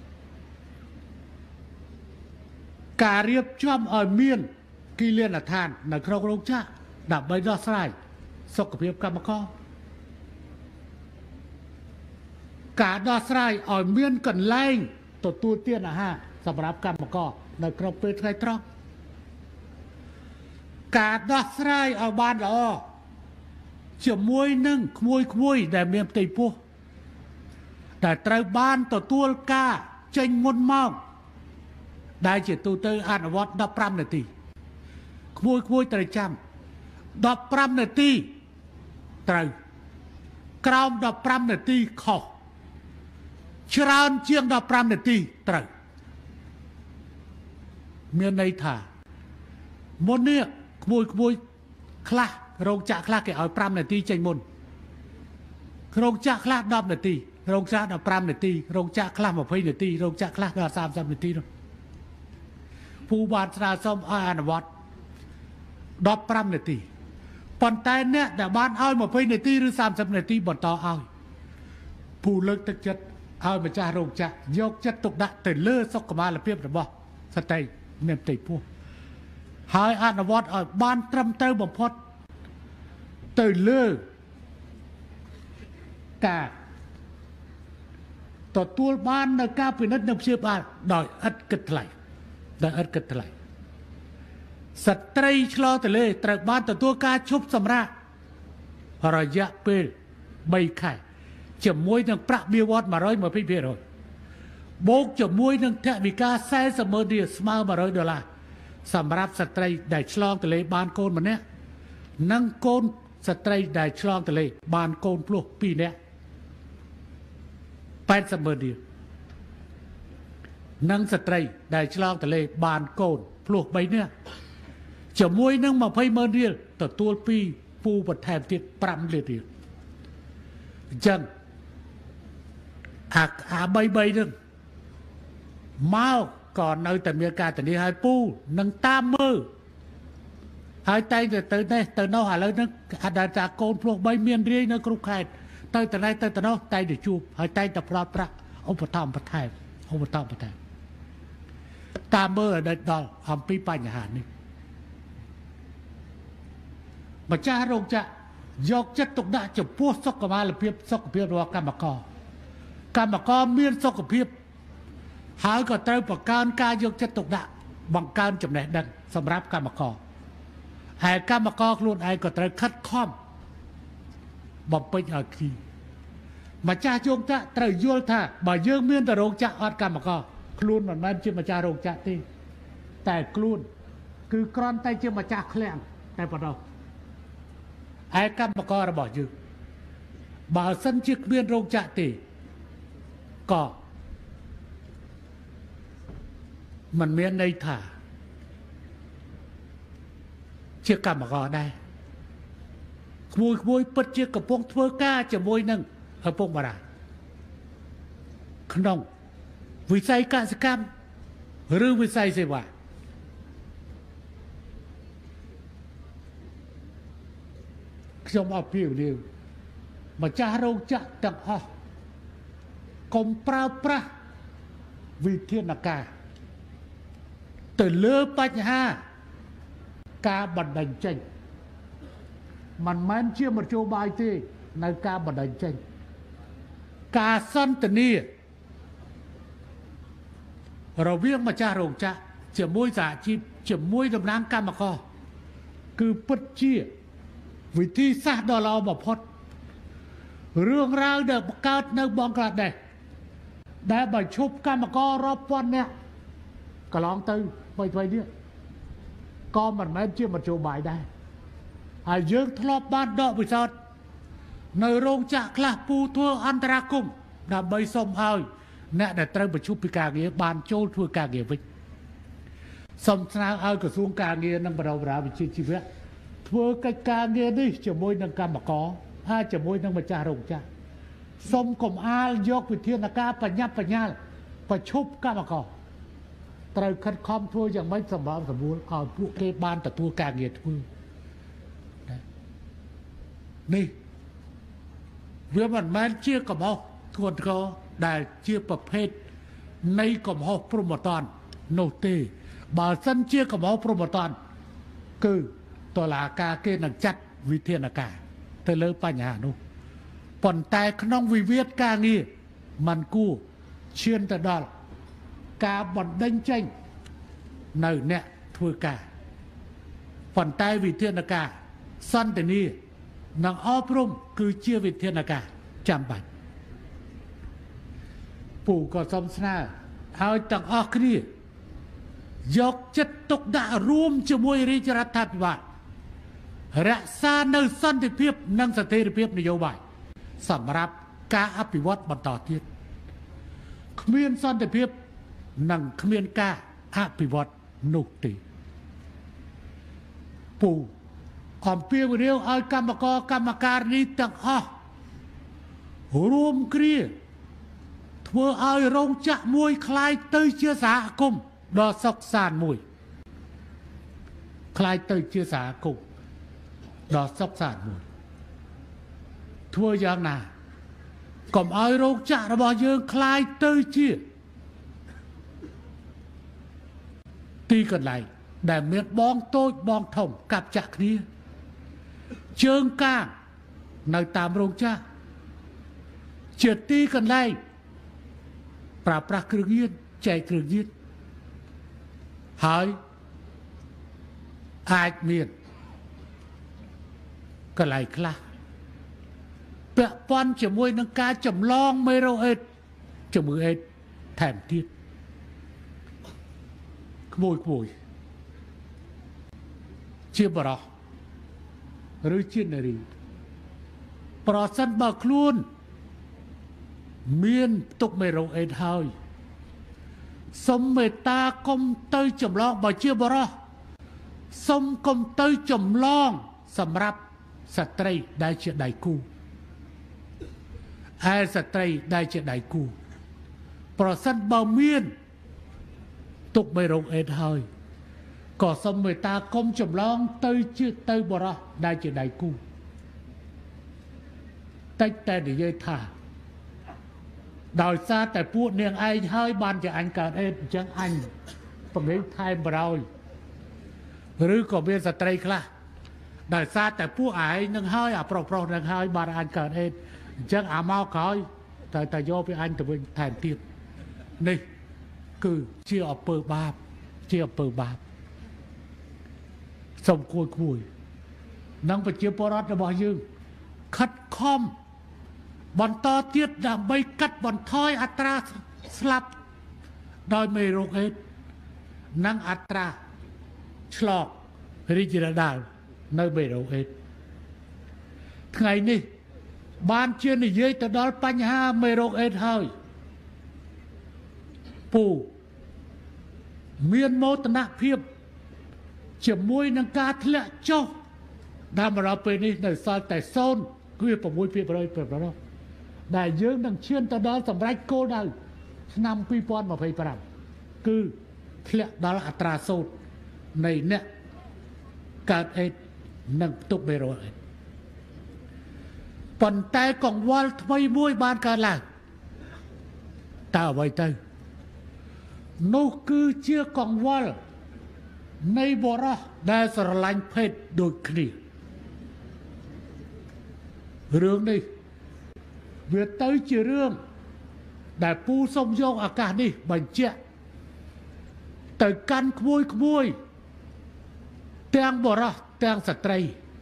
ការរៀបចំឲ្យមានគិលានដ្ឋាននៅក្នុងរោងចក្រដើម្បីដោះស្រាយសុខភាពកម្មករការដោះស្រាយឲ្យមានកន្លែងទទួលទានអាហារសម្រាប់កម្មករនៅក្នុងពេលថ្ងៃត្រង់ការដោះស្រាយឲ្យបានល្អជាមួយនឹងក្មួយក្មួយដែលមានផ្ទៃពោះដែលត្រូវបានទទួលការចេញមុនមកដែលជាទូទៅអនុវត្តដប់ប្រាំនាទីក្មួយក្មួយត្រូវចាំដប់ប្រាំនាទីត្រូវក្រោមដប់ប្រាំនាទីខុសច្រើនជាងដប់ប្រាំនាទីត្រូវមានន័យថាមុននេះក្មួយក្មួយខ្លះរោងចក្រខ្លះគេឲ្យប្រាំនាទីចេញមុនโรงจักรคลาดดอบนาทีโรงจักรดอบปรามนาทีโรงจักรคลาดมาพยนาทีโรงจักรคลาดดอบสามสิบนาทีผู้บาดสาสมอานวัตดอบปรามนาทีปนแต่เนี่ยแต่บ้านเอามาพยนาทีหรือสามสิบนาทีบนต่อเอาผู้เลิกตึกจัดเอามาจ่าโรงจักรยกจัดตกดักแต่เลือดซกมาละเพียบระบบสเตย์เมียนติผู้หายอานวัตเอาบ้านตรำเตอบ่พอดตื่นเลือดกาต่อตัวบ้านในกาเป็นนัดนับเชื่อบ้านดอยอัดกึศไหลดอยอัดกึศไหลสตรีชลอแต่เลยตรบ้านต่อตัวกาชุบสำราระยะเปลใบไข่จะมวยนังประเบียวอดมาร้อยมาพี่เพียรโบกจะมวยนังเทวิกาแซ่เสมอเดียสมามาร้อยดอลลาร์สำหรับสตรีได้ชลองแต่เลยบ้านโกนมันเนี้ยนั่งโกนสตรีได้ชลองแต่เลยบ้านโกนพลุปีเนี้ยแปดเสมอเดียวนั่งสตรีได้ชลองแต่เลยบานโกนพลุใบเนี้ยจะมวยนั่งมาพายเมอเดียวต่อตัวปีปูปัดแทนติดปรำเดียวจังหักอาใบใบนึงเมาก่อนเอาแต่เมียกาแต่นี้หายปูนั่งตามมือหายใจแต่เติร์นเติร์นเอาหาแล้วนึกอาดาจากโกนพลุใบเมียนเรียนกรุกไข่เตยแต่ไหนเตยแต่นอกไตเดือดจูบหายใจแต่พระพระเอาปะทอมปะไทยเอาปะทอมปะไทยตามเมื่อเด็ดดอลทำปีปัญหานี่มาจ้าโรงจะยกจัดตกได้จะพวกสกมาหรือเพียบสกเพียบรัวกรรมกรกรรมกรเมียนสกเพียบหายก็เติมประการการยกจัดตกได้บังการจำแนกดังสำหรับกรรมกรหายกรรมกรล้วนไอ้ก็เติมคัดข้อมบ่มเป็นอาคีมาจ้าโยงจะเตยโยลท่าบ่เยื่อเมียนแต่โรงจะอดกรรมก็คลูนมันมันชื่อมาจ้าโรงจะตีแต่คลูนคือกรอนไตชื่อมาจ้าแคลงแต่ปะเราไอ้กรรมก็ระบอกยืบ่สันชื่อเมียนโรงจะตีก็มันเมียนในท่าเชื่อกรรมก็ได้ขโมยขโมยปัจเจกกับพวกเพื่อกล้าจะมวยนั่งเอาพวกมาได้ขนมวิสัยการสกรรมหรือวิสัยเสวะขยมเอาเพียวเดียวมาจ้าเราจะต่างอ๋อกรมปราบปราวิเทียนกาตื่นเลือปัญหากาบันดันเจงมันแม้นเชื่อมันโจบายที่ในการบันดาลใจการสั้นแต่นี่เราเวียงมาจ้าโรงจะจะมวยสาชีพจะมวยดำน้ำการมาคอคือปัจเจียวิธีศาสตร์ดอลลาร์แบบพอดเรื่องราวเด็กประกาศในบองกลาดเด็กได้ใบชุบการมาคอรอบวันเนี่ยก็ลองตื่นไปไปเนี่ยก็มันแม้นเชื่อมันโจบายได้อายุทลบบ้านดอกวิสัทในโรงจักรคลาปูทัวอันตราคุมดับใบส้มเอาเนี่ยแต่เติมประชุมพิการเงี้ยบานโจทัวการเงี้ยวิสมสนาเอากระทรวงการเงี้ยนั่งประดาประดาวิชิตชีวิตทัวการเงี้ยนี่จะมวยนั่งการมาก่อถ้าจะมวยนั่งมาจ่าโรงจักรสมกลมอายกวิเทียนกาปัญญาปัญญาประชุมการมาก่อเติมคัดคอมทัวอย่างไม่สมบูรณ์สมบูรณ์เอาพวกเกบานแต่ทัวการเงี้ยทัวนี่เรื่องมันแม้เชื่อกับเขาทวนเขาได้เชื่อประเภทในกับเขาโปรโมตอนโนตีบาสันเชื่อกับเขาโปรโมตอนคือตัวลากาเกนังจัดวิเทียนากาเธอเลิกปัญหาโน่ปนแต่ขนมวิเวียดกางี้มันกู้เชื่อแต่ดอลกาบอนเด้งเจงในเนี่ยทัวกาปนแต่วิเทียนากาสั้นแต่นี้นางอ้อพรุ่มคือเชื่อวิเทียนากาจำบัดปู่ก็สมสนาเอาต่างออกนี่ยกจัดตกด่ารวมจมวยริจรัฐาภิบาลรักษาในสันติภาพนั่งเสถียรภาพนโยบายสำหรับการอภิวัตบรรต่อที่ขมิ้นสันติภาพนั่งขมิ้นการอภิวัตนุติปู่ความเพียรเรียวเอากรรมกรกรรมการนี้ต่างอ้อរួមគ្រាធ្វើឲ្យរោងចក្រមួយคล้ายទៅជាសហគមន៍ដ៏សុខសាន្តមួយคล้ายទៅជាសហគមន៍ដ៏សុខសាន្តមួយធ្វើយ៉ាងណាកុំឲ្យរោងចក្ររបស់យើងคล้ายទៅជាទីកន្លែងដែលមានបងតូចបងធំកាប់ចាក់គ្នាជើងកាងនៅតាមរោងចក្រជាទីកន្លែងប្រើប្រាស់គ្រឿងញៀនចែកគ្រឿងញៀនហើយអាចមានកន្លែងខ្លះពាក់ព័ន្ធជាមួយនឹងការចម្លងមេរោគអេដជំងឺអេដថែមទៀតក្មួយក្មួយជាបរិសឬជានារីប្រសិនបើខ្លួនមានទុកមេរោគអេដហើយសុំមេត្តាកុំទៅចម្លងបើជាបរិសសុំកុំទៅចម្លងសម្រាប់ស្ត្រីដែលជាដៃគូហើយស្ត្រីដែលជាដៃគូប្រសិនបើមានទុកមេរោគអេដហើយក៏សូមមេត្តាកុំចម្លងទៅជាទៅបរិសដែលជាដៃគូតិចតែនិយាយថាដោយសារតែពួកនាងឯងហើយបានជាអញកើតអេដអញ្ចឹងអញពង្រៀងថែមបរោយឬក៏មានស្ត្រីខ្លះដោយសារតែពួកឯងនឹងហើយអាប្រុសប្រុសនឹងហើយបានអញកើតអេដអញ្ចឹងអាមកក្រោយតែតែយកពីអញទៅវិញថែមទៀតនេះគឺជាអំពើបាបជាអំពើបាបសូមគួរគួរនឹងប្រជាពលរដ្ឋរបស់យើងខិតខំបន្តទៀតដើម្បីកាត់បន្ថយអត្រាស្លាប់ដោយមេរោគអេដនិងអត្រាឆ្លងរីករាលដាលនៅមេរោគអេដថ្ងៃនេះបានជានិយាយទៅដល់បញ្ហាមេរោគអេដហើយពូមានមោទនភាពជាមួយនឹងការធ្លាក់ចុះដល់មកដល់ពេលនេះនៅសល់តែศูนย์ គឺ 6% ដែលយើងនឹងឈានទៅដល់សម្រេចគោលដៅឆ្នាំ ពីរពាន់ម្ភៃប្រាំ គឺធ្លាក់ដល់អត្រាសូន្យនៃអ្នកកើតអេដនិងទុកមេរោគអេដប៉ុន្តែកង្វល់ថ្មីមួយបានកើតឡើងតើអ្វីទៅនោះគឺជាកង្វល់នៃបរិសដែលស្រឡាញ់ភេទដូចគ្នារឿងនេះវាទៅជារឿងដែលពូសុំយកឱកាសនេះបញ្ជាក់ទៅកាន់ក្មួយក្មួយទាំងបរិសទាំងស្ត្រី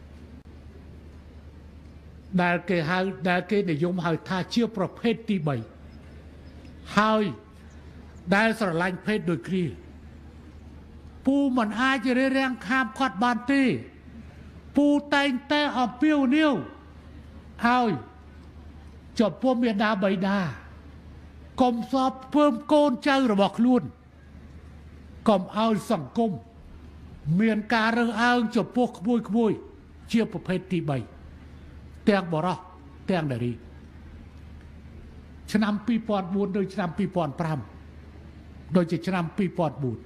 ដែលគេហៅដែលគេនិយមហៅថាជាប្រភេទទី3ហើយដែលស្រឡាញ់ភេទដូចគ្នាពូមិនអាចរារាំងខាមខាត់បានទេពូតែងតែអំពាវនាវហើយចំពោះមេដាបៃតាកុំសពពើមកូនចៅរបស់ខ្លួនកុំឲ្យសង្គមមានការរើសអើងចំពោះក្មួយក្មួយជាប្រភេទទី3ទាំងបរិសទាំងនារីឆ្នាំ ពីរពាន់បួន ដល់ឆ្នាំ ពីរពាន់ប្រាំ ដូចជាឆ្នាំ ពីរពាន់បួន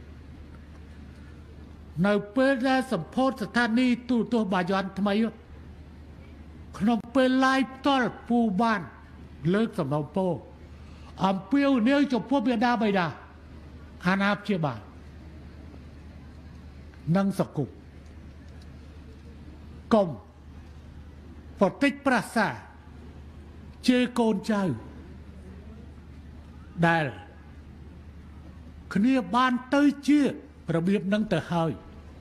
នៅពេលដែលសម្ពោធស្ថានីយ៍ទូរទស្សន៍បាយ័នថ្មីក្នុងពេល live ផ្ទាល់ពូបានលើកសំណូមពរអំពាវនាវចំពោះមេដាបៃតាអាណាព្យាបាលនិងសង្គមកុំប្រតិចប្រាសាជេរកូនចៅដែលគ្នាបានទៅជារបៀបនឹងទៅហើយ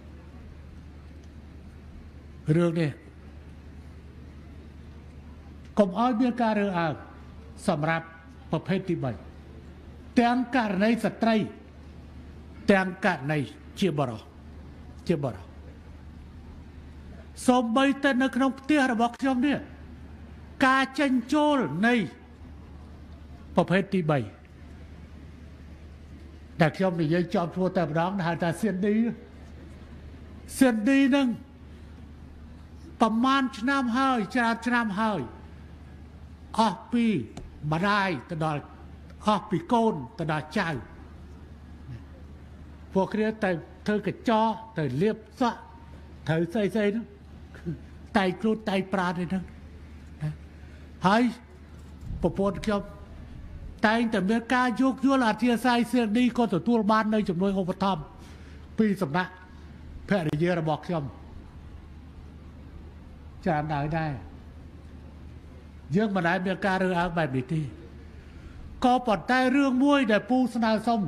រឿងនេះកុំឲ្យមានការរើសអើងសម្រាប់ប្រភេទទី3ទាំងករណីស្ត្រីទាំងករណីជាបរិសជាបរិសសូម្បីតែនៅក្នុងផ្ទះរបស់ខ្ញុំនេះការចេញចូលនៃប្រភេទទី3ដែលខ្ញុំនិយាយចំធ្វើតែម្ដងហៅថាសៀនឌីសៀនឌីនឹងប្រមាណឆ្នាំហើយច្រើនឆ្នាំហើយអស់ពីម្ដាយទៅដល់អស់ពីកូនទៅដល់ចៅពួកគ្នាទៅធ្វើកញ្ចក់ទៅលាបសក់ត្រូវស្អីស្អីហ្នឹងតែខ្លួនតែប្រាទេហ្នឹងហើយប្រពន្ធខ្ញុំតែងតែមានការយោគយល់អធិស្ឋានសៀងនេះក៏ទទួលបាននៅចំនួនឧបត្ថម្ភពីសំណាក់ភរិយារបស់ខ្ញុំចាំដែរដែរយើងមិនដែលមានការរើសអើងបែបនេះទេក៏ប៉ុន្តែរឿងមួយដែលពូស្នើសុំ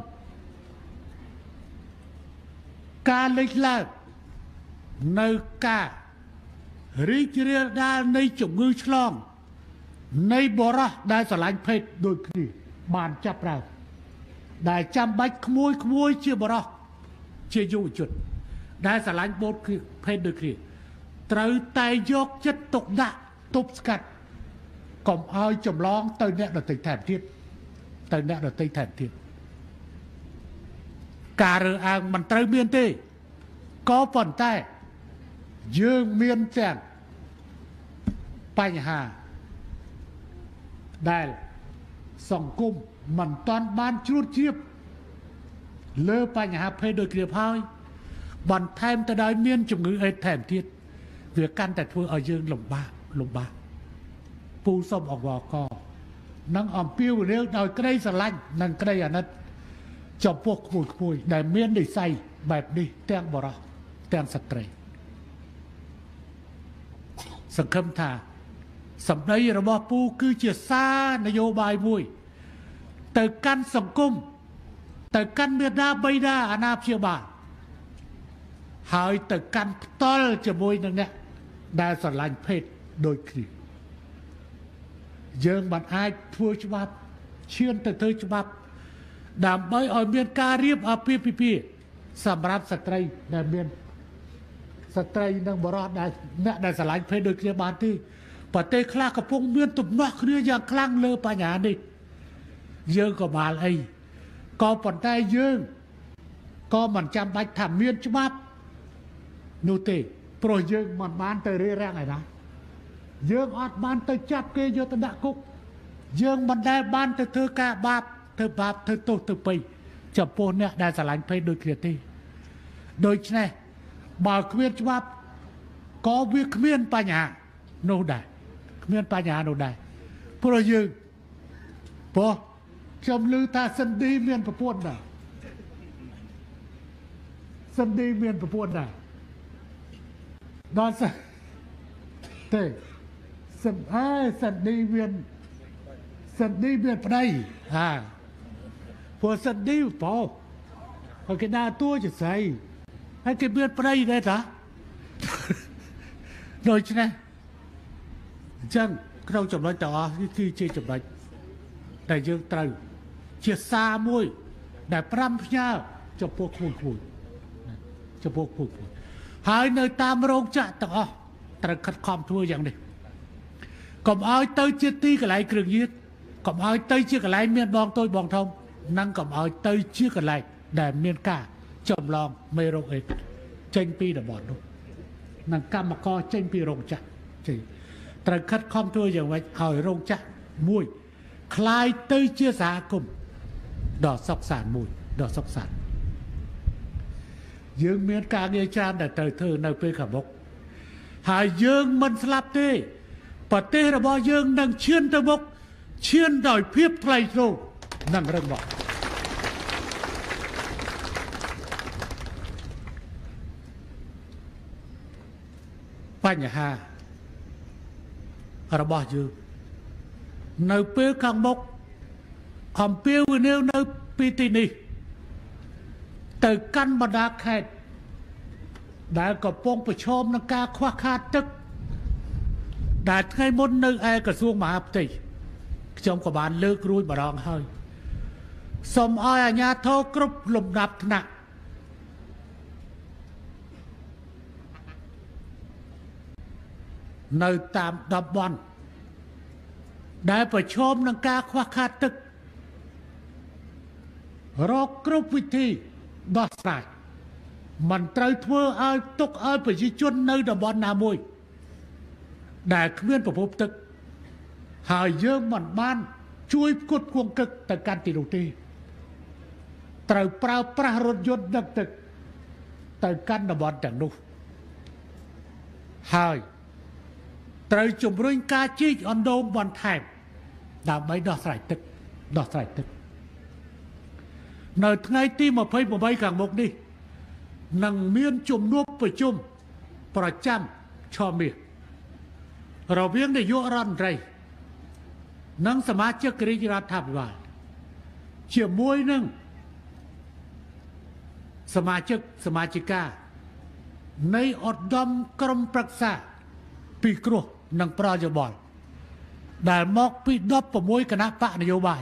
ការលេចឡើងនៅការរីករាលដាលនៃជំងឺឆ្លងនៃបរោះដែលស្រឡាញ់ភេទដូចគ្នាបានចាប់ប្រើដែលចាំបាច់ក្មួយក្មួយជាបរោះជាយុវជនដែលស្រឡាញ់បូតភេទដូចគ្នាត្រូវតែយកចិត្តទុកដាក់ទប់ស្កាត់កុំឲ្យចម្លងទៅអ្នកដទៃថែមទៀតទៅអ្នកដទៃថែមទៀតការរើសអើងមិនត្រូវមានទេក៏ប៉ុន្តែយើងមានទាំងបញ្ហាដែលសង្គមមិនទាន់បានជ្រួតជ្រាបលើបញ្ហាភេទដូចគ្នាហើយបន្ថែមទៅដោយមានជំងឺអេដថែមទៀតវាកាន់តែធ្វើឲ្យយើងលំបាកលំបាកពូសុំអង្វរកនឹងអំពាវនាវដោយក្តីស្រឡាញ់និងក្តីអាណិតចំពោះក្មួយក្មួយដែលមាននិស្ស័យបែបនេះទាំងបរិសុទ្ធទាំងស្ត្រីសង្ឃឹមថាសម្ដីរបស់ពូគឺជាសារនយោបាយមួយទៅកាន់សង្គមទៅកាន់មេដាបៃតាអាណាព្យាបាលហើយទៅកាន់ផ្ទាល់ជាមួយនឹងអ្នកដែលស្រឡាញ់ភេទដូចគ្នាយើងមិនអាចធ្វើច្បាប់ឈានទៅធ្វើច្បាប់ដើម្បីឲ្យមានការរៀបអាពាហ៍ពិពាហ៍សម្រាប់ស្ត្រីដែលមានស្ត្រីនិងបរិសុទ្ធដែលអ្នកដែលស្រឡាញ់ភេទដូចគ្នាបានទេប្រទេសខ្លះកំពុងមានទំនាស់គ្នាយ៉ាងខ្លាំងលើបញ្ហានេះយើងក៏បានអីក៏ប៉ុន្តែយើងក៏មិនចាំបាច់ថាមានច្បាប់នោះទេព្រោះយើងមិនបានទៅរារាំងឯណាយើងអត់បានទៅចាប់គេយកទៅដាក់គុកយើងមិនដែលបានទៅធ្វើការបាបធ្វើបាបធ្វើទោសទៅពេញចំពោះអ្នកដែលស្រឡាញ់ភេទដូចគ្នាទេដូច្នេះបើគ្មានច្បាប់ក៏វាគ្មានបញ្ហានោះដែរគ្មានបញ្ហានោះដែរព្រោះយើងព្រោះខ្ញុំឮថាសិនឌីមានប្រពន្ធដែរសិនឌីមានប្រពន្ធដែរដល់សិនទេសិនអើសិនឌីមានសិនឌីមានប្តីហាព្រោះសិនឌីប៉ោហើយគេដើរតួជាស្រីហើយគេមានប្តីដែរតាដូច្នេះអញ្ចឹងក្នុងចំណុចទាំងអស់នេះគឺជាចំណុចដែលយើងត្រូវជាសារមួយដែលប្រាំផ្ញើចំពោះក្មួយៗចំពោះក្មួយៗហើយនៅតាមរោងចក្រទាំងអស់ត្រូវខិតខំធ្វើយ៉ាងនេះកុំឲ្យទៅជាទីកន្លែងគ្រឿងញៀនកុំឲ្យទៅជាកន្លែងមានបងតូចបងធំនិងកុំឲ្យទៅជាកន្លែងដែលមានការចម្លងមេរោគអេដចេញពីតំបន់នោះនិងកម្មករចេញពីរោងចក្រចេញត្រូវខិតខំធ្វើយ៉ាងម៉េចឲ្យរោងចក្រមួយคล้ายទៅជាសហគមន៍ដ៏សុខសាន្តមួយដ៏សុខសាន្តយើងមានការងារច្រើនដែលត្រូវធ្វើនៅពេលខាងមុខហើយយើងមិនស្លាប់ទេប្រទេសរបស់យើងនឹងឈានទៅមុខឈានដោយភាពថ្លៃថ្នូរនិងរឹងមាំបញ្ហារបស់យើងនៅពេលខាងមុខអំពាវនាវនៅពីទីនេះទៅកាន់បណ្ដាខេត្តដែលកំពុងប្រឈមនឹងការខ្វះខាតទឹកដែលថ្ងៃមុននៅឯក្រសួងមហាផ្ទៃខ្ញុំក៏បានលើករួចម្ដងហើយសូមឲ្យអាជ្ញាធរគ្រប់លំដាប់ថ្នាក់នៅតាមតំបន់ដែលប្រឈមនឹងការខ្វះខាតទឹករកគ្រប់វិធីដោះស្រាយមិនត្រូវធ្វើឲ្យទុកឲ្យប្រជាជននៅតំបន់ណាមួយដែលគ្មានប្រភពទឹកហើយយើងមិនបានជួយផ្គត់ផ្គង់ទឹកទៅកាន់ទីនោះទេត្រូវប្រើប្រាស់រថយន្តដឹកទឹកទៅកាន់តំបន់ទាំងនោះហើយត្រូវជំរុញការជីកអណ្ដូងបន្ថែមដើម្បីដោះស្រាយទឹកដោះស្រាយទឹកនៅថ្ងៃទីยี่สิบแปดខាងមុខនេះនឹងមានជំនួបប្រជុំប្រចាំឆមាសរវាងនាយករដ្ឋមន្ត្រីនិងសមាជិករាជរដ្ឋាភិបាលជាមួយនឹងសមាជិកសមាជិកានៃឧត្តមក្រុមប្រឹក្សាពីគ្រោះនិងប្រយោបល់ដែលមកពីដប់ប្រាំមួយគណៈបកនយោបាយ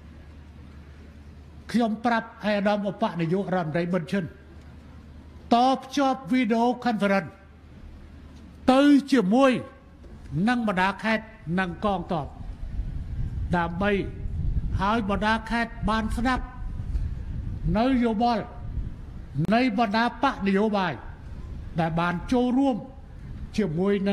ខ្ញុំប្រាប់ឯកឧត្តមឧបនាយករដ្ឋមន្ត្រីប៊ុនឈិនតភ្ជាប់វីដេអូ conference ទៅជាមួយនឹងបណ្ដាខេត្តនិងកងទ័ពដើម្បីឲ្យបណ្ដាខេត្តបានស្ដាប់នៅយោបល់នៃបណ្ដាបកនយោបាយដែលបានចូលរួមជាមួយនឹង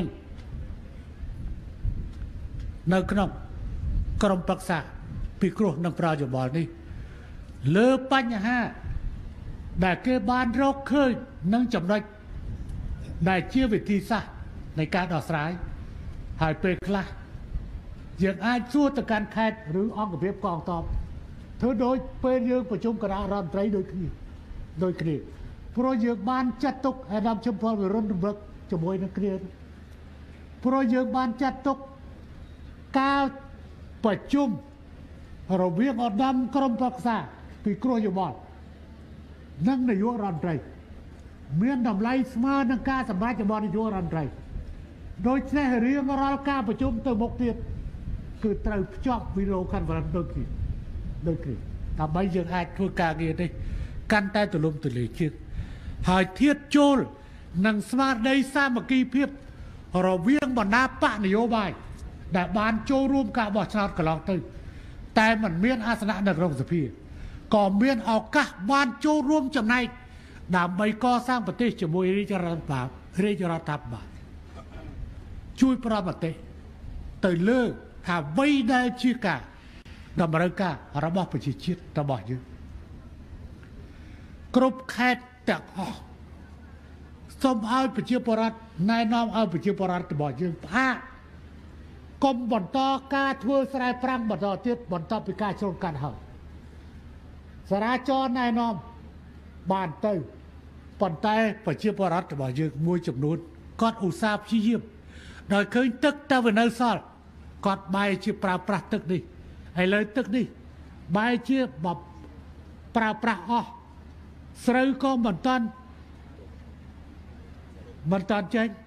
នៅក្នុងក្រុមប្រឹក្សាពីគ្រោះនិងប្រយោបល់នេះលើបញ្ហាដែលគេបានរកឃើញនឹងចំណុចដែលជាវិធីសាស្ត្រនៃការដោះស្រាយហើយពេលខ្លះយើងអាចសួរទៅកាន់ខេត្តឬអង្គភាពកងទ័ពធ្វើដូចពេលយើងប្រជុំគណៈរដ្ឋមន្ត្រីដូចគ្នាដូចគ្នាព្រោះយើងបានចាត់ទុកអាដាមឈឹមផលវិរុទ្ធរំលឹកជាមួយនឹងគ្នាព្រោះយើងបានចាត់ទុកការប្រជុំរវាងឧត្តមក្រុមប្រឹក្សាពីគ្រោះយោបល់និងនាយករដ្ឋមន្ត្រីមានតម្លៃស្មើនឹងការសម្រេចរបស់នាយករដ្ឋមន្ត្រីដូច្នេះរៀងរាល់ការប្រជុំទៅមុខទៀតគឺត្រូវភ្ជាប់វីដេអូ conference ដូចគ្នាដូចគ្នាដើម្បីយើងអាចធ្វើការងារនេះកាន់តែទូលំទូលាយជាងហើយធៀបចូលនឹងស្មារតីសាមគ្គីភាពរវាងបណ្ដាបកនយោបាយដែលបានចូលរួមការបោះឆ្នោតកន្លងទៅតែមិនមានអាសនៈនៅក្នុងសភាក៏មានឱកាសបានចូលរួមចំណែកដើម្បីកសាងប្រទេសជាមួយរាជរដ្ឋាភិបាលរាជរដ្ឋាភិបាលជួយប្រមតិទៅលើថាអ្វីដែលជាការតម្រូវការរបស់ប្រជាជាតិរបស់យើងគ្រប់ខេត្តទាំងអស់សូមឲ្យប្រជាពលរដ្ឋណែនាំឲ្យប្រជាពលរដ្ឋរបស់យើងផ្អាកកុំបន្តការធ្វើស្រែប្រាំងបន្តទៀតបន្តពីការជ្រុលកាត់ហើយសារាចរណែនាំបានទៅប៉ុន្តែប្រជាពលរដ្ឋរបស់យើងមួយចំនួនគាត់ឧស្សាហ៍ព្យាយាមដោយឃើញទឹកតែវានៅសល់គាត់បែរជាប្រើប្រាស់ទឹកនេះឥឡូវទឹកនេះបែរជាបប្រើប្រាស់អស់ស្រូវក៏មិនតាន់មិនតាន់ចេញ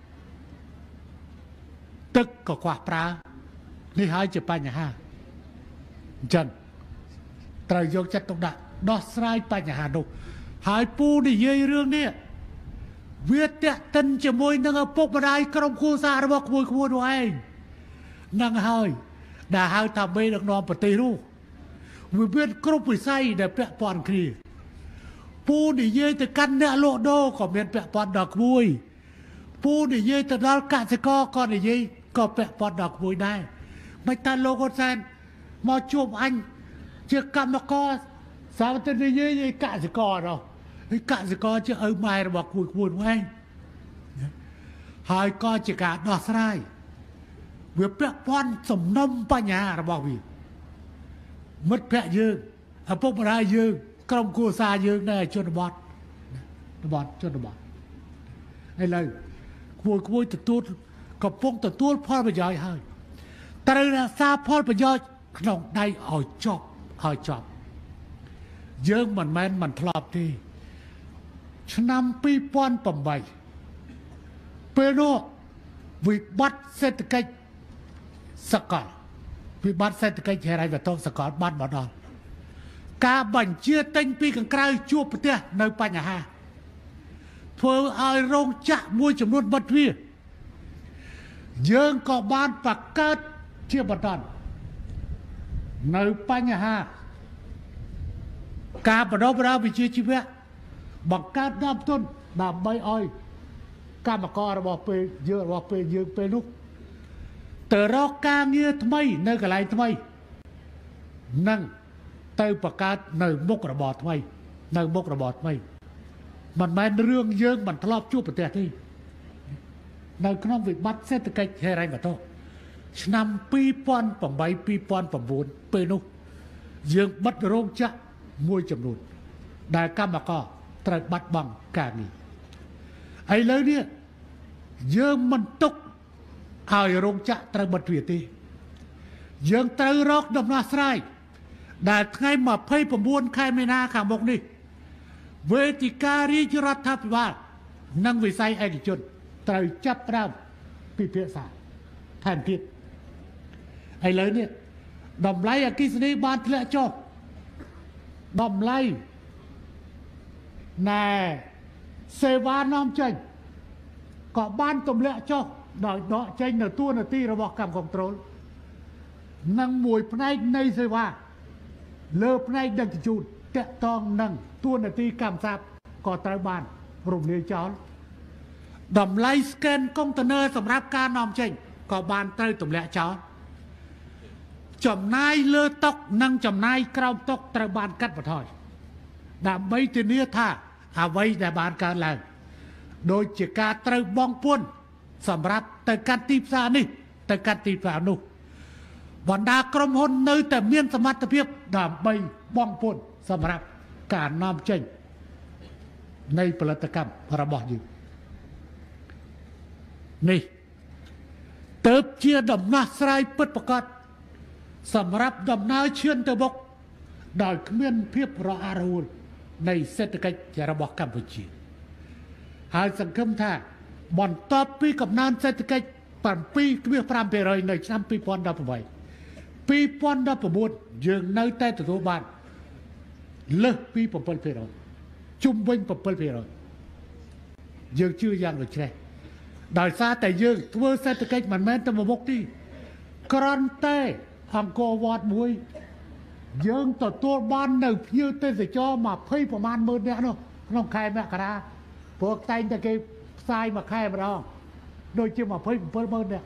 ទឹកក៏ខ្វះប្រើនេះហើយជាបញ្ហាអញ្ចឹងត្រូវយកចិត្តទុកដាក់ដោះស្រាយបញ្ហានោះហើយពូនិយាយរឿងនេះវាតាក់ទិនជាមួយនឹងឪពុកម្ដាយក្រុមគ្រួសាររបស់ក្មួយក្មួយនោះឯងនឹងហើយដែលហៅថាមេដឹកនាំប្រទេសនោះវាមានគ្រប់វិស័យដែលពាក់ព័ន្ធគ្នាពូនិយាយទៅកាន់អ្នកលក់ដូរក៏មានពាក់ព័ន្ធដល់ក្មួយពូនិយាយទៅដល់កសិករក៏និយាយក៏ពាក់ព័ន្ធដល់ក្មួយដែរមិនតែលោកហ៊ុនសែនមកជួបអញជាកម្មករសាវតិនិយាយឯកសិករនោះឯកសិករជាឪម៉ែរបស់ក្មួយក្មួយនោះឯងហើយក៏ជាការដោះស្រាយវាពាក់ព័ន្ធសំណុំបញ្ហារបស់វាមិត្តភក្តិយើងឪពុកម្ដាយយើងក្រុមគ្រួសារយើងនៅជនបទតំបន់ជនបទឥឡូវក្មួយក្មួយទទួលកំពុងទទួលផលប្រយោជន៍ហើយត្រូវរក្សាផលប្រយោជន៍ក្នុងដៃឲ្យចប់ឲ្យចប់យើងមិនមែនមិនធ្លាប់ទេឆ្នាំពីរពាន់ប្រាំបីពេលនោះវិបត្តិសេដ្ឋកិច្ចសកលវិបត្តិសេដ្ឋកិច្ចហិរញ្ញវត្ថុសកលបានមកដល់ការបញ្ជាទិញពីខាងក្រៅជួបប្រទះនៅបញ្ហាធ្វើឲ្យរោងចក្រមួយចំនួនបិទទ្វារយើងក៏បានបង្កើតជាបន្តនៅបញ្ហាការបណ្ដុះបណ្ដាលវិជ្ជាជីវៈបង្កើតដើមទុនដើម្បីឲ្យកម្មកររបស់ពេលយើងរបស់ពេលយើងពេលនោះទៅរកការងារថ្មីនៅកន្លែងថ្មីនឹងទៅបង្កើតនៅមុខរបរថ្មីនៅមុខរបរថ្មីមិនមែនរឿងយើងមិនធ្លាប់ជួបប្រទេសទេនៅក្នុងវិបត្តិសេដ្ឋកិច្ចហិរញ្ញវត្ថុឆ្នាំពីរពាន់ប្រាំបី ពីរពាន់ប្រាំបួនពេលនោះយើងបិទរោងចក្រមួយចំនួនដែលកម្មករត្រូវបាត់បង់ការងារឥឡូវនេះយើងមិនទុកឲ្យរោងចក្រត្រូវបិទវាទេយើងត្រូវរកដំណោះស្រាយដែលថ្ងៃម្ភៃប្រាំបួនខែមីនាខាងមុខនេះវេទិការាជរដ្ឋាភិបាលនិងវិស័យឯកជនត្រូវចាប់ផ្ដើមពិភាក្សាថែមទៀតឥឡូវនេះតម្លៃអគ្គិសនីបានធ្លាក់ចុះតម្លៃណែសេវានាំចេញក៏បានទម្លាក់ចុះដោយដកចេញនៅតួនាទីរបស់កម្មគ្រប់គ្រងនិងមួយផ្នែកនៃសេវាលើផ្នែកដឹកជញ្ជូនតាក់ទងនឹងតួនាទីកម្មសាស្ត្រក៏ត្រូវបានរំលាយចោលតម្លៃស្កេនកុងតឺន័រសម្រាប់ការនាំចេញក៏បានត្រូវទម្លាក់ចោលចំណាយលើតុកនិងចំណាយក្រោមតុកត្រូវបានកាត់បន្ថយដើម្បីធានាថាអ្វីដែលបានកើតឡើងដូចជាការត្រូវបង់ពន្ធសម្រាប់ទៅកាត់ទីផ្សារនេះទៅកាត់ទីផ្សារនោះបណ្ដាក្រុមហ៊ុននៅតែមានសមត្ថភាពដើម្បីបង់ពន្ធសម្រាប់ការនាំចេញនៃផលិតកម្មរបស់យើងនេះទើបជាដំណោះស្រាយពិតប្រាកដសម្រាប់ដំណើរឈានទៅមុខដោយគ្មានភាពរអាក់រអួលនៃសេដ្ឋកិច្ចរបស់កម្ពុជាហើយសង្ឃឹមថាបន្ទាប់ពីកំណើនសេដ្ឋកិច្ច bảy phẩy nămភាគរយ នៅឆ្នាំពីរពាន់ដប់ប្រាំ ពីរពាន់ដប់ប្រាំបួនយើងនៅតែទទួលបានលើសពី bảyភាគរយ ជុំវិញ bảyភាគរយ យើងជឿយ៉ាងដូចនេះដោយសារតែយើងធ្វើសេដ្ឋកិច្ចមិនមែនតែមួយមុខទេគ្រាន់តែអង្គរវត្តមួយយើងទទួលបាននៅភ្ញៀវទេសចរยี่สิบប្រមាណម៉ឺននាក់នោះក្នុងខែមករាព្រោះតែងតែគេផ្សាយមួយខែម្ដងដូចជាยี่สิบเจ็ดម៉ឺននាក់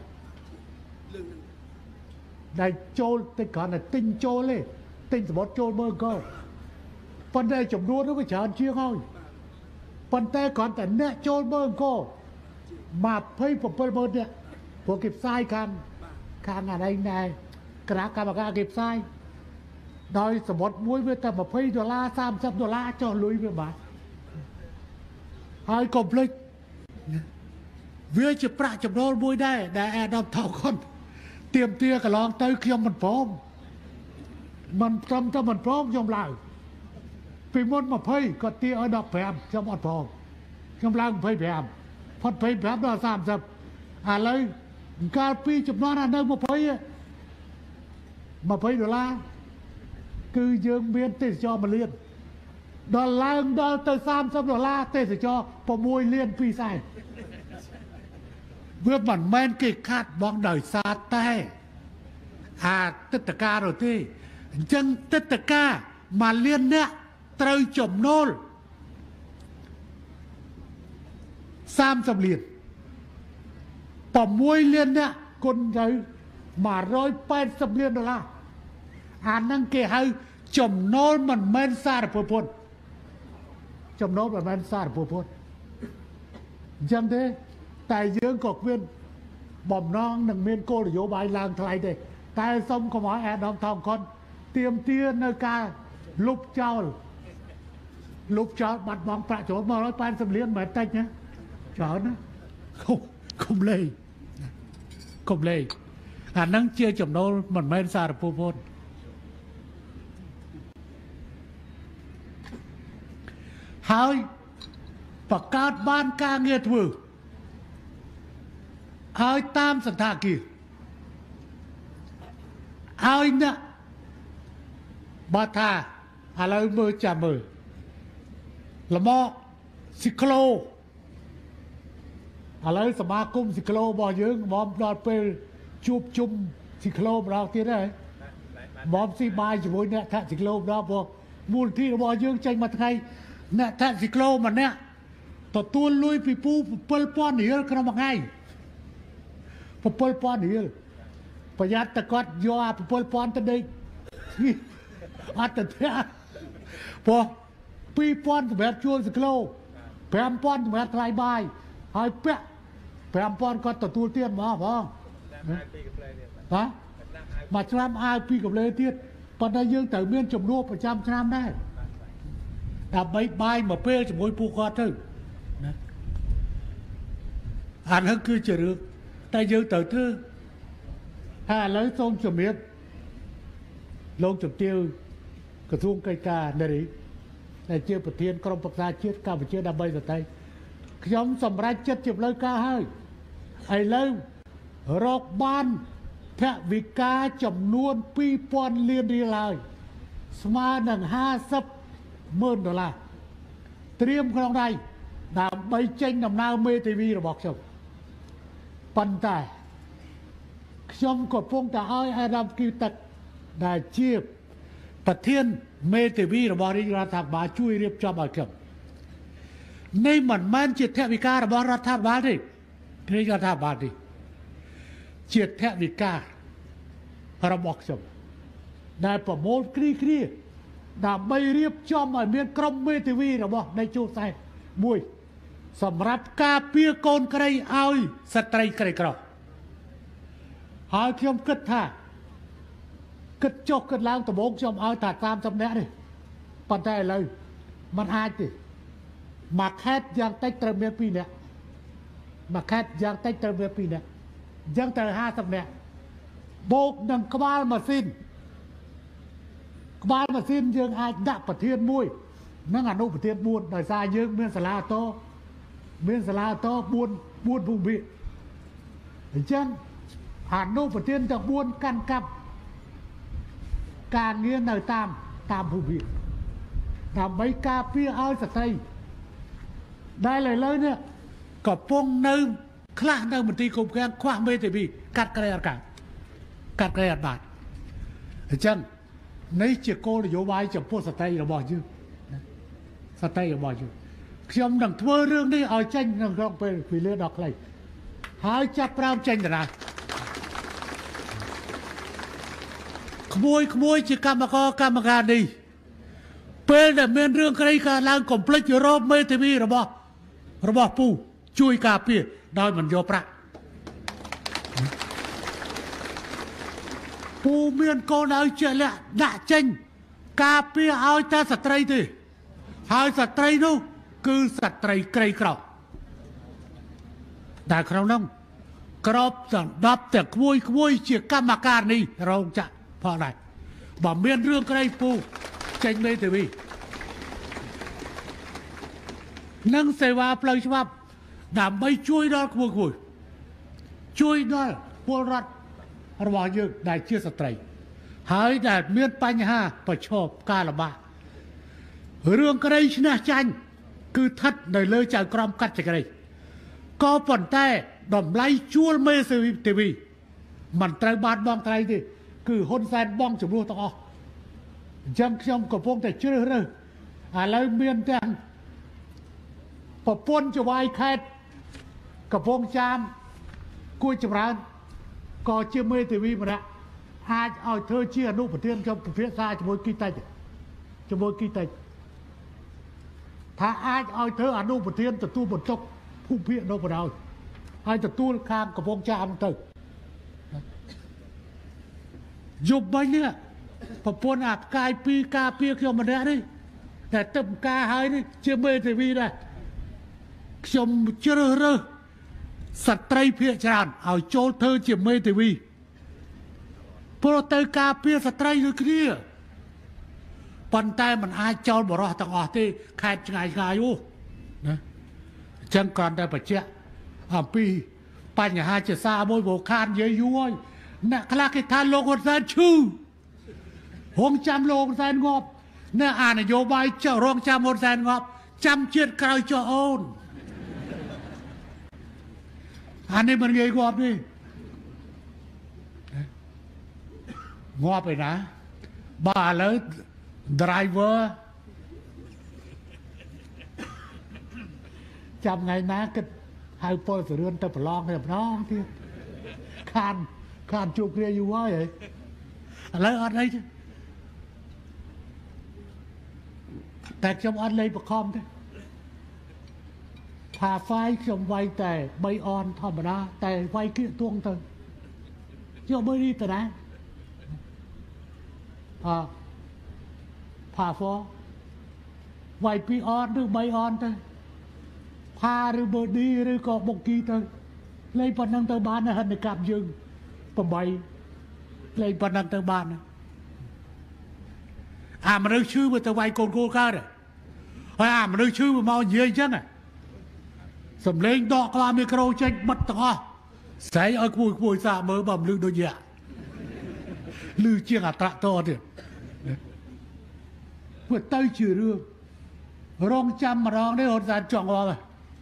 ដែលចូលតិចគ្រាន់តែទិញចូលទេទិញសម្បត្តិចូលមើលក៏ប៉ុន្តែចំនួននោះវាច្រើនជាងហើយប៉ុន្តែគ្រាន់តែអ្នកចូលមើលក៏ยี่สิบเจ็ดម៉ឺននាក់ព្រោះគេផ្សាយខាងខាងអានេះណែគណៈកម្មការគេផ្សាយដោយសម្បត្តិមួយវាតែยี่สิบដុល្លារ สามสิบដុល្លារចុះលុយវាបាទហើយកុំភ្លេចវាជាប្រាក់ចំណូលមួយដែរដែលអាដាមថោកុនទៀមទាកន្លងទៅខ្ញុំមិនព្រមមិនត្រឹមតែមិនព្រមខ្ញុំឡើងពីមុនยี่สิบក៏ទាឲ្យដប់ប្រាំខ្ញុំអត់ព្រមខ្ញុំឡើងยี่สิบប្រាំផុតยี่สิบប្រាំដល់สามสิบឥឡូវកាលពីចំនួនអានៅยี่สิบยี่สิบដុល្លារគឺយើងមានទេសចរមួយលានដល់ឡើងដល់ទៅสามสิบដុល្លារទេសចរsáuលានពីរសែនវាមិនមែនគេខាត់បងដោយសារតែអាទឹកតការនោះទេអញ្ចឹងទឹកតការមួយលានអ្នកត្រូវចំណូលสามสิบលានsáuលានអ្នកគុណទៅmột trăm八mươiលានដុល្លារអាហ្នឹងគេហៅចំណូលមិនមែនសារពើពុនចំណូលមិនមែនសារពើពុនអញ្ចឹងទេតែយើងក៏គ្មានបំណងនឹងមានគោលនយោបាយឡើងថ្លៃទេតែសូមកុំឲ្យអាដាមថោកុនទៀមទានៅការលុបចោលលុបចោលបាត់បង់ប្រាក់ចំណូលmột trăm八mươiលានមិនតិចណាច្រើនណាគុំគុំលេងគុំលេងអាហ្នឹងជាចំណូលមិនមែនសារពើពុនហើយបង្កើតបានការងារធ្វើហើយតាមសន្តាគារហើយអ្នកបើថាឥឡូវមើលចាំមើលល្មកស៊ីក្លូឥឡូវសមាគមស៊ីក្លូរបស់យើងមកដល់ពេលជួបជុំស៊ីក្លូម្ដងទៀតហើយមកស៊ីបាយជាមួយអ្នកថាស៊ីក្លូម្ដងព្រោះមូលនិធិរបស់យើងចេញមួយថ្ងៃអ្នកថាស៊ីក្លូម្នាក់ទទួលលុយពីពូbảyពាន់រៀលក្នុងមួយថ្ងៃbảyពាន់រៀលประหยัดตะกอดยอปปลปอนตะเด็กอัดตะเทียพอปีปอนแบบชวนสกโลแผมปอนแบบไกลใบหายเปะแผมปอนก็ตัวตัวเตี้ยมาพอฮะมาชนะอายปีกับเลยเตี้ยปอนได้ยืงแต่เมียนจมโลประจำชนะได้แต่ใบใบมาเป้จะมวยปูกอดทึ่งนะอันนั้นคือจะรึกแต่ยืงแต่เธอถ้าเลยทรงจมเมียนลงจมเตียวกระทรวงการการในนี้ในเชื่อประเทศกรมประชาชนการประเทศดำใบสไตล์ย้อมสำรัจเจ็ดจิบเลยก้าให้ไอ้เลยรอกบ้านแพะวิกาจำนวนปีปอนเรียนดีเลยสมาหนึ่งห้าสิบหมื่นดอลลาร์เตรียมของใดดามใบเจงนำนาเมทีวีระบอกชมปันแต่ชมกดพงแต่อ้อยไอ้ดำกิวตักได้เชียบประเทศเมทีวีระบอกริรัฐบาลช่วยเรียบจอบเอาครับในหมันมันจิตแทวิการะบอกรัฐบาลดิริรัฐบาลดิจิตแทวิการะบอกชมได้ประโมทคลี่คลี่ดาไม่เรียบจอมไอเมียนกรมเมทีวีระบอกในโจไซมวยสำหรับกาเปียโกนไกรเอาสตรีไกรกรอหาเขียมกึศท่ากึศจกกึศล้างตะบงจอมเอาตัดตามจำแนกดิปันได้เลยมันอาจดิมาแคดยังใต้เตรเมียปีเนี่ยมาแคดยังใต้เตรเมียปีเนี่ยยังแต่ห้าจำแนกโบกดังกบาลมาสิ้นกบาลมาสิ้นยังอาจดับประเทศมวยนั่งอนุประเทศบุญโดยสายยังเมียนสลาโตเมียนสลาโตบุญบุญพุ่งบิจังอนุประเทศจะบุญกันกับการเงี้ยในตามตามผู้บิทำใบกาเปียเอาสไตล์ได้เลยเลยเนี่ยก็ป้องเนิมคลาเนิมมันตีกลุ่มแกงคว้าเมติบีกัดกระยาการกัดกระยาบาดจังในเจ้าโกนโยบายจะพูดสไตล์เราบอกอยู่สไตล์เราบอกอยู่ขยมดังทั่วเรื่องนี้เอาเจนดังร้องไปคุยเรื่องดอกเลยหายจับปรามเจนนะขโมยขโมยจิกรรมกรกรรมการดีเป็นแต่เมียนเรื่องใครการล้างกลมพลิกรอบเมทีวีระบอกระบอกปูช่วยกาเปียได้มันโยประปูเมียนโกนเอาเจริญด่าเจงกาเปียเอาแต่สตรีดิหายสตรีนู้คือสตรีไกรกรอบแต่คราวนั้นกรอบจะดับแต่ขโมยขโมยเจียกรรมการนี้เราจะพอได้บ่เมียนเรื่องใครปูเจงเมทีวีนั่งเสวาเปล่าฉบับดำไม่ช่วยดอกคุยคุยช่วยดอกพวกรัฐระหว่างยืดได้เชื่อสตรีหายแต่เมียนปัญหาประชอบกาลบะเรื่องกระไรชนะจันคือทัดในเลยจากกรมกัดจากอะไรก็ผลแต่ดมไล่ช่วยเมสวิทีวีมันไตรบาทบองไตรดิคือฮอนแซนบองจมูกต่อจังชมกับพวกแต่เชื่อเรื่องอะไรเมียนจังปะปนจะวายแคดกับพงจามกุยจำรานก็เชื่อเมทีวีมาละอาจเอาเธอเชื่อนุประเทศกับประเทศซาจมูกกีไตจมูกกีไตถ้าอาจเอาเธออนุประเทศจะตู้บนตกผู้เพี้ยนโนบดาวให้จะตู้ข้ามกับพงจามเถอะยุบไปเนี่ยปะปนอาบกายปีกาเปียกยอมมาได้ดิแต่ตึมกาหายนี่เชื่อเมทีวีได้ชมเจริญเรอสตรีเพียจานเอาโจเธอเจียมเมทีวีโปรเตกาเพียสตรีเลยคือเนี่ยปันแต่มันอาจอลบรอตั้งออกที่ใครไงไงอยู่นะจังก่อนได้ปะเจ้าอ่าปีปัญญาจะซาโมยโบคานเยอะย้อยนักคลากิทานโลกแสนชื่อหงจำโลกแสนงบเนี่ยอ่านนโยบายเจ้ารองจำโลกแสนงบจำเชียดกลายจะโอนอันนี้มันเงยงอบนี่งอบไปนะบ้าเลยไดรเวอร์จำไงนะก็ให้ปล่อยเรือนตะปลองให้น้องที่คานខានជួបគ្នាយូរហើយឥឡូវអត់អីទេតែខ្ញុំអត់លេងបខំទេផាហ្វាយខ្ញុំវាយតែបីអនធម្មតាតែវាយគៀកទួងទៅយកមើលនេះទៅណាអផាហ្វវាយពីរអនឬបីអនទៅផាឬបឺឌីឬក៏បុកគីទៅលេងប៉ុណ្ណឹងទៅបានហិនកាប់យើងប្របីលេងប៉ុណ្ណឹងទៅបានអាមនុស្សឈឺមកទៅវាយកូនគោលកើតហើយអាមនុស្សឈឺមកមកនិយាយអញ្ចឹងសំលេងដកក្បាលមីក្រូចេញបិទទាំងអស់ស្រីឲ្យគួយគួយសាមើលបើមិនលឺដូចយ៉ាលឺជាងអាត្រាក់តទៀតវាទៅជារឿងរងចាំម្ដងនេះហ៊ុនសែនចង់អស់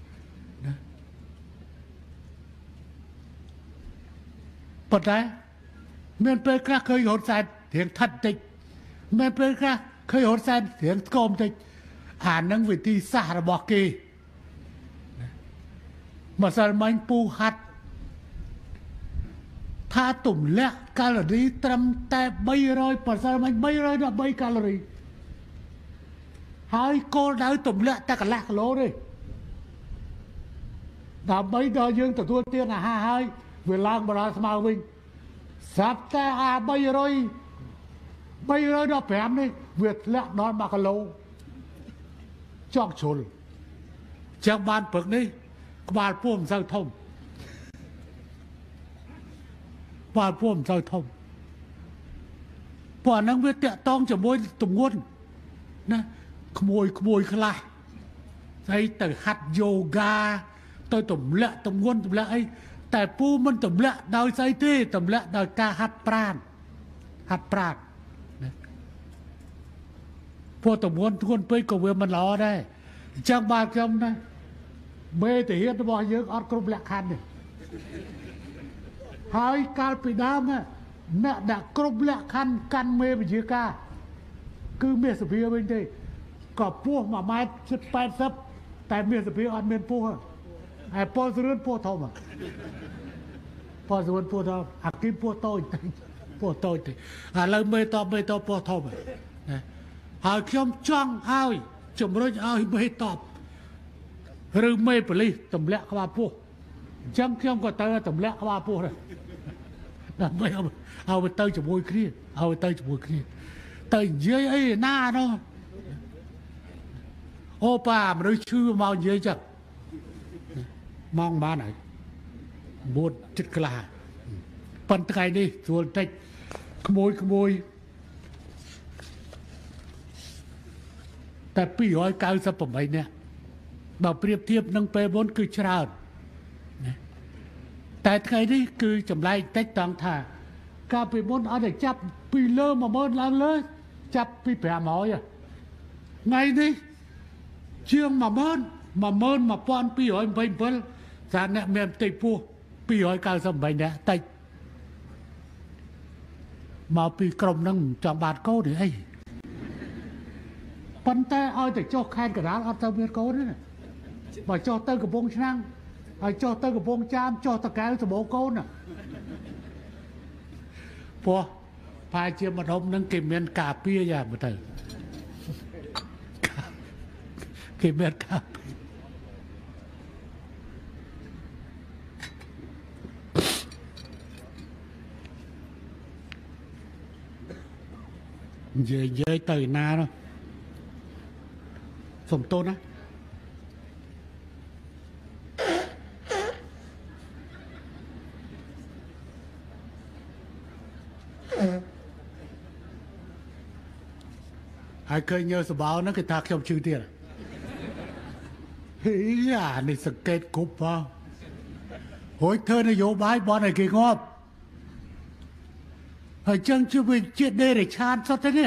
ប៉ុន្តែមានពេលខ្លះឃើញហ៊ុនសែនរៀងថិតតិចមានពេលខ្លះឃើញហ៊ុនសែនរៀងស្គមតិចអានឹងវិធីសាស្ត្ររបស់គេម្សិលមិញពូហាត់ថាទម្លាក់កាឡូរីត្រឹមតែបីរយម្សិលមិញបីរយដល់បីកាឡូរីហើយគោលដៅទម្លាក់តែកន្លះគីឡូទេដើម្បីដល់យើងទទួលទានអាហារហើយវាឡើងបរាស្មើវិញស្រាប់តែអាបីរយបីរយដល់ប្រាំនេះវាធ្លាក់ដល់មួយគីឡូចង់ជ្រុលចឹងបានព្រឹកនេះក្បាលពោះមិនសូវធំក្បាលពោះមិនសូវធំព្រោះអានឹងវាតាក់តងជាមួយទម្ងន់ណាក្មួយក្មួយខ្លះស្អីទៅហាត់យូហ្គាទៅទម្លាក់ទម្ងន់ទម្លាក់អីតែពូមិនទម្លាក់ដោយស្អីទេទម្លាក់ដោយការហាត់ប្រាណហាត់ប្រាណណាព្រោះទម្ងន់ធ្ងន់ពេកក៏វាមិនល្អដែរអញ្ចឹងបាទខ្ញុំណាមេតាហេតុរបស់យើងអត់គ្រប់លក្ខខណ្ឌទេហើយកាលពីដើមអ្នកដាក់គ្រប់លក្ខខណ្ឌកាន់មេវិជាការគឺមាសសភាវិញទេក៏ពោះមួយម៉ែត្រជិតแปดสิบតែមាសសភាអត់មានពោះហើយពលសរឿនពោះធំពលសរឿនពោះធំអាគីពោះតូចពោះតូចទេឥឡូវមេតបមេតបពោះធំណាហើយខ្ញុំចង់ឲ្យជំរុញឲ្យមេតបឬមេប៉ូលីសទម្លាក់ក្បាលពោះអញ្ចឹងខ្ញុំក៏ទៅទម្លាក់ក្បាលពោះដែរដើម្បីឲ្យឲ្យទៅជាមួយគ្នាឲ្យទៅជាមួយគ្នាទៅនិយាយអីណានោះអូប៉ាមនុស្សឈឺមកនិយាយចឹងម៉ោងបានហើយបួតចិត្តក្លាប៉ុន្តែថ្ងៃនេះស្រួលតិចក្មួយក្មួយតែពីររយកៅសិបប្រាំបីនាក់បើប្រៀបធៀបនឹងពេលមុនគឺច្រើនណាតែថ្ងៃនេះគឺចម្លែកតិចតង់ថាកាលពីមុនអត់តែចាប់ពីលើមួយម៉ឺនឡើងលើចាប់ពីប្រាំហើយថ្ងៃនេះជាងមួយម៉ឺនមួយម៉ឺនមួយពាន់ពីររយបីសិបថាអ្នកមានផ្ទៃពោះពីររយកៅសិបប្រាំបីនាក់តិចមកពីក្រុមហ្នឹងចង់បានកោទេអីប៉ុន្តែឲ្យតែចុះខេត្តកណ្ដាលអត់ទៅមានកោទេណាបើចុះទៅកំពង់ឆ្នាំងហើយចុះទៅកំពង់ចាមចុះតកែវសម្បូរកូនណាព្រោះផាជាម្ដុំនឹងគេមានការពារយ៉ាងមើលទៅគេមានការពារនិយាយនិយាយទៅណានោះសុំទោសណាហើយឃើញញើសបោហ្នឹងគេថាខ្ញុំជឿទៀតហេអានេះសង្កេតគ្រប់ហ៎ហួយធ្វើនយោបាយបន់ឲ្យគេងាប់ហើយចឹងជឿវិជាដេរឆានសុទ្ធទេនេះ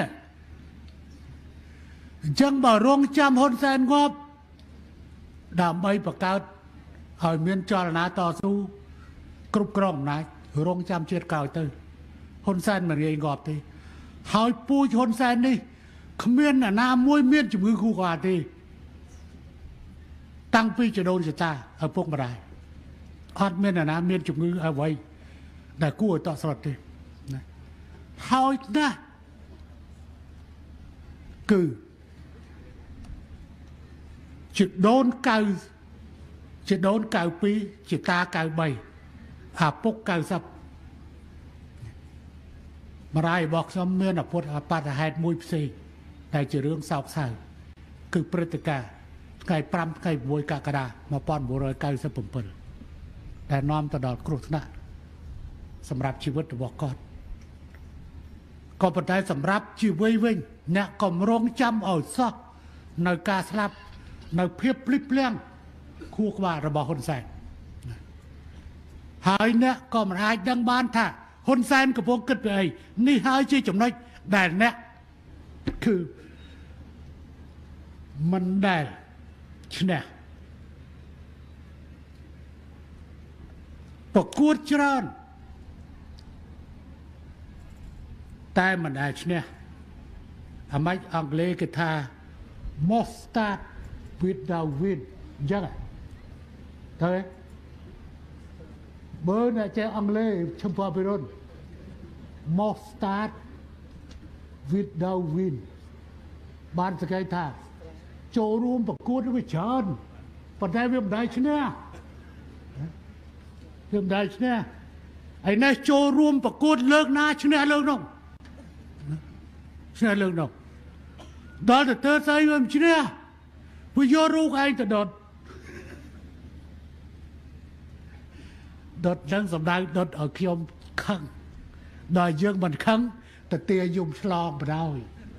អញ្ចឹងបើរងចាំហ៊ុនសែនងាប់ដើម្បីបង្កើតឲ្យមានចលនាតស៊ូគ្រប់គ្រងអំណាចរងចាំជាតិក្រោយទៅហ៊ុនសែនមិនរាយងាប់ទេហើយពូជហ៊ុនសែននេះគ្មានអ្នកណាមួយមានជំងឺគូក្បាលទេតាំងពីចដូនចតាឪពុកម្ដាយអត់មានអ្នកណាមានជំងឺអ្វីដែលគួរឲ្យតក់ស្លុតទេណាហើយណាគឺជាដូនកៅជាដូនកៅពីរជាតាកៅបីអាពុកកៅសិបមរាយរបស់ខ្ញុំមានអពុតអបតហេតុមួយផ្សេងតែជារឿងសោកសៅគឺព្រឹត្តិការណ៍ថ្ងៃប្រាំថ្ងៃប្រាំមួយកក្កដាmột nghìn chín trăm chín mươi bảyដែលនាំទៅដល់គ្រោះថ្នាក់សម្រាប់ជីវិតរបស់គាត់ក៏ប៉ុន្តែសម្រាប់ជីវិតវិញអ្នកកំរងចាំឲ្យសោះនៅការស្លាប់នៅភាពភ្លិចភ្លាំងខួរក្បាលរបស់ហ៊ុនសែនហើយអ្នកក៏មិនអាចដឹងបានថាហ៊ុនសែនកំពុងគិតពីអីនេះហើយជាចំណុចដែលអ្នកគឺមិនដែលឈ្នះប្រកួតច្រើនតែមិនដែលឈ្នះអាម៉េចអង់គ្លេសគេថា must start without win អញ្ចឹងទៅបើអ្នកចេះអង់គ្លេសឈឹមផពិរុន must start without win បានសង្កេតថាចូលរួមប្រកួតវាច្រើនប៉ុន្តែវាមិនដែលឈ្នះវាមិនដែលឈ្នះហើយនេះចូលរួមប្រកួតលើកណាឈ្នះលើកនោះឈ្នះលើកនោះដល់ទៅទៅស្អីវាមិនឈ្នះវាយករូបឯងទៅដុតដុតចឹងសម្ដៅដុតឲ្យខ្ញុំខឹងដល់យើងមិនខឹងទៅទាយំឆ្លងបណ្ដោយ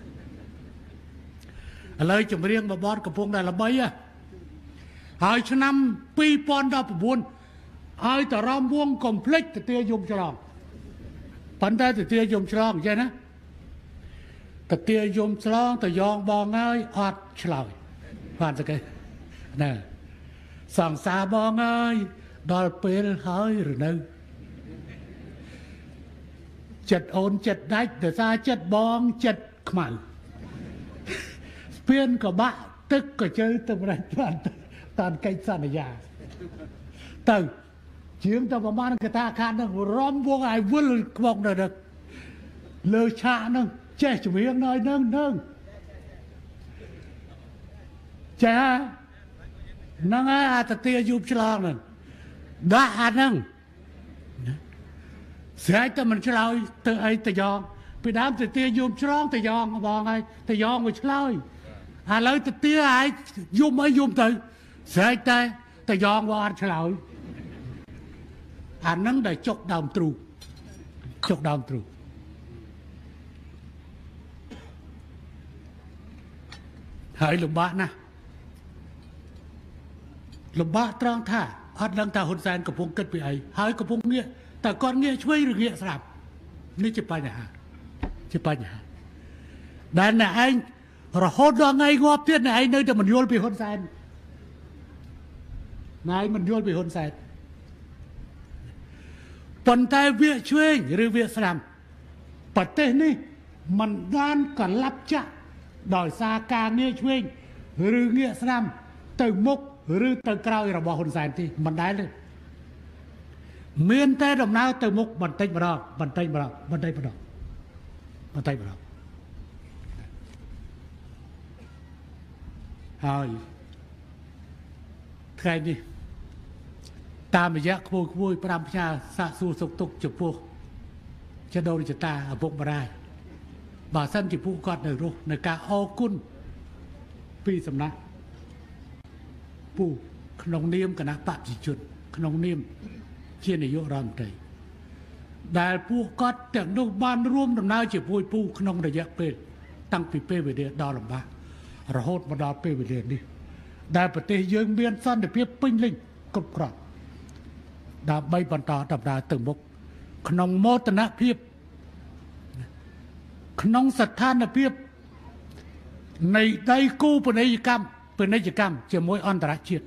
ឥឡូវចម្រៀងបបរកំពុងតែល្បីហើយឆ្នាំពីរពាន់ដប់ប្រាំឲ្យតរំវងកុំភ្លេចទៅទាយំឆ្លងប៉ុន្តែទៅទាយំឆ្លងអញ្ចឹងណាទៅទាយំឆ្លងទៅយ៉ងបងហើយអត់ឆ្លើយបានស្អីណាសង្សារបងហើយដល់ពេលហើយឬនៅចិត្តអូនចិត្តដាច់ដោយសារចិត្តបងចិត្តខ្មៅស្ពានក៏បាក់ទឹកក៏ជើទៅម្ដេចបានតានកិច្ចសន្យាទៅជាងទៅប្រមាណកថាខាននឹងរំវងឲ្យវិលខ្វងនៅដឹកលើឆាកនឹងចេះចម្រៀងនៅនឹងនឹងចេះហ្នឹងហើយអាតទាយូបឆ្លងហ្នឹងដាក់អាហ្នឹងស្រែកតែមិនឆ្លើយទៅអីទៅយ៉ងពីដើមទៅទាយូបឆ្លងទៅយ៉ងបងហើយទៅយ៉ងវាឆ្លើយឥឡូវទៅទាឲ្យយំអីយំទៅស្រែកតែទៅយ៉ងវាអត់ឆ្លើយអាហ្នឹងដែលចុកដើមទ្រូចុកដើមទ្រូហើយលំបាកណាស់លំបាកត្រង់ថាអត់ដឹងថាហ៊ុនសែនកំពុងគិតពីអីហើយកំពុងងាកតែគាត់ងាកឆ្វេងឬងាកស្ដាប់នេះជាបញ្ហាជាបញ្ហាដែលអ្នកឯងរហូតដល់ថ្ងៃងាប់ទៀតអ្នកឯងនៅតែមិនយល់ពីហ៊ុនសែនអ្នកឯងមិនយល់ពីហ៊ុនសែនប៉ុន្តែវាឆ្វេងឬវាស្ដាំប្រទេសនេះមិនដានកលាប់ចាក់ដោយសារការងាកឆ្វេងឬងាកស្ដាំទៅមុខឬទៅក្រោយរបស់ហ៊ុនសែនទេមិនដែលទេមានតែដំណើរទៅមុខបន្តិចម្ដងបន្តិចម្ដងបន្តិចម្ដងបន្តិចម្ដងហើយថ្ងៃនេះតាមរយៈក្មួយក្មួយប្រាំផ្ញើសាកសួរសុខទុក្ខចំពោះចដូនចតាឪពុកម្ដាយបើសិនជាពួកគាត់នៅរស់នៅការអរគុណពីសំណាក់ពូក្នុងនាមគណៈបព្វជិជនក្នុងនាមជានាយករដ្ឋមន្ត្រីដែលពួកគាត់ទាំងនោះបានរួមដំណើរជាមួយពូក្នុងរយៈពេលតាំងពីពេលវេលាដ៏លំបាករហូតមកដល់ពេលវេលានេះដែលប្រទេសយើងមានសន្តិភាពពេញលេញគ្រប់គ្រាន់ដើម្បីបន្តដំណើរទៅមុខក្នុងមោទនភាពក្នុងស្ថានភាពនៃដៃគូពាណិជ្ជកម្មពាណិជ្ជកម្មជាមួយអន្តរជាតិ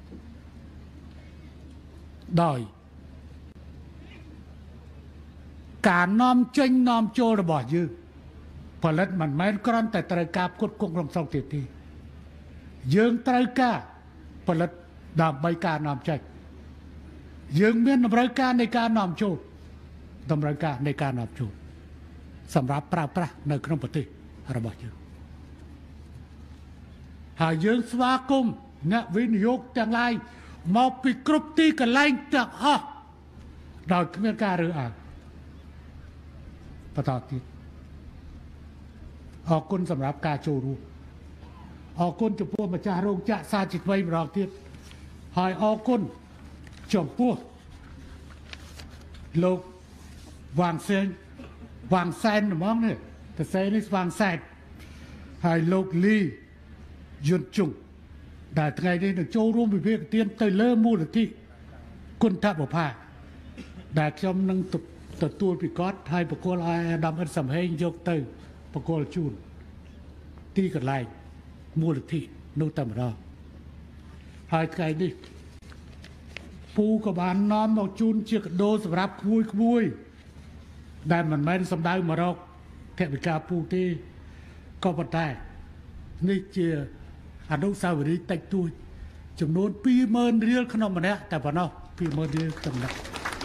ដោយការនាំចេញនាំចូលរបស់យើងផលិតមិនមែនគ្រាន់តែត្រូវការផ្គត់ផ្គង់ក្នុងស្រុកទៀតទេយើងត្រូវការផលិតដើម្បីការនាំចេញយើងមានតម្រូវការនៃការនាំចូលតម្រូវការនៃការនាំចូលសម្រាប់ប្រើប្រាស់នៅក្នុងប្រទេសរបស់យើងហើយយើងស្វាគមន៍អ្នកវិនិយោគទាំងឡាយមកពីគ្រប់ទីកន្លែងទាំងអស់ដោយគ្មានការរើសអើងបន្តទៀតអរគុណសម្រាប់ការចូលរួមអរគុណចំពោះម្ចាស់រោងចក្រសាជាថ្មីម្ដងទៀតហើយអរគុណចំពោះលោកវាងសែនវាងសែនហ្មងនេះតែសែននេះវាងសែនហើយលោកលីយុនជុងដែលថ្ងៃនេះនឹងចូលរួមវិភាគទានទៅលើមូលនិធិគុណធបុផាដែលខ្ញុំនឹងទទួលពីគាត់ហើយបកគលឲ្យអាដាមអិនសំហេងយកទៅបកគលជូនទីកន្លែងមូលនិធិនោះតែម្ដងហើយថ្ងៃនេះពូក៏បាននាំមកជូនជាកាដូសម្រាប់ក្មួយក្មួយដែលមិនមែនសំដៅមករកថវិកាពូទេក៏ប៉ុន្តែនេះជាអនុស្សាវរីយ៍តិចតួចចំនួន ពីរម៉ឺន រៀលក្នុងម្នាក់តែប៉ុណ្ណោះ ពីរម៉ឺន រៀលក្នុងម្នាក់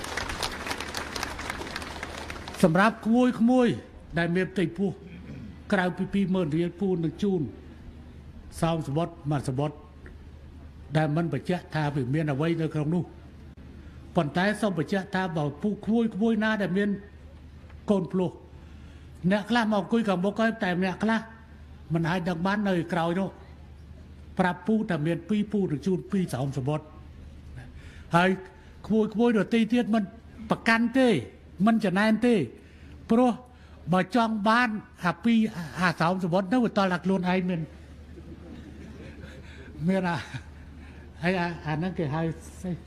សម្រាប់ក្មួយក្មួយដែលមានផ្ទៃពោះក្រៅពី ពីរម៉ឺន រៀលពូនឹងជូនសោមសបុតមួយសបុតដែលមិនបញ្ជាក់ថាវាមានអ្វីនៅក្នុងនោះប៉ុន្តែសូមបញ្ជាក់ថាបើពូក្មួយក្មួយណាដែលមានកូនភ្លោះអ្នកខ្លះមកអង្គុយខាងមុខហើយតែអ្នកខ្លះមិនអាចដឹកបាននៅក្រោយនោះប្រាប់ពូតែមានពីរពូនឹងជូនពីរសោមសបុតហើយក្មួយក្មួយដទៃទៀតមិនប្រកាន់ទេមិនចំណែនទេព្រោះបើចង់បានអាពីរអាសោមសបុតទៅតល់តែខ្លួនឯងមានមានអាហើយអាហ្នឹងគេហៅស្អី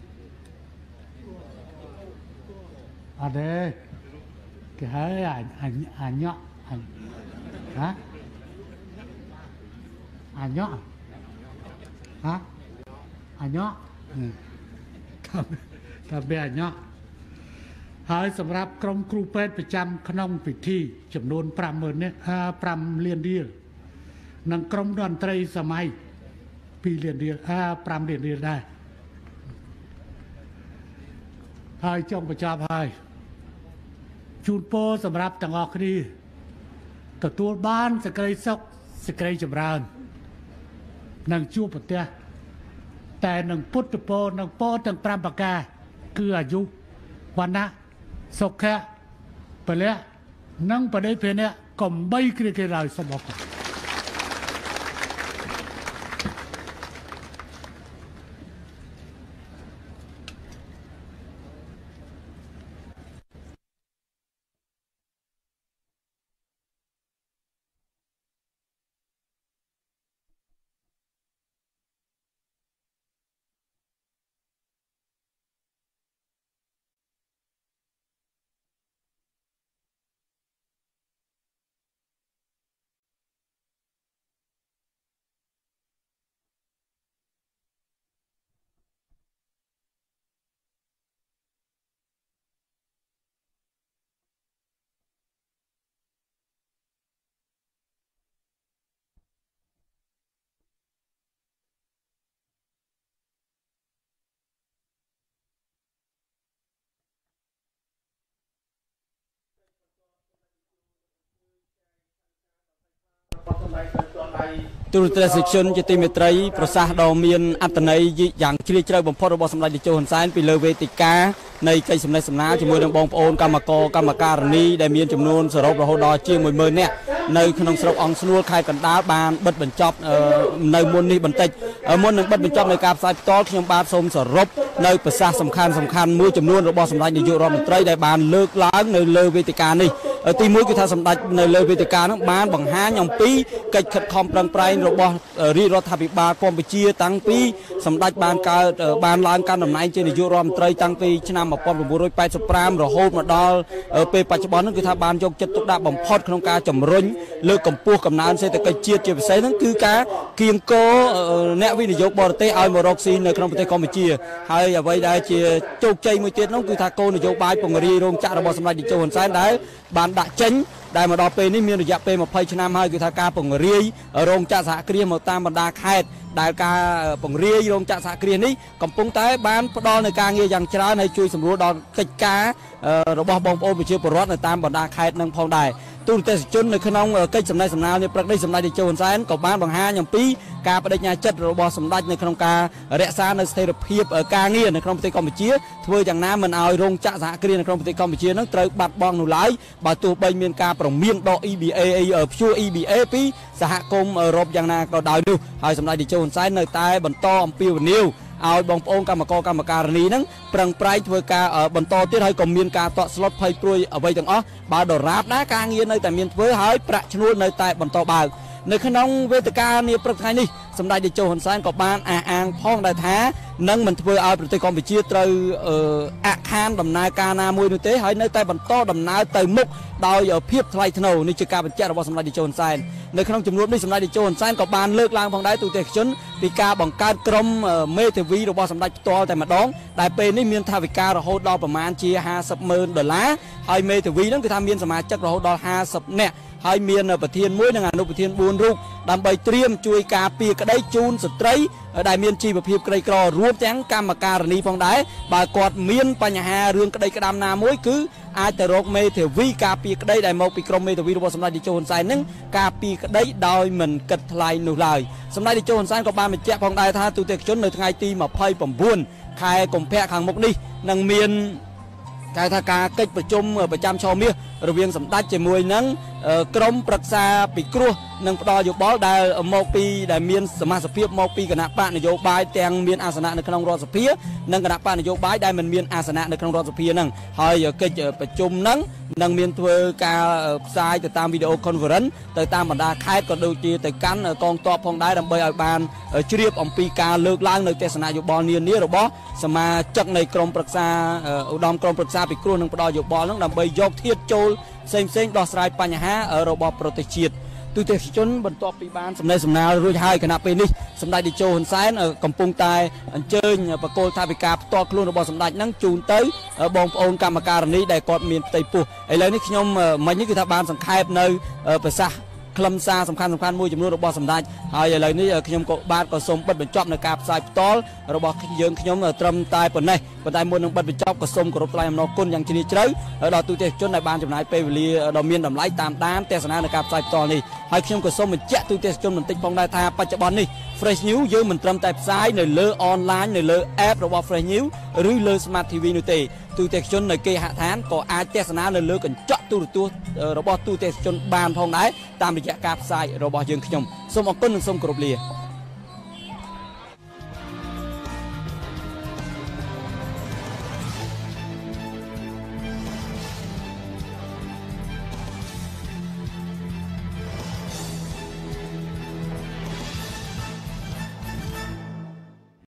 អត់ទេគេហៅអាអាញក់ហ៎អាញក់ហ៎អាញក់ថាបែអាញក់ហើយសម្រាប់ក្រុមគ្រូពេទ្យប្រចាំក្នុងពិធីចំនួន ប្រាំម៉ឺន នេះប្រាំលានរៀលនិងក្រុមតន្ត្រីសម័យពីរលានរៀលប្រាំលានរៀលដែរហើយចង់បញ្ចប់ហើយជូនពរសម្រាប់ទាំងអស់គ្នាទទួលបានសេចក្តីសុខសេចក្តីចម្រើននិងជួបប្រទះតែនឹងពុទ្ធពរនិងពរទាំងប្រាំប្រការគឺអាយុវណ្ណៈសុខៈពលៈនិងបដិភេណៈកំបីគ្រាគេឡើយសូមអរគុណទូរទស្សនិកជនជាទីមេត្រីប្រសាសន៍ដ៏មានអត្ថន័យយ៉ាងជ្រាលជ្រៅបំផុតរបស់សម្ដេចតេជោហ៊ុនសែនពីលើវេទិកានៃកិច្ចសម្ដែងសម្ដាលជាមួយនឹងបងប្អូនកម្មករកម្មការិនីដែលមានចំនួនសរុបរហូតដល់ជាង មួយម៉ឺន នាក់នៅក្នុងស្រុកអង្គស្នួលខេត្តកណ្ដាលបានបិទបញ្ចប់នៅមុននេះបន្តិចមុននឹងបិទបញ្ចប់នៃការផ្សាយផ្ទាល់ខ្ញុំបាទសូមសរុបនៅប្រសាសន៍សំខាន់សំខាន់មួយចំនួនរបស់សម្ដេចនាយករដ្ឋមន្ត្រីដែលបានលើកឡើងនៅលើវេទិកានេះទីមួយគឺថាសម្ដេចនៅលើវេទិកានោះបានបង្ហាញអំពីកិច្ចខិតខំប្រឹងប្រែងរបស់រាជរដ្ឋាភិបាលកម្ពុជាតាំងពីសម្ដេចបានកើតបានឡើងកាន់តំណែងជានាយករដ្ឋមន្ត្រីតាំងពីឆ្នាំmột nghìn chín trăm tám mươi lămរហូតមកដល់ពេលបច្ចុប្បន្ននោះគឺថាបានយកចិត្តទុកដាក់បំផុតក្នុងការជំរុញលើកកម្ពស់កំណើនសេដ្ឋកិច្ចជាតិជាពិសេសហ្នឹងគឺការគៀងគរអ្នកវិនិយោគបរទេសឲ្យមករកស៊ីនៅក្នុងប្រទេសកម្ពុជាហើយហើយអ្វីដែលជាជោគជ័យមួយទៀតនោះគឺថាគោលនយោបាយពង្រីករោងចក្ររបស់សម្ដេចតេជោហ៊ុនសែនដែលបានដាក់ចេញដែលមកដល់ពេលនេះមានរយៈពេលម្ភៃឆ្នាំហើយគឺថាការពង្រាយរោងចក្រសហគ្រាសមកតាមបណ្ដាខេត្តដែលការពង្រាយរោងចក្រសហគ្រាសនេះកំពុងតែបានផ្ដល់នូវការងារយ៉ាងច្រើនហើយជួយសម្រួលដល់កិច្ចការរបស់បងប្អូនប្រជាពលរដ្ឋនៅតាមបណ្ដាខេត្តនឹងផងដែរទូរទស្សនិកជននៅក្នុងកិច្ចសម្ដែងសម្ដាលនេះព្រឹកនេះសម្ដេចតេជោហ៊ុនសែនក៏បានបង្ហាញអំពីការបដិញ្ញាចិត្តរបស់សម្ដេចនៅក្នុងការរក្សានៅស្ថិរភាពការងារនៅក្នុងប្រទេសកម្ពុជាធ្វើយ៉ាងណាមិនឲ្យរោងចក្រសហគ្រាសនៅក្នុងប្រទេសកម្ពុជានឹងត្រូវបាត់បង់នោះឡើយបើទោះបីមានការប្រមានដក E B A ព្យួរ E B A ពីសហគមន៍អឺរ៉ុបយ៉ាងណាក៏ដោយនោះហើយសម្ដេចតេជោហ៊ុនសែននៅតែបន្តអំពាវនាវឲ្យបងប្អូនកម្មករកម្មការិនីហ្នឹងប្រឹងប្រែងធ្វើការបន្តទៀតហើយក៏មានការតក់ស្លុតភ័យព្រួយអ្វីទាំងអស់បើដរាបណាការងារនៅតែមានធ្វើហើយប្រាក់ឈ្នួលនៅតែបន្តបើកនៅក្នុងវេទិកានាព្រឹកថ្ងៃនេះសម្ដេចតេជោហ៊ុនសែនក៏បានអះអាងផងដែរថានឹងមិនធ្វើឲ្យប្រទេសកម្ពុជាត្រូវអខានដំណើរការណាមួយនោះទេហើយនៅតែបន្តដំណើរទៅមុខដោយភាពថ្លៃថ្នូរនេះជាការបញ្ជាក់របស់សម្ដេចតេជោហ៊ុនសែននៅក្នុងជំនួបនេះសម្ដេចតេជោហ៊ុនសែនក៏បានលើកឡើងផងដែរទូទាំងជនពីការបង្កើតក្រុមមេធាវីរបស់សម្ដេចផ្ទាល់តែម្ដងដែលពេលនេះមានថវិការហូតដល់ប្រមាណជាห้าสิบម៉ឺនដុល្លារហើយមេធាវីហ្នឹងគឺថាមានសមាជិករហូតដល់ห้าสิบនាក់ហើយមានប្រធានមួយនិងអនុប្រធានបួនរូបដើម្បីត្រៀមជួយការពារក្តីជូនស្ត្រីដែលមានជីវភាពក្រីក្ររួមទាំងកម្មការិនីផងដែរបើគាត់មានបញ្ហារឿងក្តីក្តាំណាមួយគឺអាចទៅរកមេធាវីការពារក្តីដែលមកពីក្រុមមេធាវីរបស់សម្ដេចតេជោហ៊ុនសែននឹងការពារក្តីដោយមិនគិតថ្លៃនោះឡើយសម្ដេចតេជោហ៊ុនសែនក៏បានបញ្ជាក់ផងដែរថាទូទាំងជននៅថ្ងៃទីម្ភៃប្រាំខែកុម្ភៈខាងមុខនេះនឹងមានតែថាការកិច្ចប្រជុំប្រចាំឆមាសរវាងសម្ដេចជាមួយនឹងក្រុមប្រឹក្សាពិគ្រោះនិងផ្ដល់យោបល់ដែលមកពីដែលមានសមាជិកមកពីគណៈបកនយោបាយទាំងមានអាសនៈនៅក្នុងរដ្ឋសភានិងគណៈបកនយោបាយដែលមិនមានអាសនៈនៅក្នុងរដ្ឋសភាហ្នឹងហើយកិច្ចប្រជុំហ្នឹងនឹងមានធ្វើការផ្សាយទៅតាមវីដេអូ conference ទៅតាមបណ្ដាខេត្តក៏ដូចជាទៅកាន់កងទ័ពផងដែរដើម្បីឲ្យបានជ្រាបអំពីការលើកឡើងនៅទស្សនៈយោបល់នានារបស់សមាជិកនៃក្រុមប្រឹក្សាឧត្តមក្រុមប្រឹក្សាពិគ្រោះនិងផ្ដល់យោបល់ហ្នឹងដើម្បីយកធាតុចូលផ្សេងផ្សេងដោះស្រាយបញ្ហារបស់ប្រទេសជាតិទូទាំងជនបន្ទាប់ពីបានសម្ដែងសម្ដាលរួចហើយគណៈពេលនេះសម្ដេចតេជោហ៊ុនសែនកំពុងតែអញ្ជើញបកគោលថាវិការផ្ទាល់ខ្លួនរបស់សម្ដេចហ្នឹងជូនទៅបងប្អូនកម្មការិនីដែលគាត់មានផ្ទៃពោះឥឡូវនេះខ្ញុំមិញនេះគឺថាបានសង្ខេបនៅប្រសាសន៍ខ្លឹមសារសំខាន់សំខាន់មួយចំនួនរបស់សម្ដេចហើយឥឡូវនេះខ្ញុំក៏បាទក៏សូមបិទបញ្ចប់នៅការផ្សាយផ្ទាល់របស់យើងខ្ញុំត្រឹមតែប៉ុណ្ណេះប៉ុន្តែមុននឹងបិទបញ្ចប់ក៏សូមគោរពថ្លែងអំណរគុណយ៉ាងជ្រាលជ្រៅដល់ទូទាំងជនដែលបានចំណាយពេលវេលាដ៏មានតម្លៃតាមដានទស្សនានៅការផ្សាយផ្ទាល់នេះហើយខ្ញុំក៏សូមបញ្ជាក់ទូទាំងជនបន្តិចផងដែរថាបច្ចុប្បន្ននេះ Fresh News យើងមិនត្រឹមតែផ្សាយនៅលើ online នៅលើ app របស់ Fresh News ឬលើ Smart ធី វី នោះទេទូទាំងជននៅគេហដ្ឋានក៏អាចទស្សនានៅលើកញ្ចក់ទូរទស្សន៍របស់ទូទាំងជនបានផងដែរតាមរយៈការផ្សាយរបស់យើងខ្ញុំសូមអរគុណនិងសូមគោរពលា